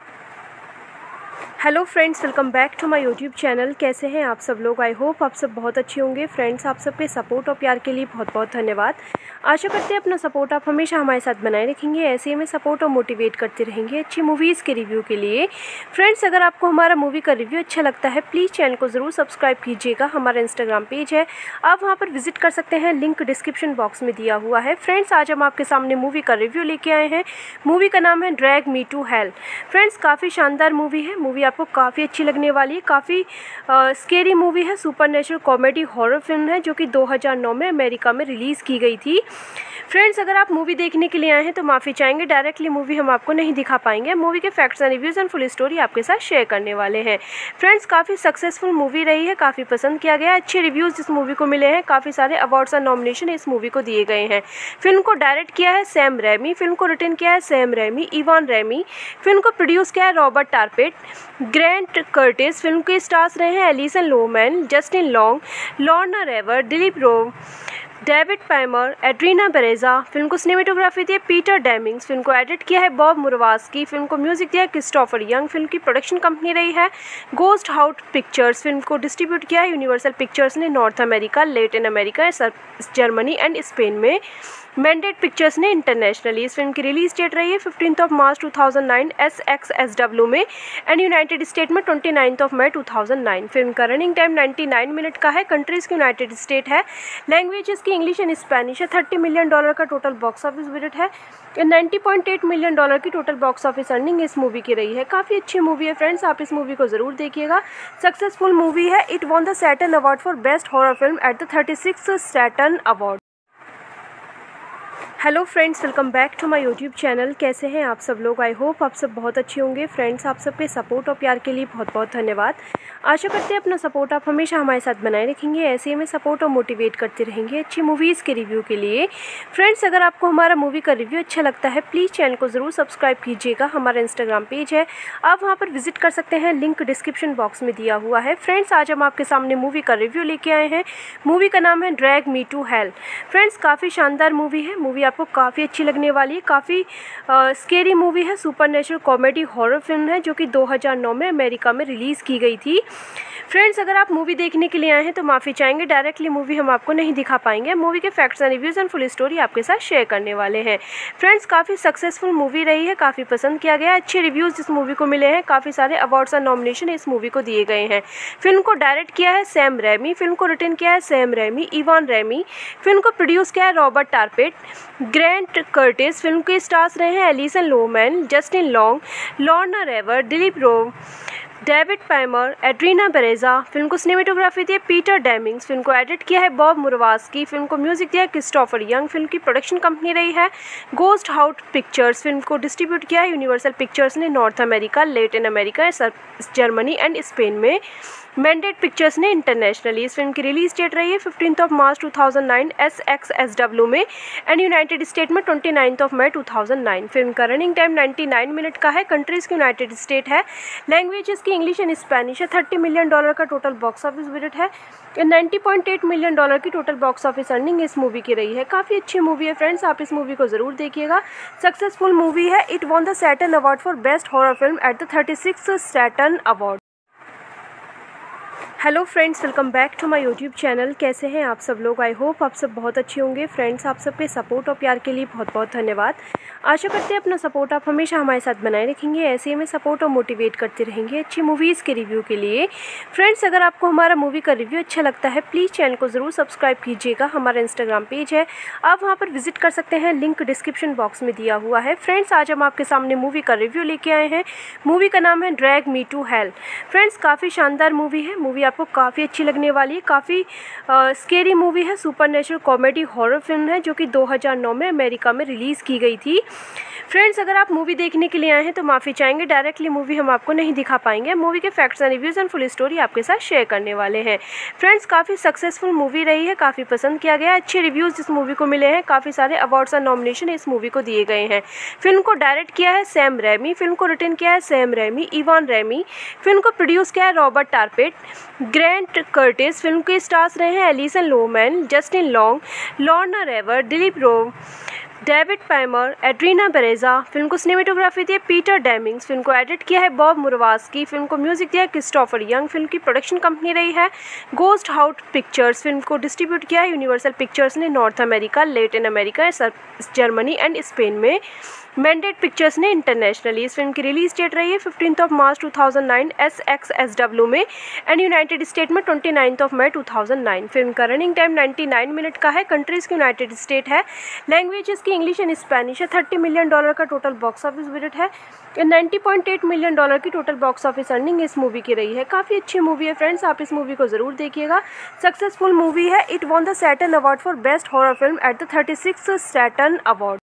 Hello friends, welcome back to my YouTube channel. कैसे हैं आप सब लोग? आई होप आप सब बहुत अच्छे होंगे। फ्रेंड्स, आप सबके सपोर्ट और प्यार के लिए बहुत बहुत धन्यवाद। आशा करते हैं अपना सपोर्ट आप हमेशा हमारे साथ बनाए रखेंगे, ऐसे ही हमें सपोर्ट और मोटिवेट करते रहेंगे अच्छी मूवीज़ के रिव्यू के लिए। फ्रेंड्स, अगर आपको हमारा मूवी का रिव्यू अच्छा लगता है प्लीज़ चैनल को ज़रूर सब्सक्राइब कीजिएगा। हमारा इंस्टाग्राम पेज है, आप वहाँ पर विजिट कर सकते हैं, लिंक डिस्क्रिप्शन बॉक्स में दिया हुआ है। फ्रेंड्स, आज हम आपके सामने मूवी का रिव्यू लेके आए हैं। मूवी का नाम है drag me to hello. Friends, काफ़ी शानदार मूवी है। मूवी आपको काफ़ी अच्छी लगने वाली है। काफ़ी स्केरी मूवी है। सुपरनेचुरल कॉमेडी हॉरर फिल्म है जो कि 2009 में अमेरिका में रिलीज़ की गई थी। फ्रेंड्स, अगर आप मूवी देखने के लिए आए हैं तो माफ़ी चाहेंगे, डायरेक्टली मूवी हम आपको नहीं दिखा पाएंगे। मूवी के facts and reviews and full story आपके साथ शेयर करने वाले हैं। फ्रेंड्स, काफ़ी सक्सेसफुल मूवी रही है, काफ़ी पसंद किया गया, अच्छे रिव्यूज़ इस मूवी को मिले हैं। काफ़ी सारे अवार्ड्स और नॉमिनेशन इस मूवी को दिए गए हैं। फिल्म को डायरेक्ट किया है सैम रैमी, फिल्म को रिटन किया है Sam Raimi, Ivan Raimi. Film को प्रोड्यूस किया है Robert Tapert, Grant Curtis. Film के स्टार्स रहे हैं Alison Lohman, Justin Long, Lorna Raver, Dileep Rao, David Paymer, Adriana Barraza. Film को सिनेमेटोग्राफी दी है पीटर डेमिंग्स। फिल्म को एडिट किया है बॉब मुरवास्की। फिल्म को म्यूजिक दिया है क्रिस्टोफर यंग। फिल्म की प्रोडक्शन कंपनी रही है गोस्ट हाउस पिक्चर्स। फिल्म को डिस्ट्रीब्यूट किया है यूनिवर्सल पिक्चर्स ने north America, Latin America, Germany and Spain में। मैंडेट पिक्चर्स ने इंटरनेशनली। इस फिल्म की रिलीज डेट रही है 15 मार्च 2009 SXSW में एंड यूनाइटेड स्टेट में 29 मई 2009। फिल्म का रनिंग टाइम 99 मिनट का है। कंट्रीज की यूनाइटेड स्टेट है। लैंग्वेज इसकी इंग्लिश एंड स्पेनिश है। $30 मिलियन का टोटल बॉक्स ऑफिस बजट है। $90.8 मिलियन की टोटल बॉक्स ऑफिस अर्निंग इस मूवी की रही है। काफ़ी अच्छी मूवी है फ्रेंड्स, आप इस मूवी को ज़रूर देखिएगा। सक्सेसफुल मूवी है। It won the Saturn award for best horror film at the 36th Saturn award. Hello friends, welcome back to my YouTube channel. कैसे हैं आप सब लोग? आई होप आप सब बहुत अच्छे होंगे। फ्रेंड्स, आप सबके सपोर्ट और प्यार के लिए बहुत बहुत धन्यवाद। आशा करते हैं अपना सपोर्ट आप हमेशा हमारे साथ बनाए रखेंगे, ऐसे ही हमें सपोर्ट और मोटिवेट करते रहेंगे अच्छी मूवीज़ के रिव्यू के लिए। फ्रेंड्स, अगर आपको हमारा मूवी का रिव्यू अच्छा लगता है प्लीज़ चैनल को ज़रूर सब्सक्राइब कीजिएगा। हमारा इंस्टाग्राम पेज है, आप वहाँ पर विजिट कर सकते हैं, लिंक डिस्क्रिप्शन बॉक्स में दिया हुआ है। फ्रेंड्स, आज हम आपके सामने मूवी का रिव्यू लेके आए हैं। मूवी का नाम है drag me to hello. Friends, काफ़ी शानदार मूवी है। मूवी आपको काफ़ी अच्छी लगने वाली है। काफ़ी स्केरी मूवी है। सुपरनेचुरल कॉमेडी हॉरर फिल्म है जो कि 2009 में अमेरिका में रिलीज़ की गई थी। फ्रेंड्स, अगर आप मूवी देखने के लिए आए हैं तो माफ़ी चाहेंगे, डायरेक्टली मूवी हम आपको नहीं दिखा पाएंगे। मूवी के facts and reviews and full story आपके साथ शेयर करने वाले हैं। फ्रेंड्स, काफ़ी सक्सेसफुल मूवी रही है, काफ़ी पसंद किया गया, अच्छे रिव्यूज़ इस मूवी को मिले हैं। काफ़ी सारे अवार्ड्स और नॉमिनेशन इस मूवी को दिए गए हैं। फिल्म को डायरेक्ट किया है सैम रैमी, फिल्म को रिटन किया है Sam Raimi, Ivan Raimi. Film को प्रोड्यूस किया है Robert Tapert, Grant Curtis. Film के स्टार्स रहे हैं Alison Lohman, Justin Long, Lorna Raver, Dileep Rao, David Paymer, Adriana Barraza. Film को सिनेमेटोग्राफी दी है पीटर डेमिंग्स। फिल्म को एडिट किया है बॉब मुरवास्की। फिल्म को म्यूजिक दिया है क्रिस्टोफर यंग। फिल्म की प्रोडक्शन कंपनी रही है गोस्ट हाउस पिक्चर्स। फिल्म को डिस्ट्रीब्यूट किया है यूनिवर्सल पिक्चर्स ने north America, Latin America, Germany and Spain में। मैंडेट पिक्चर्स ने इंटरनेशनली। इस फिल्म की रिलीज डेट रही है 15 मार्च 2009 SXSW में एंड यूनाइटेड स्टेट में 29 मई 2009। फिल्म का रनिंग टाइम 99 मिनट का है। कंट्रीज की यूनाइटेड स्टेट है। लैंग्वेज इसकी इंग्लिश एंड स्पेनिश है। $30 मिलियन का टोटल बॉक्स ऑफिस बजट है। $90.8 मिलियन की टोटल बॉक्स ऑफिस अर्निंग इस मूवी की रही है। काफ़ी अच्छी मूवी है फ्रेंड्स, आप इस मूवी को ज़रूर देखिएगा। सक्सेसफुल मूवी है। It won the Saturn award for best horror film at the 36th Saturn award. Hello friends, welcome back to my YouTube channel. कैसे हैं आप सब लोग? आई होप आप सब बहुत अच्छे होंगे। फ्रेंड्स, आप सबके सपोर्ट और प्यार के लिए बहुत बहुत धन्यवाद। आशा करते हैं अपना सपोर्ट आप हमेशा हमारे साथ बनाए रखेंगे, ऐसे ही हमें सपोर्ट और मोटिवेट करते रहेंगे अच्छी मूवीज़ के रिव्यू के लिए। फ्रेंड्स, अगर आपको हमारा मूवी का रिव्यू अच्छा लगता है प्लीज़ चैनल को ज़रूर सब्सक्राइब कीजिएगा। हमारा इंस्टाग्राम पेज है, आप वहाँ पर विजिट कर सकते हैं, लिंक डिस्क्रिप्शन बॉक्स में दिया हुआ है। फ्रेंड्स, आज हम आपके सामने मूवी का रिव्यू लेके आए हैं। मूवी का नाम है drag me to hello. Friends, काफ़ी शानदार मूवी है। मूवी आपको काफ़ी अच्छी लगने वाली है। काफ़ी स्केरी मूवी है, सुपरनेचुरल कॉमेडी हॉरर फिल्म है जो कि 2009 में अमेरिका में रिलीज़ की गई थी। फ्रेंड्स, अगर आप मूवी देखने के लिए आए हैं तो माफ़ी चाहेंगे, डायरेक्टली मूवी हम आपको नहीं दिखा पाएंगे। मूवी के facts and reviews and full story आपके साथ शेयर करने वाले हैं। फ्रेंड्स, काफ़ी सक्सेसफुल मूवी रही है, काफ़ी पसंद किया गया, अच्छे रिव्यूज़ इस मूवी को मिले हैं, काफ़ी सारे अवार्ड्स और नॉमिनेशन इस मूवी को दिए गए हैं। फिल्म को डायरेक्ट किया है सैम रैमी, फिल्म को रिटन किया है Sam Raimi, Ivan Raimi, film को प्रोड्यूस किया है Robert Tapert, Grant Curtis. Film के स्टार्स रहे हैं Alison Lohman, Justin Long, Lorna Raver, Dileep Rao, David Paymer, Adriana Barraza. Film को सिनेमेटोग्राफी दी है पीटर डेमिंग्स, फिल्म को एडिट किया है बॉब मुरवास्की, फिल्म को म्यूजिक दिया है क्रिस्टोफर यंग। फिल्म की प्रोडक्शन कंपनी रही है गोस्ट हाउस पिक्चर्स। फिल्म को डिस्ट्रीब्यूट किया है यूनिवर्सल पिक्चर्स ने north America, Latin America, Germany and Spain में। मैंडेट पिक्चर्स ने इंटरनेशनली। इस फिल्म की रिलीज डेट रही है 15 मार्च 2009 SXSW में एंड यूनाइटेड स्टेट में 29 मई 2009। फिल्म का रनिंग टाइम 99 मिनट का है। कंट्रीज की यूनाइटेड स्टेट है, लैंग्वेजेस की इंग्लिश एंड स्पेनिश है। $30 मिलियन का टोटल बॉक्स ऑफिस बजट है। $90.8 मिलियन की टोटल बॉक्स ऑफिस अर्निंग इस मूवी की रही है। काफ़ी अच्छी मूवी है फ्रेंड्स, आप इस मूवी को ज़रूर देखिएगा। सक्सेसफुल मूवी है। It won the Saturn award for best horror film at the 36th Saturn award.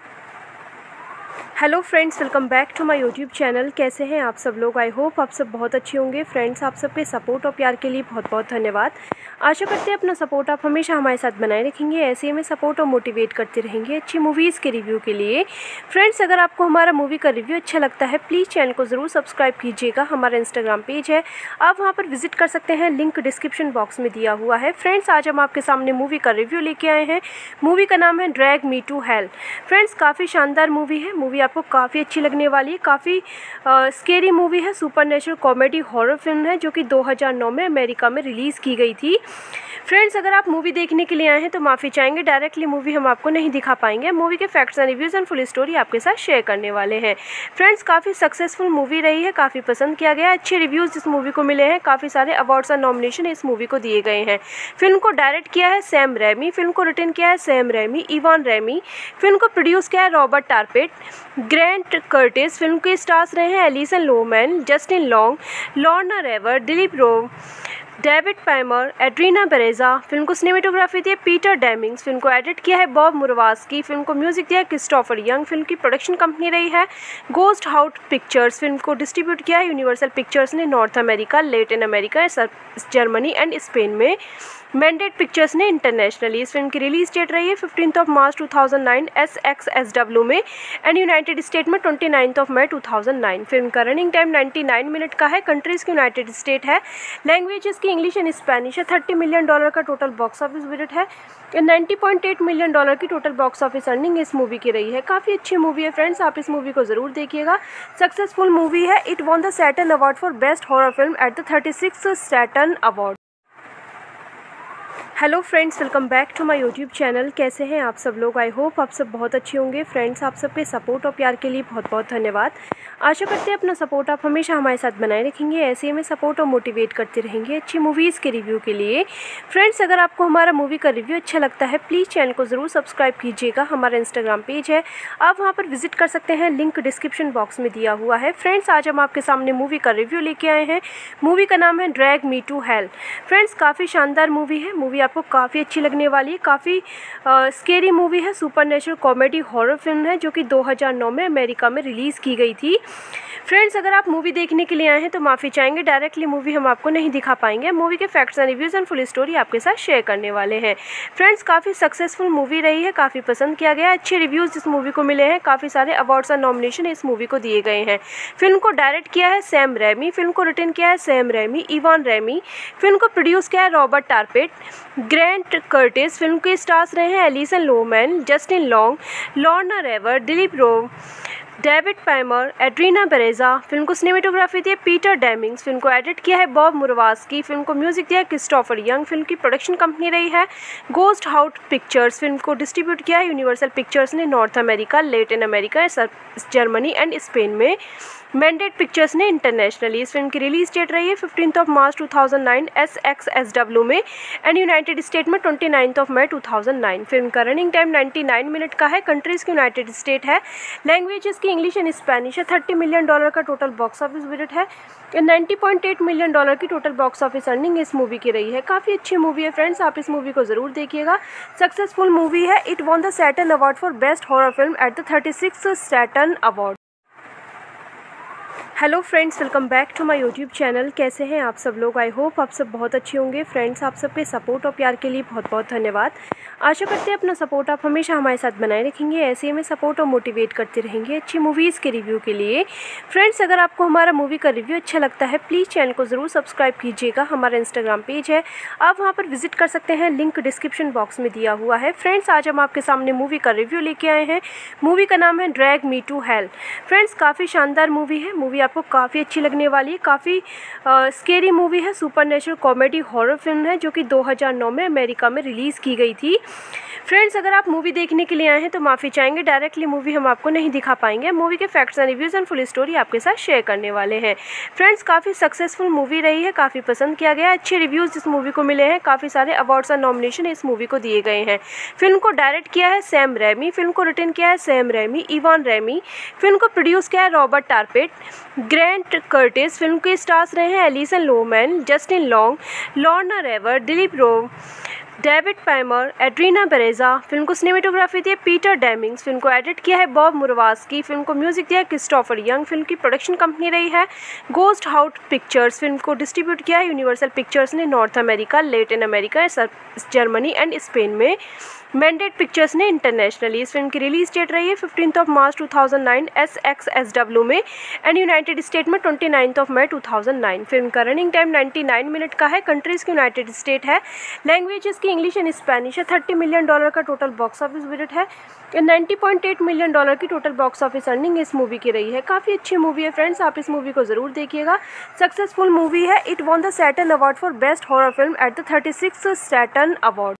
Hello friends, welcome back to my YouTube channel. कैसे हैं आप सब लोग? आई होप आप सब बहुत अच्छे होंगे। फ्रेंड्स, आप सबके सपोर्ट और प्यार के लिए बहुत बहुत धन्यवाद। आशा करते हैं अपना सपोर्ट आप हमेशा हमारे साथ बनाए रखेंगे, ऐसे ही हमें सपोर्ट और मोटिवेट करते रहेंगे अच्छी मूवीज़ के रिव्यू के लिए। फ्रेंड्स, अगर आपको हमारा मूवी का रिव्यू अच्छा लगता है प्लीज़ चैनल को ज़रूर सब्सक्राइब कीजिएगा। हमारा इंस्टाग्राम पेज है, आप वहाँ पर विजिट कर सकते हैं, लिंक डिस्क्रिप्शन बॉक्स में दिया हुआ है। फ्रेंड्स, आज हम आपके सामने मूवी का रिव्यू लेके आए हैं। मूवी का नाम है drag me to hello. Friends, काफ़ी शानदार मूवी है, मूवी आपको काफ़ी अच्छी लगने वाली है। काफ़ी स्केरी मूवी है, सुपरनेचुरल कॉमेडी हॉरर फिल्म है जो कि 2009 में अमेरिका में रिलीज़ की गई थी। फ्रेंड्स, अगर आप मूवी देखने के लिए आए हैं तो माफ़ी चाहेंगे, डायरेक्टली मूवी हम आपको नहीं दिखा पाएंगे। मूवी के facts and reviews and full story आपके साथ शेयर करने वाले हैं। फ्रेंड्स, काफ़ी सक्सेसफुल मूवी रही है, काफ़ी पसंद किया गया, अच्छे रिव्यूज़ इस मूवी को मिले हैं, काफ़ी सारे अवार्ड्स और नॉमिनेशन इस मूवी को दिए गए हैं। फिल्म को डायरेक्ट किया है सैम रैमी, फिल्म को रिटन किया है Sam Raimi, Ivan Raimi, film को प्रोड्यूस किया है Robert Tapert, Grant Curtis. Film के स्टार्स रहे हैं Alison Lohman, Justin Long, Lorna Raver, Dileep Rao, David Paymer, Adriana Barraza. Film को सिनेमेटोग्राफी दी है पीटर डेमिंग्स, फिल्म को एडिट किया है बॉब मुरवास्की, फिल्म को म्यूजिक दिया है क्रिस्टोफर यंग। फिल्म की प्रोडक्शन कंपनी रही है गोस्ट हाउस पिक्चर्स। फिल्म को डिस्ट्रीब्यूट किया है यूनिवर्सल पिक्चर्स ने north America, Latin America, Germany and Spain में। मैंडेट पिक्चर्स ने इंटरनेशनली। इस फिल्म की रिलीज डेट रही है 15 मार्च 2009 SXSW में एंड यूनाइटेड स्टेट में 29 मई 2009। फिल्म का रनिंग टाइम 99 मिनट का है। कंट्रीज की यूनाइटेड स्टेट है, लैंग्वेजेस की इंग्लिश एंड स्पेनिश है। $30 मिलियन का टोटल बॉक्स ऑफिस बजट है। $90.8 मिलियन की टोटल बॉक्स ऑफिस अर्निंग इस मूवी की रही है। काफ़ी अच्छी मूवी है फ्रेंड्स, आप इस मूवी को ज़रूर देखिएगा। सक्सेसफुल मूवी है। It won the Saturn award for best horror film at the 36th Saturn award. Hello friends, welcome back to my YouTube channel. कैसे हैं आप सब लोग? आई होप आप सब बहुत अच्छे होंगे। फ्रेंड्स, आप सबके सपोर्ट और प्यार के लिए बहुत बहुत धन्यवाद। आशा करते हैं अपना सपोर्ट आप हमेशा हमारे साथ बनाए रखेंगे, ऐसे ही हमें सपोर्ट और मोटिवेट करते रहेंगे अच्छी मूवीज़ के रिव्यू के लिए। फ्रेंड्स, अगर आपको हमारा मूवी का रिव्यू अच्छा लगता है प्लीज़ चैनल को ज़रूर सब्सक्राइब कीजिएगा। हमारा इंस्टाग्राम पेज है, आप वहाँ पर विजिट कर सकते हैं, लिंक डिस्क्रिप्शन बॉक्स में दिया हुआ है। फ्रेंड्स, आज हम आपके सामने मूवी का रिव्यू लेके आए हैं। मूवी का नाम है drag me to hello. Friends, काफ़ी शानदार मूवी है, मूवी आपको काफ़ी अच्छी लगने वाली है। काफ़ी स्केरी मूवी है, सुपरनेचुरल कॉमेडी हॉरर फिल्म है जो कि 2009 में अमेरिका में रिलीज़ की गई थी। फ्रेंड्स, अगर आप मूवी देखने के लिए आए हैं तो माफ़ी चाहेंगे, डायरेक्टली मूवी हम आपको नहीं दिखा पाएंगे। मूवी के facts and reviews and full story आपके साथ शेयर करने वाले हैं। फ्रेंड्स, काफ़ी सक्सेसफुल मूवी रही है, काफ़ी पसंद किया गया, अच्छे रिव्यूज़ इस मूवी को मिले हैं, काफ़ी सारे अवार्ड्स और नॉमिनेशन इस मूवी को दिए गए हैं। फिल्म को डायरेक्ट किया है सैम रैमी, फिल्म को रिटन किया है Sam Raimi, Ivan Raimi, film को प्रोड्यूस किया है Robert Tapert, Grant Curtis. Film के स्टार्स रहे हैं Alison Lohman, Justin Long, Lorna Raver, Dileep Rao, David Paymer, Adriana Barraza. Film को सिनेमेटोग्राफी दी है पीटर डेमिंग्स, फिल्म को एडिट किया है बॉब मुरवास्की, फिल्म को म्यूजिक दिया है क्रिस्टोफर यंग। फिल्म की प्रोडक्शन कंपनी रही है गोस्ट हाउस पिक्चर्स। फिल्म को डिस्ट्रीब्यूट किया है यूनिवर्सल पिक्चर्स ने north America, Latin America, Germany and Spain में। मैंडेट पिक्चर्स ने इंटरनेशनली। इस फिल्म की रिलीज डेट रही है 15 मार्च 2009 SXSW में एंड यूनाइटेड स्टेट में 29 मई 2009। फिल्म का रनिंग टाइम 99 मिनट का है। कंट्रीज की यूनाइटेड स्टेट है। लैंग्वेज इसकी इंग्लिश एंड स्पेनिश है। $30 मिलियन का टोटल बॉक्स ऑफिस बजट है। $90.8 मिलियन की टोटल बॉक्स ऑफिस अर्निंग इस मूवी की रही है। काफ़ी अच्छी मूवी है फ्रेंड्स, आप इस मूवी को ज़रूर देखिएगा। सक्सेसफुल मूवी है। It won the Saturn award for best horror film at the 36th Saturn award. Hello friends, welcome back to my YouTube channel. कैसे हैं आप सब लोग? आई होप आप सब बहुत अच्छे होंगे। फ्रेंड्स, आप सब पे सपोर्ट और प्यार के लिए बहुत बहुत धन्यवाद। आशा करते हैं अपना सपोर्ट आप हमेशा हमारे साथ बनाए रखेंगे, ऐसे ही हमें सपोर्ट और मोटिवेट करते रहेंगे अच्छी मूवीज़ के रिव्यू के लिए। फ्रेंड्स, अगर आपको हमारा मूवी का रिव्यू अच्छा लगता है प्लीज़ चैनल को ज़रूर सब्सक्राइब कीजिएगा। हमारा इंस्टाग्राम पेज है, आप वहाँ पर विजिट कर सकते हैं, लिंक डिस्क्रिप्शन बॉक्स में दिया हुआ है। फ्रेंड्स, आज हम आपके सामने मूवी का रिव्यू लेके आए हैं। मूवी का नाम है drag me to hello. Friends, काफ़ी शानदार मूवी है। मूवी आपको काफ़ी अच्छी लगने वाली है। काफ़ी स्केरी मूवी है। सुपरनेचुरल कॉमेडी हॉरर फिल्म है जो कि 2009 में अमेरिका में रिलीज़ की गई थी। फ्रेंड्स, अगर आप मूवी देखने के लिए आए हैं तो माफ़ी चाहेंगे, डायरेक्टली मूवी हम आपको नहीं दिखा पाएंगे। मूवी के facts and reviews and full story आपके साथ शेयर करने वाले हैं। फ्रेंड्स, काफ़ी सक्सेसफुल मूवी रही है, काफ़ी पसंद किया गया, अच्छे रिव्यूज़ इस मूवी को मिले हैं। काफ़ी सारे अवार्ड्स और नॉमिनेशन इस मूवी को दिए गए हैं। फिल्म को डायरेक्ट किया है सैम रैमी, फिल्म को रिटन किया है Sam Raimi, Ivan Raimi. Film को प्रोड्यूस किया है Robert Tapert, Grant Curtis. Film के स्टार्स रहे हैं Alison Lohman, Justin Long, Lorna Raver, Dileep Rao, David Paymer, Adriana Barraza. Film को सिनेमेटोग्राफी दी है पीटर डेमिंग्स। फिल्म को एडिट किया है बॉब मुरवास्की। फिल्म को म्यूजिक दिया है क्रिस्टोफर यंग। फिल्म की प्रोडक्शन कंपनी रही है गोस्ट हाउस पिक्चर्स। फिल्म को डिस्ट्रीब्यूट किया है यूनिवर्सल पिक्चर्स ने north America, Latin America, Germany and Spain में। मैंडेट पिक्चर्स ने इंटरनेशनली। इस फिल्म की रिलीज डेट रही है 15 मार्च 2009 SXSW में एंड यूनाइटेड स्टेट में 29 मई 2009। फिल्म का रनिंग टाइम 99 मिनट का है। कंट्रीज की यूनाइटेड स्टेट है। लैंग्वेज इसकी इंग्लिश एंड स्पेनिश है। $30 मिलियन का टोटल बॉक्स ऑफिस बजट है। $90.8 मिलियन की टोटल बॉक्स ऑफिस अर्निंग इस मूवी की रही है। काफ़ी अच्छी मूवी है फ्रेंड्स, आप इस मूवी को ज़रूर देखिएगा। सक्सेसफुल मूवी है। It won the Saturn award for best horror film at the 36th Saturn award.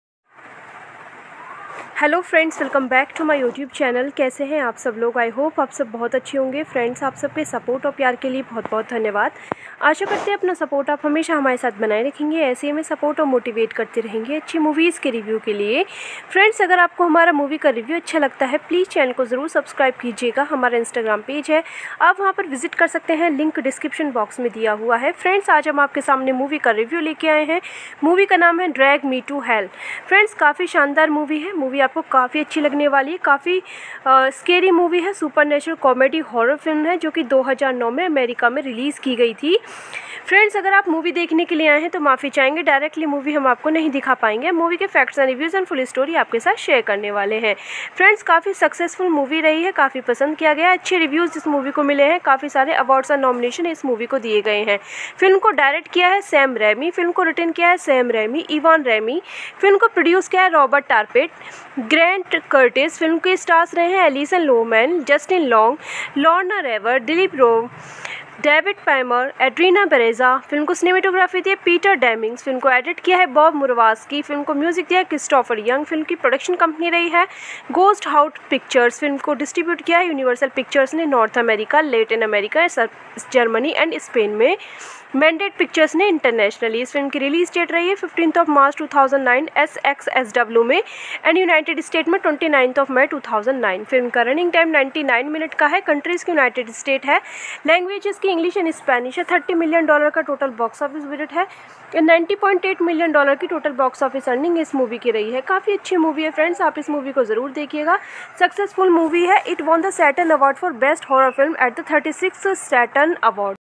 Hello friends, welcome back to my YouTube channel. कैसे हैं आप सब लोग? आई होप आप सब बहुत अच्छे होंगे। फ्रेंड्स, आप सब पे सपोर्ट और प्यार के लिए बहुत बहुत धन्यवाद। आशा करते हैं अपना सपोर्ट आप हमेशा हमारे साथ बनाए रखेंगे, ऐसे ही हमें सपोर्ट और मोटिवेट करते रहेंगे अच्छी मूवीज़ के रिव्यू के लिए। फ्रेंड्स, अगर आपको हमारा मूवी का रिव्यू अच्छा लगता है प्लीज़ चैनल को ज़रूर सब्सक्राइब कीजिएगा। हमारा इंस्टाग्राम पेज है, आप वहाँ पर विजिट कर सकते हैं, लिंक डिस्क्रिप्शन बॉक्स में दिया हुआ है। फ्रेंड्स, आज हम आपके सामने मूवी का रिव्यू लेके आए हैं। मूवी का नाम है drag me to hello. Friends, काफ़ी शानदार मूवी है। मूवी आपको काफ़ी अच्छी लगने वाली है। काफ़ी स्केरी मूवी है। सुपरनेचुरल कॉमेडी हॉरर फिल्म है जो कि 2009 में अमेरिका में रिलीज़ की गई थी। फ्रेंड्स, अगर आप मूवी देखने के लिए आए हैं तो माफ़ी चाहेंगे, डायरेक्टली मूवी हम आपको नहीं दिखा पाएंगे। मूवी के facts and reviews and full story आपके साथ शेयर करने वाले हैं। फ्रेंड्स, काफ़ी सक्सेसफुल मूवी रही है, काफ़ी पसंद किया गया, अच्छे रिव्यूज़ इस मूवी को मिले हैं। काफ़ी सारे अवार्ड्स और नॉमिनेशन इस मूवी को दिए गए हैं। फिल्म को डायरेक्ट किया है सैम रैमी, फिल्म को रिटन किया है Sam Raimi, Ivan Raimi. Film को प्रोड्यूस किया है Robert Tapert, Grant Curtis. Film के स्टार्स रहे हैं Alison Lohman, Justin Long, Lorna Raver, Dileep Rao, David Paymer, Adriana Barraza. Film को सिनेमेटोग्राफी दी है पीटर डेमिंग्स। फिल्म को एडिट किया है बॉब मुरवास्की। फिल्म को म्यूजिक दिया है क्रिस्टोफर यंग। फिल्म की प्रोडक्शन कंपनी रही है गोस्ट हाउस पिक्चर्स। फिल्म को डिस्ट्रीब्यूट किया है यूनिवर्सल पिक्चर्स ने north America, Latin America, Germany and Spain में। मैंडेट पिक्चर्स ने इंटरनेशनली। इस फिल्म की रिलीज डेट रही है 15 मार्च 2009 SXSW में एंड यूनाइटेड स्टेट में 29 मई 2009। फिल्म का रनिंग टाइम 99 मिनट का है। कंट्रीज की यूनाइटेड स्टेट है। लैंग्वेज इसकी इंग्लिश एंड स्पेनिश है। $30 मिलियन का टोटल बॉक्स ऑफिस बजट है। $90.8 मिलियन की टोटल बॉक्स ऑफिस अर्निंग इस मूवी की रही है। काफ़ी अच्छी मूवी है फ्रेंड्स, आप इस मूवी को ज़रूर देखिएगा। सक्सेसफुल मूवी है। It won the Saturn award for best horror film at the 36th Saturn award.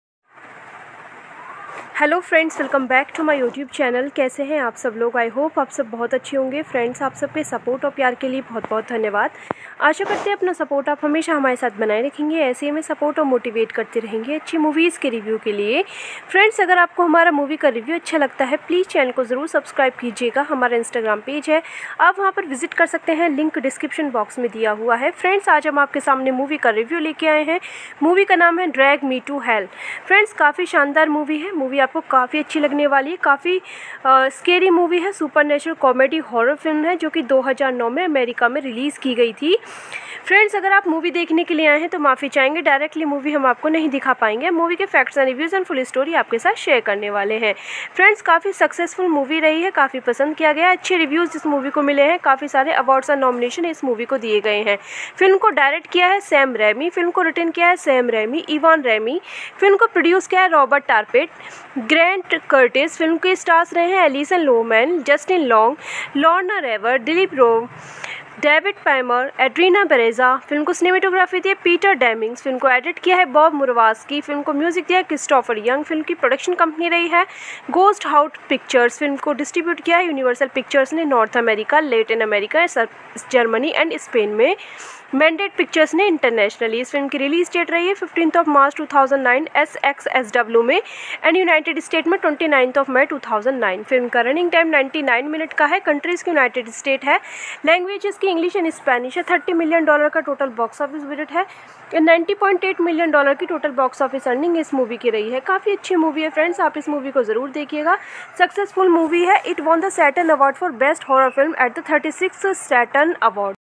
Hello friends, welcome back to my YouTube channel. कैसे हैं आप सब लोग? आई होप आप सब बहुत अच्छे होंगे। फ्रेंड्स, आप सब पे सपोर्ट और प्यार के लिए बहुत बहुत धन्यवाद। आशा करते हैं अपना सपोर्ट आप हमेशा हमारे साथ बनाए रखेंगे, ऐसे ही हमें सपोर्ट और मोटिवेट करते रहेंगे अच्छी मूवीज़ के रिव्यू के लिए। फ्रेंड्स, अगर आपको हमारा मूवी का रिव्यू अच्छा लगता है प्लीज़ चैनल को ज़रूर सब्सक्राइब कीजिएगा। हमारा इंस्टाग्राम पेज है, आप वहाँ पर विजिट कर सकते हैं, लिंक डिस्क्रिप्शन बॉक्स में दिया हुआ है। फ्रेंड्स, आज हम आपके सामने मूवी का रिव्यू लेके आए हैं। मूवी का नाम है drag me to hello. Friends, काफ़ी शानदार मूवी है। मूवी आपको काफ़ी अच्छी लगने वाली है। काफ़ी स्केरी मूवी है, सुपरनेचुरल कॉमेडी हॉरर फिल्म है जो कि 2009 में अमेरिका में रिलीज़ की गई थी। फ्रेंड्स, अगर आप मूवी देखने के लिए आए हैं तो माफ़ी चाहेंगे, डायरेक्टली मूवी हम आपको नहीं दिखा पाएंगे। मूवी के facts and reviews and full story आपके साथ शेयर करने वाले हैं। फ्रेंड्स, काफ़ी सक्सेसफुल मूवी रही है, काफ़ी पसंद किया गया, अच्छे रिव्यूज़ इस मूवी को मिले हैं, काफ़ी सारे अवार्ड्स और नॉमिनेशन इस मूवी को दिए गए हैं। फिल्म को डायरेक्ट किया है सैम रैमी, फिल्म को रिटन किया है Sam Raimi, Ivan Raimi, film को प्रोड्यूस किया है Robert Tapert, Grant Curtis. Film के स्टार्स रहे हैं Alison Lohman, Justin Long, Lorna Raver, Dileep Rao, David Paymer, Adriana Barraza. Film को सिनेमेटोग्राफी दी है पीटर डेमिंग्स, फिल्म को एडिट किया है बॉब मुरवास्की, फिल्म को म्यूजिक दिया है क्रिस्टोफर यंग। फिल्म की प्रोडक्शन कंपनी रही है गोस्ट हाउस पिक्चर्स। फिल्म को डिस्ट्रीब्यूट किया है यूनिवर्सल पिक्चर्स ने north America, Latin America, Germany and Spain में। मैंडेट पिक्चर्स ने इंटरनेशनली। इस फिल्म की रिलीज डेट रही है 15 मार्च 2009 SXSW में एंड यूनाइटेड स्टेट में 29 मई 2009। फिल्म का रनिंग टाइम 99 मिनट का है। कंट्रीज की यूनाइटेड स्टेट है, लैंग्वेजेस की इंग्लिश एंड स्पेनिश है। $30 मिलियन का टोटल बॉक्स ऑफिस बजट है। $90.8 मिलियन की टोटल बॉक्स ऑफिस अर्निंग इस मूवी की रही है। काफ़ी अच्छी मूवी है फ्रेंड्स, आप इस मूवी को ज़रूर देखिएगा। सक्सेसफुल मूवी है। It won the Saturn award for best horror film at the 36th Saturn award.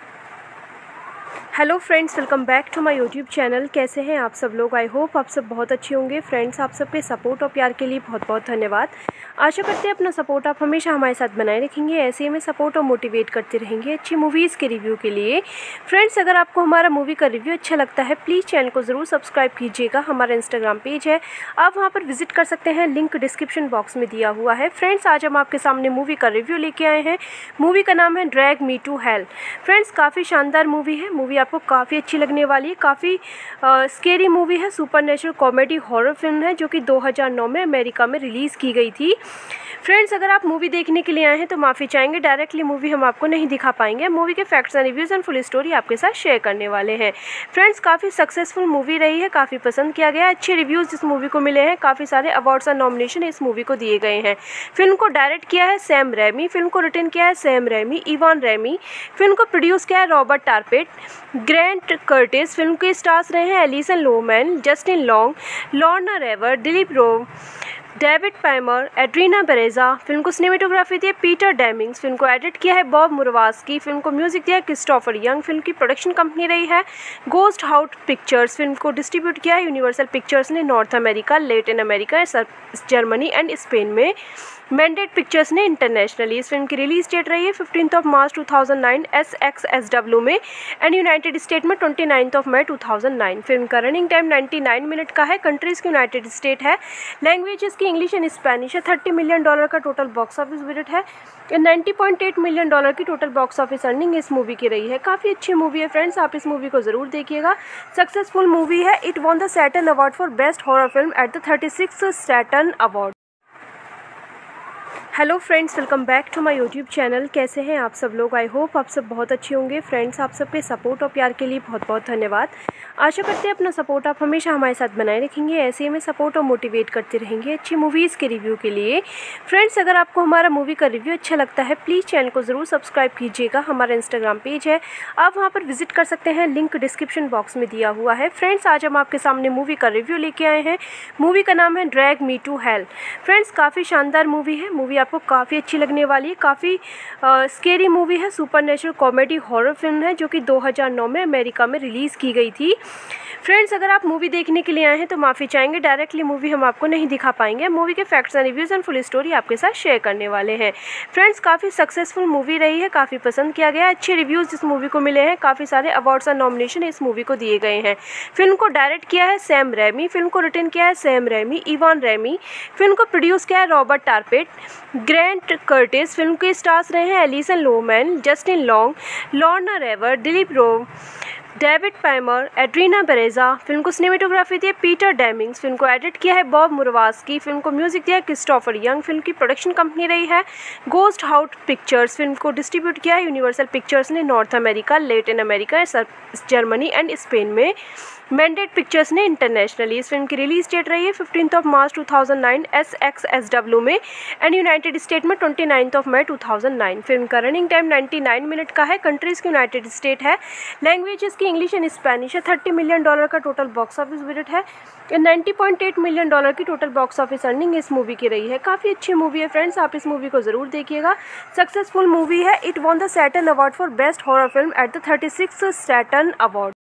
Hello friends, welcome back to my YouTube channel. कैसे हैं आप सब लोग? आई होप आप सब बहुत अच्छे होंगे। फ्रेंड्स, आप सबके सपोर्ट और प्यार के लिए बहुत बहुत धन्यवाद। आशा करते हैं अपना सपोर्ट आप हमेशा हमारे साथ बनाए रखेंगे, ऐसे ही हमें सपोर्ट और मोटिवेट करते रहेंगे अच्छी मूवीज़ के रिव्यू के लिए। फ्रेंड्स, अगर आपको हमारा मूवी का रिव्यू अच्छा लगता है प्लीज़ चैनल को ज़रूर सब्सक्राइब कीजिएगा। हमारा इंस्टाग्राम पेज है, आप वहाँ पर विजिट कर सकते हैं, लिंक डिस्क्रिप्शन बॉक्स में दिया हुआ है। फ्रेंड्स, आज हम आपके सामने मूवी का रिव्यू लेके आए हैं। मूवी का नाम है drag me to hello. Friends, काफ़ी शानदार मूवी है, मूवी आपको काफ़ी अच्छी लगने वाली है। काफ़ी स्केरी मूवी है, सुपरनेचुरल कॉमेडी हॉरर फिल्म है जो कि 2009 में अमेरिका में रिलीज़ की गई थी। फ्रेंड्स, अगर आप मूवी देखने के लिए आए हैं तो माफ़ी चाहेंगे, डायरेक्टली मूवी हम आपको नहीं दिखा पाएंगे। मूवी के facts and reviews and full story आपके साथ शेयर करने वाले हैं। फ्रेंड्स, काफ़ी सक्सेसफुल मूवी रही है, काफ़ी पसंद किया गया, अच्छे रिव्यूज़ इस मूवी को मिले हैं, काफ़ी सारे अवार्ड्स और नॉमिनेशन इस मूवी को दिए गए हैं। फिल्म को डायरेक्ट किया है सैम रैमी, फिल्म को रिटन किया है Sam Raimi, Ivan Raimi, film को प्रोड्यूस किया है Robert Tapert, Grant Curtis. Film के स्टार्स रहे हैं Alison Lohman, Justin Long, Lorna Raver, Dileep Rao, David Paymer, Adriana Barraza. Film को सिनेमेटोग्राफी दी है पीटर डेमिंग्स, फिल्म को एडिट किया है बॉब मुरवास्की, फिल्म को म्यूजिक दिया है क्रिस्टोफर यंग। फिल्म की प्रोडक्शन कंपनी रही है गोस्ट हाउस पिक्चर्स। फिल्म को डिस्ट्रीब्यूट किया है यूनिवर्सल पिक्चर्स ने north America, Latin America, Germany and Spain में। मैंडेट पिक्चर्स ने इंटरनेशनली। इस फिल्म की रिलीज डेट रही है 15 मार्च 2009 SXSW में एंड यूनाइटेड स्टेट में 29 मई 2009। फिल्म का रनिंग टाइम 99 मिनट का है। कंट्रीज की यूनाइटेड स्टेट है, लैंग्वेजेस की इंग्लिश एंड स्पेनिश है। $30 मिलियन का टोटल बॉक्स ऑफिस बजट है। $90.8 मिलियन की टोटल बॉक्स ऑफिस अर्निंग इस मूवी की रही है। काफ़ी अच्छी मूवी है फ्रेंड्स, आप इस मूवी को ज़रूर देखिएगा। सक्सेसफुल मूवी है। It won the Saturn award for best horror film at the 36th Saturn award. Hello friends, welcome back to my YouTube channel. कैसे हैं आप सब लोग? आई होप आप सब बहुत अच्छे होंगे। फ्रेंड्स, आप सबके सपोर्ट और प्यार के लिए बहुत बहुत धन्यवाद। आशा करते हैं अपना सपोर्ट आप हमेशा हमारे साथ बनाए रखेंगे, ऐसे ही हमें सपोर्ट और मोटिवेट करते रहेंगे अच्छी मूवीज़ के रिव्यू के लिए। फ्रेंड्स, अगर आपको हमारा मूवी का रिव्यू अच्छा लगता है प्लीज़ चैनल को ज़रूर सब्सक्राइब कीजिएगा। हमारा इंस्टाग्राम पेज है, आप वहाँ पर विजिट कर सकते हैं, लिंक डिस्क्रिप्शन बॉक्स में दिया हुआ है। फ्रेंड्स, आज हम आपके सामने मूवी का रिव्यू लेके आए हैं। मूवी का नाम है drag me to hello. Friends, काफ़ी शानदार मूवी है, मूवी आपको काफ़ी अच्छी लगने वाली है। काफ़ी स्केरी मूवी है, सुपरनेचुरल कॉमेडी हॉरर फिल्म है जो कि 2009 में अमेरिका में रिलीज़ की गई थी। फ्रेंड्स, अगर आप मूवी देखने के लिए आए हैं तो माफ़ी चाहेंगे, डायरेक्टली मूवी हम आपको नहीं दिखा पाएंगे। मूवी के facts and reviews and full story आपके साथ शेयर करने वाले हैं। फ्रेंड्स, काफ़ी सक्सेसफुल मूवी रही है, काफ़ी पसंद किया गया, अच्छे रिव्यूज़ इस मूवी को मिले हैं, काफ़ी सारे अवार्ड्स और नॉमिनेशन इस मूवी को दिए गए हैं। फिल्म को डायरेक्ट किया है सैम रैमी, फिल्म को रिटन किया है Sam Raimi, Ivan Raimi, film को प्रोड्यूस किया है Robert Tapert, Grant Curtis. Film के स्टार्स रहे हैं Alison Lohman, Justin Long, Lorna Raver, Dileep Rao, David Paymer, Adriana Barraza. Film को सिनेमेटोग्राफी दी है पीटर डेमिंग्स, फिल्म को एडिट किया है बॉब मुरवास्की, फिल्म को म्यूजिक दिया है क्रिस्टोफर यंग। फिल्म की प्रोडक्शन कंपनी रही है गोस्ट हाउस पिक्चर्स। फिल्म को डिस्ट्रीब्यूट किया है यूनिवर्सल पिक्चर्स ने north America, Latin America, Germany and Spain में। मैंडेट पिक्चर्स ने इंटरनेशनली। इस फिल्म की रिलीज डेट रही है 15 मार्च 2009 SXSW में एंड यूनाइटेड स्टेट में 29 मई 2009। फिल्म का रनिंग टाइम 99 मिनट का है। कंट्रीज की यूनाइटेड स्टेट है। लैंग्वेज इसकी इंग्लिश एंड स्पेनिश है। $30 मिलियन का टोटल बॉक्स ऑफिस बजट है। $90.8 मिलियन की टोटल बॉक्स ऑफिस अर्निंग इस मूवी की रही है। काफ़ी अच्छी मूवी है फ्रेंड्स, आप इस मूवी को ज़रूर देखिएगा। सक्सेसफुल मूवी है। It won the Saturn award for best horror film at the 36th Saturn award.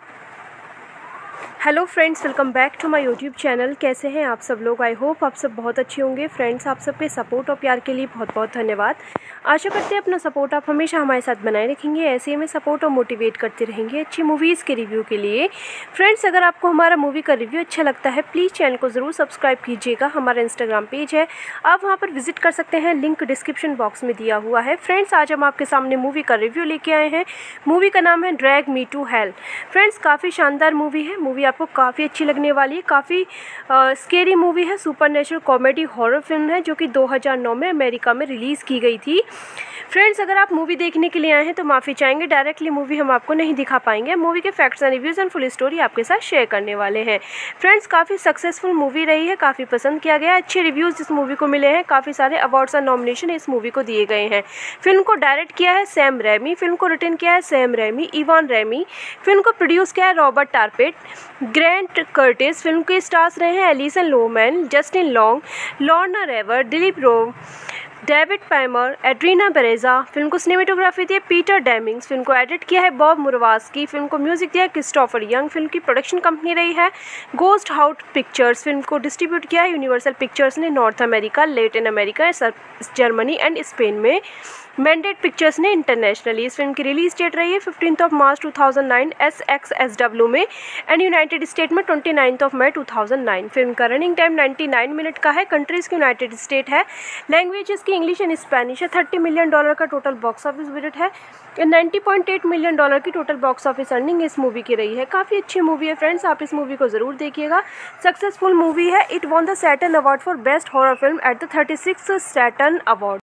Hello friends, welcome back to my YouTube channel. कैसे हैं आप सब लोग? आई होप आप सब बहुत अच्छे होंगे। फ्रेंड्स, आप सबके सपोर्ट और प्यार के लिए बहुत बहुत धन्यवाद। आशा करते हैं अपना सपोर्ट आप हमेशा हमारे साथ बनाए रखेंगे, ऐसे ही हमें सपोर्ट और मोटिवेट करते रहेंगे अच्छी मूवीज़ के रिव्यू के लिए। फ्रेंड्स, अगर आपको हमारा मूवी का रिव्यू अच्छा लगता है प्लीज़ चैनल को ज़रूर सब्सक्राइब कीजिएगा। हमारा इंस्टाग्राम पेज है, आप वहाँ पर विजिट कर सकते हैं, लिंक डिस्क्रिप्शन बॉक्स में दिया हुआ है। फ्रेंड्स, आज हम आपके सामने मूवी का रिव्यू लेके आए हैं। मूवी का नाम है drag me to hello. Friends, काफ़ी शानदार मूवी है। मूवी आपको काफ़ी अच्छी लगने वाली है। काफ़ी स्केरी मूवी है। सुपरनेचुरल कॉमेडी हॉरर फिल्म है जो कि 2009 में अमेरिका में रिलीज़ की गई थी। फ्रेंड्स, अगर आप मूवी देखने के लिए आए हैं तो माफ़ी चाहेंगे, डायरेक्टली मूवी हम आपको नहीं दिखा पाएंगे। मूवी के facts and reviews and full story आपके साथ शेयर करने वाले हैं। फ्रेंड्स, काफ़ी सक्सेसफुल मूवी रही है, काफ़ी पसंद किया गया, अच्छे रिव्यूज़ इस मूवी को मिले हैं। काफ़ी सारे अवार्ड्स और नॉमिनेशन इस मूवी को दिए गए हैं। फिल्म को डायरेक्ट किया है सैम रैमी। फिल्म को रिटन किया है Sam Raimi, Ivan Raimi. Film को प्रोड्यूस किया है Robert Tapert, Grant Curtis. Film के स्टार्स रहे हैं Alison Lohman, Justin Long, Lorna Raver, Dileep Rao, David Paymer, Adriana Barraza. Film को सिनेमेटोग्राफी दी है पीटर डेमिंग्स। फिल्म को एडिट किया है बॉब मुरवास्की। फिल्म को म्यूजिक दिया है क्रिस्टोफर यंग। फिल्म की प्रोडक्शन कंपनी रही है गोस्ट हाउस पिक्चर्स। फिल्म को डिस्ट्रीब्यूट किया है यूनिवर्सल पिक्चर्स ने north America, Latin America, Germany and Spain में। मैंडेट पिक्चर्स ने इंटरनेशनली। इस फिल्म की रिलीज डेट रही है 15 मार्च 2009 SXSW में एंड यूनाइटेड स्टेट में 29 मई 2009। फिल्म का रनिंग टाइम 99 मिनट का है। कंट्रीज की यूनाइटेड स्टेट है। लैंग्वेज इसकी इंग्लिश एंड स्पेनिश है। $30 मिलियन का टोटल बॉक्स ऑफिस बजट है। $90.8 मिलियन की टोटल बॉक्स ऑफिस अर्निंग इस मूवी की रही है। काफ़ी अच्छी मूवी है फ्रेंड्स, आप इस मूवी को ज़रूर देखिएगा। सक्सेसफुल मूवी है। It won the Saturn award for best horror film at the 36th Saturn award.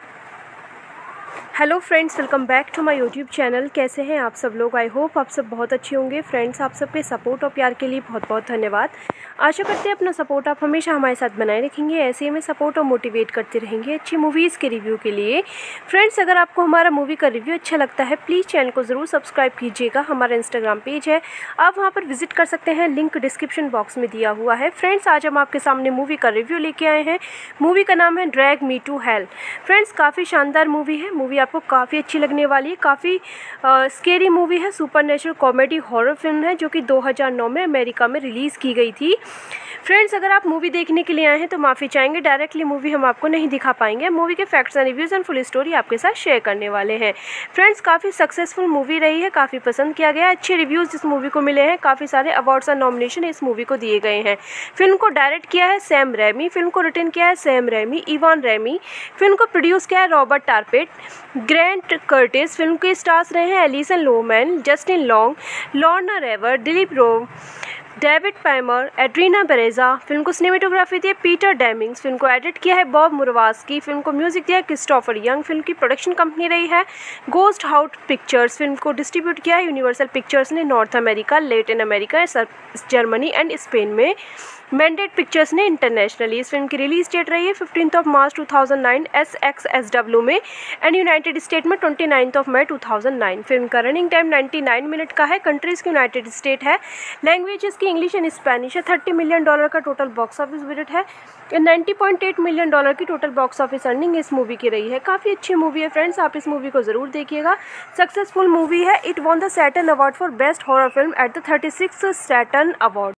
Hello friends, welcome back to my YouTube channel. कैसे हैं आप सब लोग? आई होप आप सब बहुत अच्छे होंगे। फ्रेंड्स, आप सबके सपोर्ट और प्यार के लिए बहुत बहुत धन्यवाद। आशा करते हैं अपना सपोर्ट आप हमेशा हमारे साथ बनाए रखेंगे, ऐसे ही हमें सपोर्ट और मोटिवेट करते रहेंगे अच्छी मूवीज़ के रिव्यू के लिए। फ्रेंड्स, अगर आपको हमारा मूवी का रिव्यू अच्छा लगता है प्लीज़ चैनल को ज़रूर सब्सक्राइब कीजिएगा। हमारा इंस्टाग्राम पेज है, आप वहाँ पर विजिट कर सकते हैं, लिंक डिस्क्रिप्शन बॉक्स में दिया हुआ है। फ्रेंड्स, आज हम आपके सामने मूवी का रिव्यू लेके आए हैं। मूवी का नाम है drag me to hello. Friends, काफ़ी शानदार मूवी है। मूवी आपको काफ़ी अच्छी लगने वाली है। काफ़ी स्केरी मूवी है। सुपरनेचुरल कॉमेडी हॉरर फिल्म है जो कि 2009 में अमेरिका में रिलीज़ की गई थी। फ्रेंड्स, अगर आप मूवी देखने के लिए आए हैं तो माफ़ी चाहेंगे, डायरेक्टली मूवी हम आपको नहीं दिखा पाएंगे। मूवी के facts and reviews and full story आपके साथ शेयर करने वाले हैं। फ्रेंड्स, काफ़ी सक्सेसफुल मूवी रही है, काफ़ी पसंद किया गया, अच्छे रिव्यूज़ इस मूवी को मिले हैं। काफ़ी सारे अवार्ड्स और नॉमिनेशन इस मूवी को दिए गए हैं। फिल्म को डायरेक्ट किया है सैम रैमी। फिल्म को रिटन किया है Sam Raimi, Ivan Raimi. Film को प्रोड्यूस किया है Robert Tapert, Grant Curtis. Film के स्टार्स रहे हैं Alison Lohman, Justin Long, Lorna Raver, Dileep Rao, David Paymer, Adriana Barraza. Film को सिनेमेटोग्राफी दी है पीटर डेमिंग्स। फिल्म को एडिट किया है बॉब मुरवास्की। फिल्म को म्यूजिक दिया है क्रिस्टोफर यंग। फिल्म की प्रोडक्शन कंपनी रही है गोस्ट हाउस पिक्चर्स। फिल्म को डिस्ट्रीब्यूट किया है यूनिवर्सल पिक्चर्स ने north America, Latin America, Germany and Spain में। मैंडेट पिक्चर्स ने इंटरनेशनली। इस फिल्म की रिलीज डेट रही है 15 मार्च 2009 SXSW में एंड यूनाइटेड स्टेट में 29 मई 2009। फिल्म का रनिंग टाइम 99 मिनट का है। कंट्रीज की यूनाइटेड स्टेट है। लैंग्वेज इसकी इंग्लिश एंड स्पेनिश है। $30 मिलियन का टोटल बॉक्स ऑफिस बजट है। $90.8 मिलियन की टोटल बॉक्स ऑफिस अर्निंग इस मूवी की रही है। काफ़ी अच्छी मूवी है फ्रेंड्स, आप इस मूवी को ज़रूर देखिएगा। सक्सेसफुल मूवी है। It won the Saturn award for best horror film at the 36th Saturn award.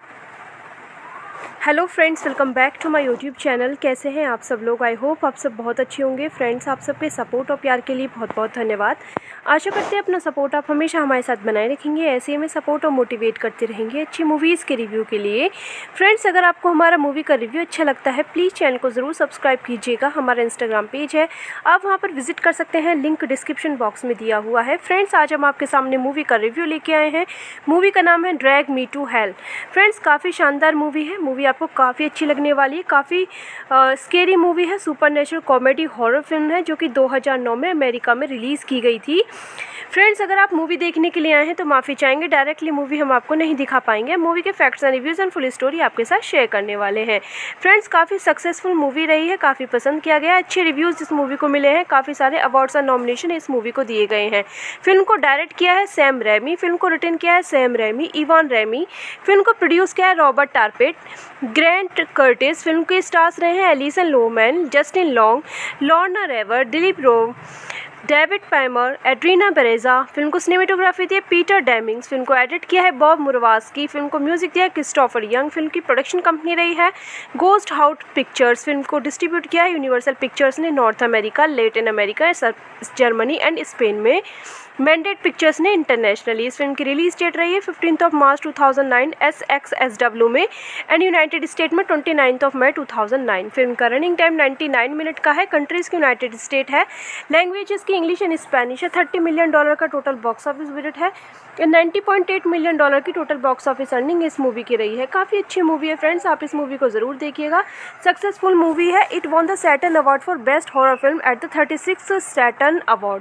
Hello friends, welcome back to my YouTube channel. कैसे हैं आप सब लोग? आई होप आप सब बहुत अच्छे होंगे। फ्रेंड्स, आप सबके सपोर्ट और प्यार के लिए बहुत बहुत धन्यवाद। आशा करते हैं अपना सपोर्ट आप हमेशा हमारे साथ बनाए रखेंगे, ऐसे ही हमें सपोर्ट और मोटिवेट करते रहेंगे अच्छी मूवीज़ के रिव्यू के लिए। फ्रेंड्स, अगर आपको हमारा मूवी का रिव्यू अच्छा लगता है प्लीज़ चैनल को ज़रूर सब्सक्राइब कीजिएगा। हमारा इंस्टाग्राम पेज है, आप वहाँ पर विजिट कर सकते हैं, लिंक डिस्क्रिप्शन बॉक्स में दिया हुआ है। फ्रेंड्स, आज हम आपके सामने मूवी का रिव्यू लेके आए हैं। मूवी का नाम है drag me to hello. Friends, काफ़ी शानदार मूवी है। मूवी आपको काफ़ी अच्छी लगने वाली है। काफ़ी स्केरी मूवी है, सुपरनेचुरल कॉमेडी हॉरर फिल्म है जो कि 2009 में अमेरिका में रिलीज़ की गई थी। फ्रेंड्स, अगर आप मूवी देखने के लिए आए हैं तो माफ़ी चाहेंगे, डायरेक्टली मूवी हम आपको नहीं दिखा पाएंगे। मूवी के facts and reviews and full story आपके साथ शेयर करने वाले हैं। फ्रेंड्स, काफ़ी सक्सेसफुल मूवी रही है, काफ़ी पसंद किया गया, अच्छे रिव्यूज़ इस मूवी को मिले हैं, काफ़ी सारे अवार्ड्स और नॉमिनेशन इस मूवी को दिए गए हैं। फिल्म को डायरेक्ट किया है सैम रैमी, फिल्म को रिटन किया है Sam Raimi, Ivan Raimi, film को प्रोड्यूस किया है Robert Tapert, Grant Curtis. Film के स्टार्स रहे हैं Alison Lohman, Justin Long, Lorna Raver, Dileep Rao, David Paymer, Adriana Barraza. Film को सिनेमेटोग्राफी दी है पीटर डेमिंग्स, फिल्म को एडिट किया है बॉब मुरवास्की, फिल्म को म्यूजिक दिया है क्रिस्टोफर यंग। फिल्म की प्रोडक्शन कंपनी रही है गोस्ट हाउस पिक्चर्स। फिल्म को डिस्ट्रीब्यूट किया है यूनिवर्सल पिक्चर्स ने north America, Latin America, Germany and Spain में। मैंडेट पिक्चर्स ने इंटरनेशनली। इस फिल्म की रिलीज डेट रही है 15 मार्च 2009 SXSW में एंड यूनाइटेड स्टेट में 29 मई 2009। फिल्म का रनिंग टाइम 99 मिनट का है। कंट्रीज की यूनाइटेड स्टेट है, लैंग्वेजेस की इंग्लिश एंड स्पेनिश है। $30 मिलियन का टोटल बॉक्स ऑफिस बजट है। $90.8 मिलियन की टोटल बॉक्स ऑफिस अर्निंग इस मूवी की रही है। काफ़ी अच्छी मूवी है फ्रेंड्स, आप इस मूवी को ज़रूर देखिएगा। सक्सेसफुल मूवी है। It won the Saturn award for best horror film at the 36th Saturn award.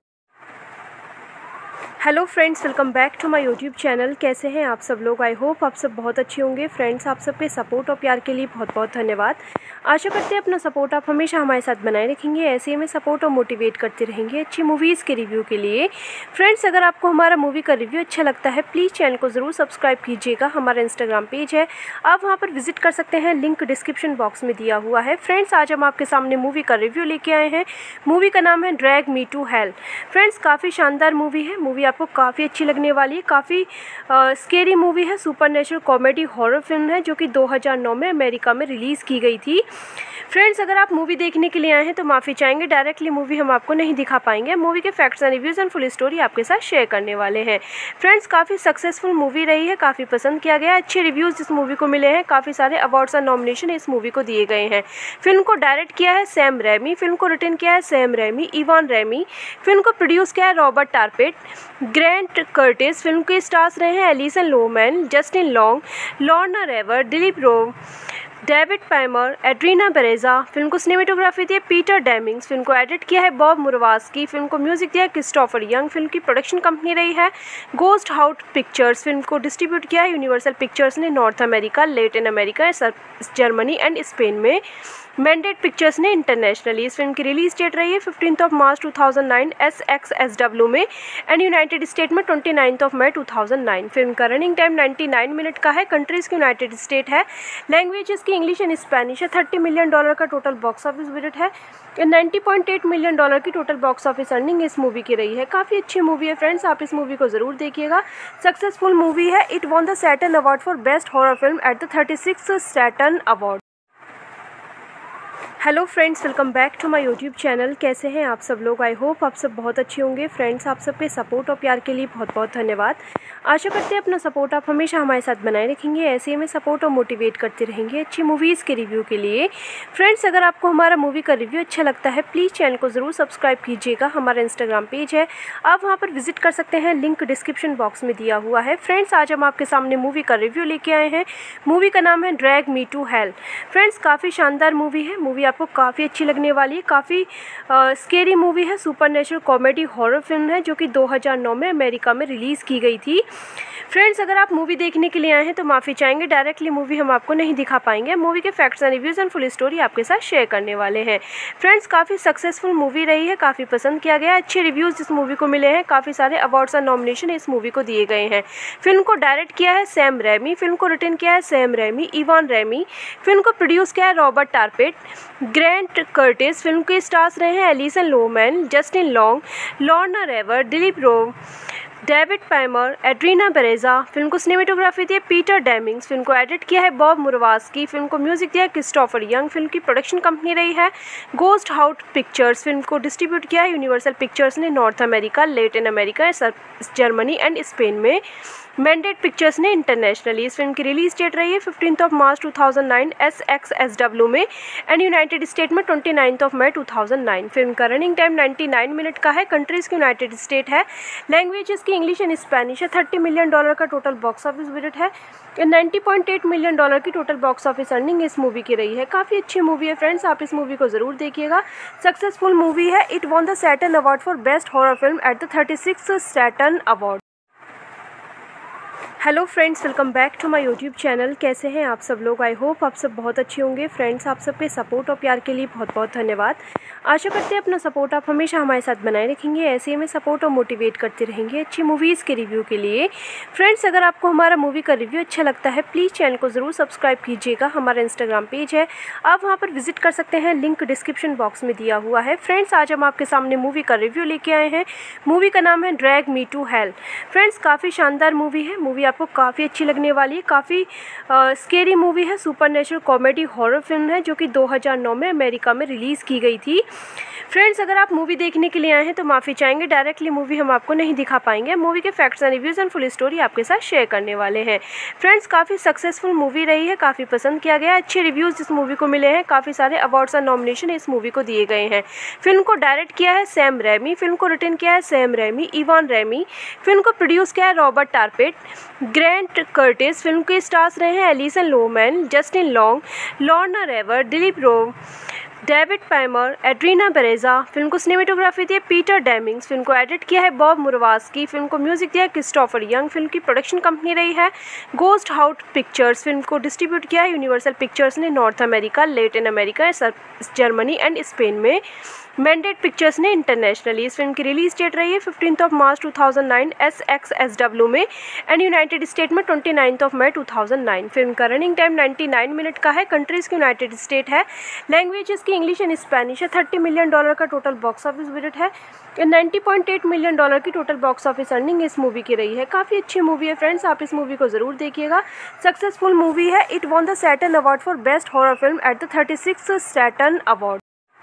Hello friends, welcome back to my YouTube channel. कैसे हैं आप सब लोग? आई होप आप सब बहुत अच्छे होंगे। फ्रेंड्स, आप सबके सपोर्ट और प्यार के लिए बहुत बहुत धन्यवाद। आशा करते हैं अपना सपोर्ट आप हमेशा हमारे साथ बनाए रखेंगे, ऐसे ही हमें सपोर्ट और मोटिवेट करते रहेंगे अच्छी मूवीज़ के रिव्यू के लिए। फ्रेंड्स, अगर आपको हमारा मूवी का रिव्यू अच्छा लगता है प्लीज़ चैनल को ज़रूर सब्सक्राइब कीजिएगा। हमारा इंस्टाग्राम पेज है, आप वहाँ पर विजिट कर सकते हैं, लिंक डिस्क्रिप्शन बॉक्स में दिया हुआ है। फ्रेंड्स, आज हम आपके सामने मूवी का रिव्यू लेके आए हैं। मूवी का नाम है drag me to hello. Friends, काफ़ी शानदार मूवी है, मूवी आपको काफ़ी अच्छी लगने वाली है। काफ़ी स्केरी मूवी है, सुपरनेचुरल कॉमेडी हॉरर फिल्म है जो कि 2009 में अमेरिका में रिलीज़ की गई थी। फ्रेंड्स, अगर आप मूवी देखने के लिए आए हैं तो माफ़ी चाहेंगे, डायरेक्टली मूवी हम आपको नहीं दिखा पाएंगे। मूवी के facts and reviews and full story आपके साथ शेयर करने वाले हैं। फ्रेंड्स, काफ़ी सक्सेसफुल मूवी रही है, काफ़ी पसंद किया गया, अच्छे रिव्यूज़ इस मूवी को मिले हैं, काफ़ी सारे अवार्ड्स और नॉमिनेशन इस मूवी को दिए गए हैं। फिल्म को डायरेक्ट किया है सैम रैमी, फिल्म को रिटन किया है Sam Raimi, Ivan Raimi, film को प्रोड्यूस किया है Robert Tapert, Grant Curtis. Film के स्टार्स रहे हैं Alison Lohman, Justin Long, Lorna Raver, Dileep Rao, David Paymer, Adriana Barraza. Film को सिनेमेटोग्राफी दी है पीटर डेमिंग्स, फिल्म को एडिट किया है बॉब मुरवास्की, फिल्म को म्यूजिक दिया है क्रिस्टोफर यंग। फिल्म की प्रोडक्शन कंपनी रही है गोस्ट हाउस पिक्चर्स। फिल्म को डिस्ट्रीब्यूट किया है यूनिवर्सल पिक्चर्स ने north America, Latin America, Germany and Spain में। मैंडेट पिक्चर्स ने इंटरनेशनली। इस फिल्म की रिलीज डेट रही है 15 मार्च 2009 SXSW में एंड यूनाइटेड स्टेट में 29 मई 2009। फिल्म का रनिंग टाइम 99 मिनट का है। कंट्रीज की यूनाइटेड स्टेट है, लैंग्वेजेस की इंग्लिश एंड स्पेनिश है। $30 मिलियन का टोटल बॉक्स ऑफिस बजट है। $90.8 मिलियन की टोटल बॉक्स ऑफिस अर्निंग इस मूवी की रही है। काफ़ी अच्छी मूवी है फ्रेंड्स, आप इस मूवी को ज़रूर देखिएगा। सक्सेसफुल मूवी है। It won the Saturn award for best horror film at the 36th Saturn award. Hello friends, welcome back to my YouTube channel. कैसे हैं आप सब लोग? आई होप आप सब बहुत अच्छे होंगे। फ्रेंड्स, आप सबके सपोर्ट और प्यार के लिए बहुत बहुत धन्यवाद। आशा करते हैं अपना सपोर्ट आप हमेशा हमारे साथ बनाए रखेंगे, ऐसे ही हमें सपोर्ट और मोटिवेट करते रहेंगे अच्छी मूवीज़ के रिव्यू के लिए। फ्रेंड्स, अगर आपको हमारा मूवी का रिव्यू अच्छा लगता है प्लीज़ चैनल को ज़रूर सब्सक्राइब कीजिएगा। हमारा इंस्टाग्राम पेज है, आप वहाँ पर विजिट कर सकते हैं, लिंक डिस्क्रिप्शन बॉक्स में दिया हुआ है। फ्रेंड्स, आज हम आपके सामने मूवी का रिव्यू लेके आए हैं। मूवी का नाम है drag me to hello. Friends, काफ़ी शानदार मूवी है, मूवी आपको काफ़ी अच्छी लगने वाली है। काफ़ी स्केरी मूवी है, सुपरनेचुरल कॉमेडी हॉरर फिल्म है जो कि 2009 में अमेरिका में रिलीज़ की गई थी। फ्रेंड्स, अगर आप मूवी देखने के लिए आए हैं तो माफ़ी चाहेंगे, डायरेक्टली मूवी हम आपको नहीं दिखा पाएंगे। मूवी के facts and reviews and full story आपके साथ शेयर करने वाले हैं। फ्रेंड्स, काफ़ी सक्सेसफुल मूवी रही है, काफ़ी पसंद किया गया, अच्छे रिव्यूज़ इस मूवी को मिले हैं, काफ़ी सारे अवार्ड्स और नॉमिनेशन इस मूवी को दिए गए हैं। फिल्म को डायरेक्ट किया है सैम रैमी, फिल्म को रिटन किया है Sam Raimi, Ivan Raimi, film को प्रोड्यूस किया है Robert Tapert, Grant Curtis. Film के स्टार्स रहे हैं Alison Lohman, Justin Long, Lorna Raver, Dileep Rao, David Paymer, Adriana Barraza. Film को सिनेमेटोग्राफी दी है पीटर डेमिंग्स, फिल्म को एडिट किया है बॉब मुरवास्की, फिल्म को म्यूजिक दिया है क्रिस्टोफर यंग। फिल्म की प्रोडक्शन कंपनी रही है गोस्ट हाउस पिक्चर्स। फिल्म को डिस्ट्रीब्यूट किया है यूनिवर्सल पिक्चर्स ने north America, Latin America, Germany and Spain में। मैंडेट पिक्चर्स ने इंटरनेशनली। इस फिल्म की रिलीज डेट रही है 15 मार्च 2009 SXSW में एंड यूनाइटेड स्टेट में 29 मई 2009। फिल्म का रनिंग टाइम 99 मिनट का है। कंट्रीज की यूनाइटेड स्टेट है, लैंग्वेजेस की इंग्लिश एंड स्पेनिश है। $30 मिलियन का टोटल बॉक्स ऑफिस बजट है। 90.8 मिलियन डॉलर की टोटल बॉक्स ऑफिस अर्निंग इस मूवी की रही है। काफ़ी अच्छी मूवी है फ्रेंड्स, आप इस मूवी को ज़रूर देखिएगा। सक्सेसफुल मूवी है। It won the Saturn award for best horror film at the 36th Saturn award. Hello friends, welcome back to my YouTube channel. कैसे हैं आप सब लोग? आई होप आप सब बहुत अच्छे होंगे। फ्रेंड्स, आप सबके सपोर्ट और प्यार के लिए बहुत बहुत धन्यवाद। आशा करते हैं अपना सपोर्ट आप हमेशा हमारे साथ बनाए रखेंगे, ऐसे ही हमें सपोर्ट और मोटिवेट करते रहेंगे अच्छी मूवीज़ के रिव्यू के लिए। फ्रेंड्स, अगर आपको हमारा मूवी का रिव्यू अच्छा लगता है प्लीज़ चैनल को ज़रूर सब्सक्राइब कीजिएगा। हमारा इंस्टाग्राम पेज है, आप वहाँ पर विजिट कर सकते हैं, लिंक डिस्क्रिप्शन बॉक्स में दिया हुआ है। फ्रेंड्स, आज हम आपके सामने मूवी का रिव्यू लेके आए हैं। मूवी का नाम है drag me to hello. Friends, काफ़ी शानदार मूवी है। मूवी आपको काफ़ी अच्छी लगने वाली है। काफ़ी स्केरी मूवी है, सुपरनेचुरल कॉमेडी हॉरर फिल्म है जो कि 2009 में अमेरिका में रिलीज़ की गई थी। फ्रेंड्स, अगर आप मूवी देखने के लिए आए हैं तो माफ़ी चाहेंगे, डायरेक्टली मूवी हम आपको नहीं दिखा पाएंगे। मूवी के facts and reviews and full story आपके साथ शेयर करने वाले हैं। फ्रेंड्स, काफ़ी सक्सेसफुल मूवी रही है, काफ़ी पसंद किया गया, अच्छे रिव्यूज़ इस मूवी को मिले हैं, काफ़ी सारे अवार्ड्स और नॉमिनेशन इस मूवी को दिए गए हैं। फिल्म को डायरेक्ट किया है सैम रैमी, फिल्म को रिटन किया है Sam Raimi, Ivan Raimi, film को प्रोड्यूस किया है Robert Tapert, Grant Curtis. Film के स्टार्स रहे हैं Alison Lohman, Justin Long, Lorna Raver, Dileep Rao, David Paymer, Adriana Barraza. Film को सिनेमेटोग्राफी दी है पीटर डेमिंग्स, फिल्म को एडिट किया है बॉब मुरवास्की, फिल्म को म्यूजिक दिया है क्रिस्टोफर यंग। फिल्म की प्रोडक्शन कंपनी रही है गोस्ट हाउस पिक्चर्स। फिल्म को डिस्ट्रीब्यूट किया है यूनिवर्सल पिक्चर्स ने north America, Latin America, Germany and Spain में। मैंडेट पिक्चर्स ने इंटरनेशनली। इस फिल्म की रिलीज डेट रही है 15 मार्च 2009 SXSW में एंड यूनाइटेड स्टेट में 29 मई 2009। फिल्म का रनिंग टाइम 99 मिनट का है। कंट्रीज़ की यूनाइटेड स्टेट है। लैंग्वेजेस की इंग्लिश एंड स्पेनिश है। $30 मिलियन का टोटल बॉक्स ऑफिस बजट है। 90.8 मिलियन डॉलर की टोटल बॉक्स ऑफिस अर्निंग इस मूवी की रही है। काफ़ी अच्छी मूवी है फ्रेंड्स, आप इस मूवी को ज़रूर देखिएगा। सक्सेसफुल मूवी है। It won the Saturn award for best horror film at the 36th Saturn award.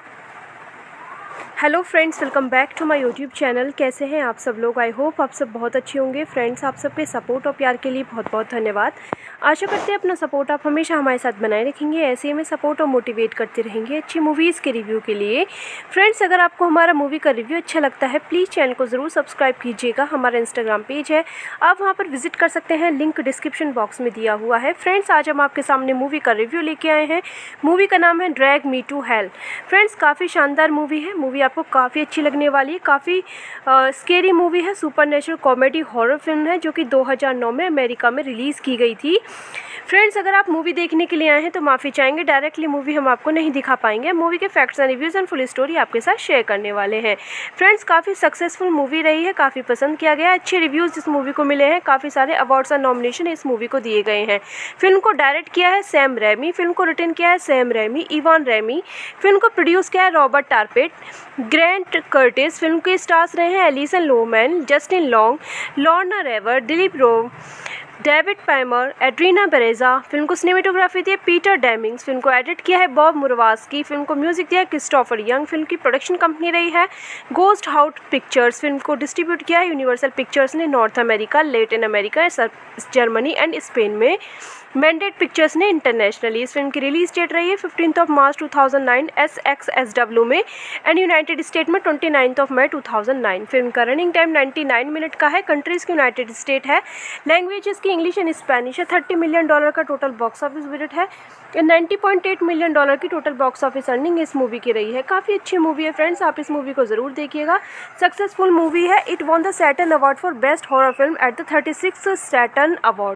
Hello friends, welcome back to my YouTube channel. कैसे हैं आप सब लोग? आई होप आप सब बहुत अच्छे होंगे। फ्रेंड्स, आप सबके सपोर्ट और प्यार के लिए बहुत बहुत धन्यवाद। आशा करते हैं अपना सपोर्ट आप हमेशा हमारे साथ बनाए रखेंगे, ऐसे ही हमें सपोर्ट और मोटिवेट करते रहेंगे अच्छी मूवीज़ के रिव्यू के लिए। फ्रेंड्स, अगर आपको हमारा मूवी का रिव्यू अच्छा लगता है प्लीज़ चैनल को ज़रूर सब्सक्राइब कीजिएगा। हमारा इंस्टाग्राम पेज है, आप वहाँ पर विजिट कर सकते हैं, लिंक डिस्क्रिप्शन बॉक्स में दिया हुआ है। फ्रेंड्स, आज हम आपके सामने मूवी का रिव्यू लेके आए हैं। मूवी का नाम है drag me to hello. Friends, काफ़ी शानदार मूवी है। मूवी आपको काफ़ी अच्छी लगने वाली है। काफ़ी स्केरी मूवी है, सुपरनेचुरल कॉमेडी हॉरर फिल्म है जो कि 2009 में अमेरिका में रिलीज़ की गई थी। फ्रेंड्स, अगर आप मूवी देखने के लिए आए हैं तो माफ़ी चाहेंगे, डायरेक्टली मूवी हम आपको नहीं दिखा पाएंगे। मूवी के facts and reviews and full story आपके साथ शेयर करने वाले हैं। फ्रेंड्स, काफ़ी सक्सेसफुल मूवी रही है, काफ़ी पसंद किया गया, अच्छे रिव्यूज़ इस मूवी को मिले हैं, काफ़ी सारे अवार्ड्स और नॉमिनेशन इस मूवी को दिए गए हैं। फिल्म को डायरेक्ट किया है सैम रैमी, फिल्म को रिटन किया है Sam Raimi, Ivan Raimi, film को प्रोड्यूस किया है Robert Tapert, Grant Curtis. Film के स्टार्स रहे हैं Alison Lohman, Justin Long, Lorna Raver, Dileep Rao, David Paymer, Adriana Barraza. Film को सिनेमेटोग्राफी दी है पीटर डेमिंग्स, फिल्म को एडिट किया है बॉब मुरवास्की, फिल्म को म्यूजिक दिया है क्रिस्टोफर यंग। फिल्म की प्रोडक्शन कंपनी रही है गोस्ट हाउस पिक्चर्स। फिल्म को डिस्ट्रीब्यूट किया है यूनिवर्सल पिक्चर्स ने north America, Latin America, Germany and Spain में। मैंडेट पिक्चर्स ने इंटरनेशनली। इस फिल्म की रिलीज डेट रही है 15 मार्च 2009 SXSW में एंड यूनाइटेड स्टेट में 29 मई 2009। फिल्म का रनिंग टाइम 99 मिनट का है। कंट्रीज़ की यूनाइटेड स्टेट है। लैंग्वेजेस की इंग्लिश एंड स्पेनिश है। $30 मिलियन का टोटल बॉक्स ऑफिस बजट है। 90.8 मिलियन डॉलर की टोटल बॉक्स ऑफिस अर्निंग इस मूवी की रही है। काफ़ी अच्छी मूवी है फ्रेंड्स, आप इस मूवी को ज़रूर देखिएगा। सक्सेसफुल मूवी है। It won the Saturn award for best horror film at the 36th Saturn award.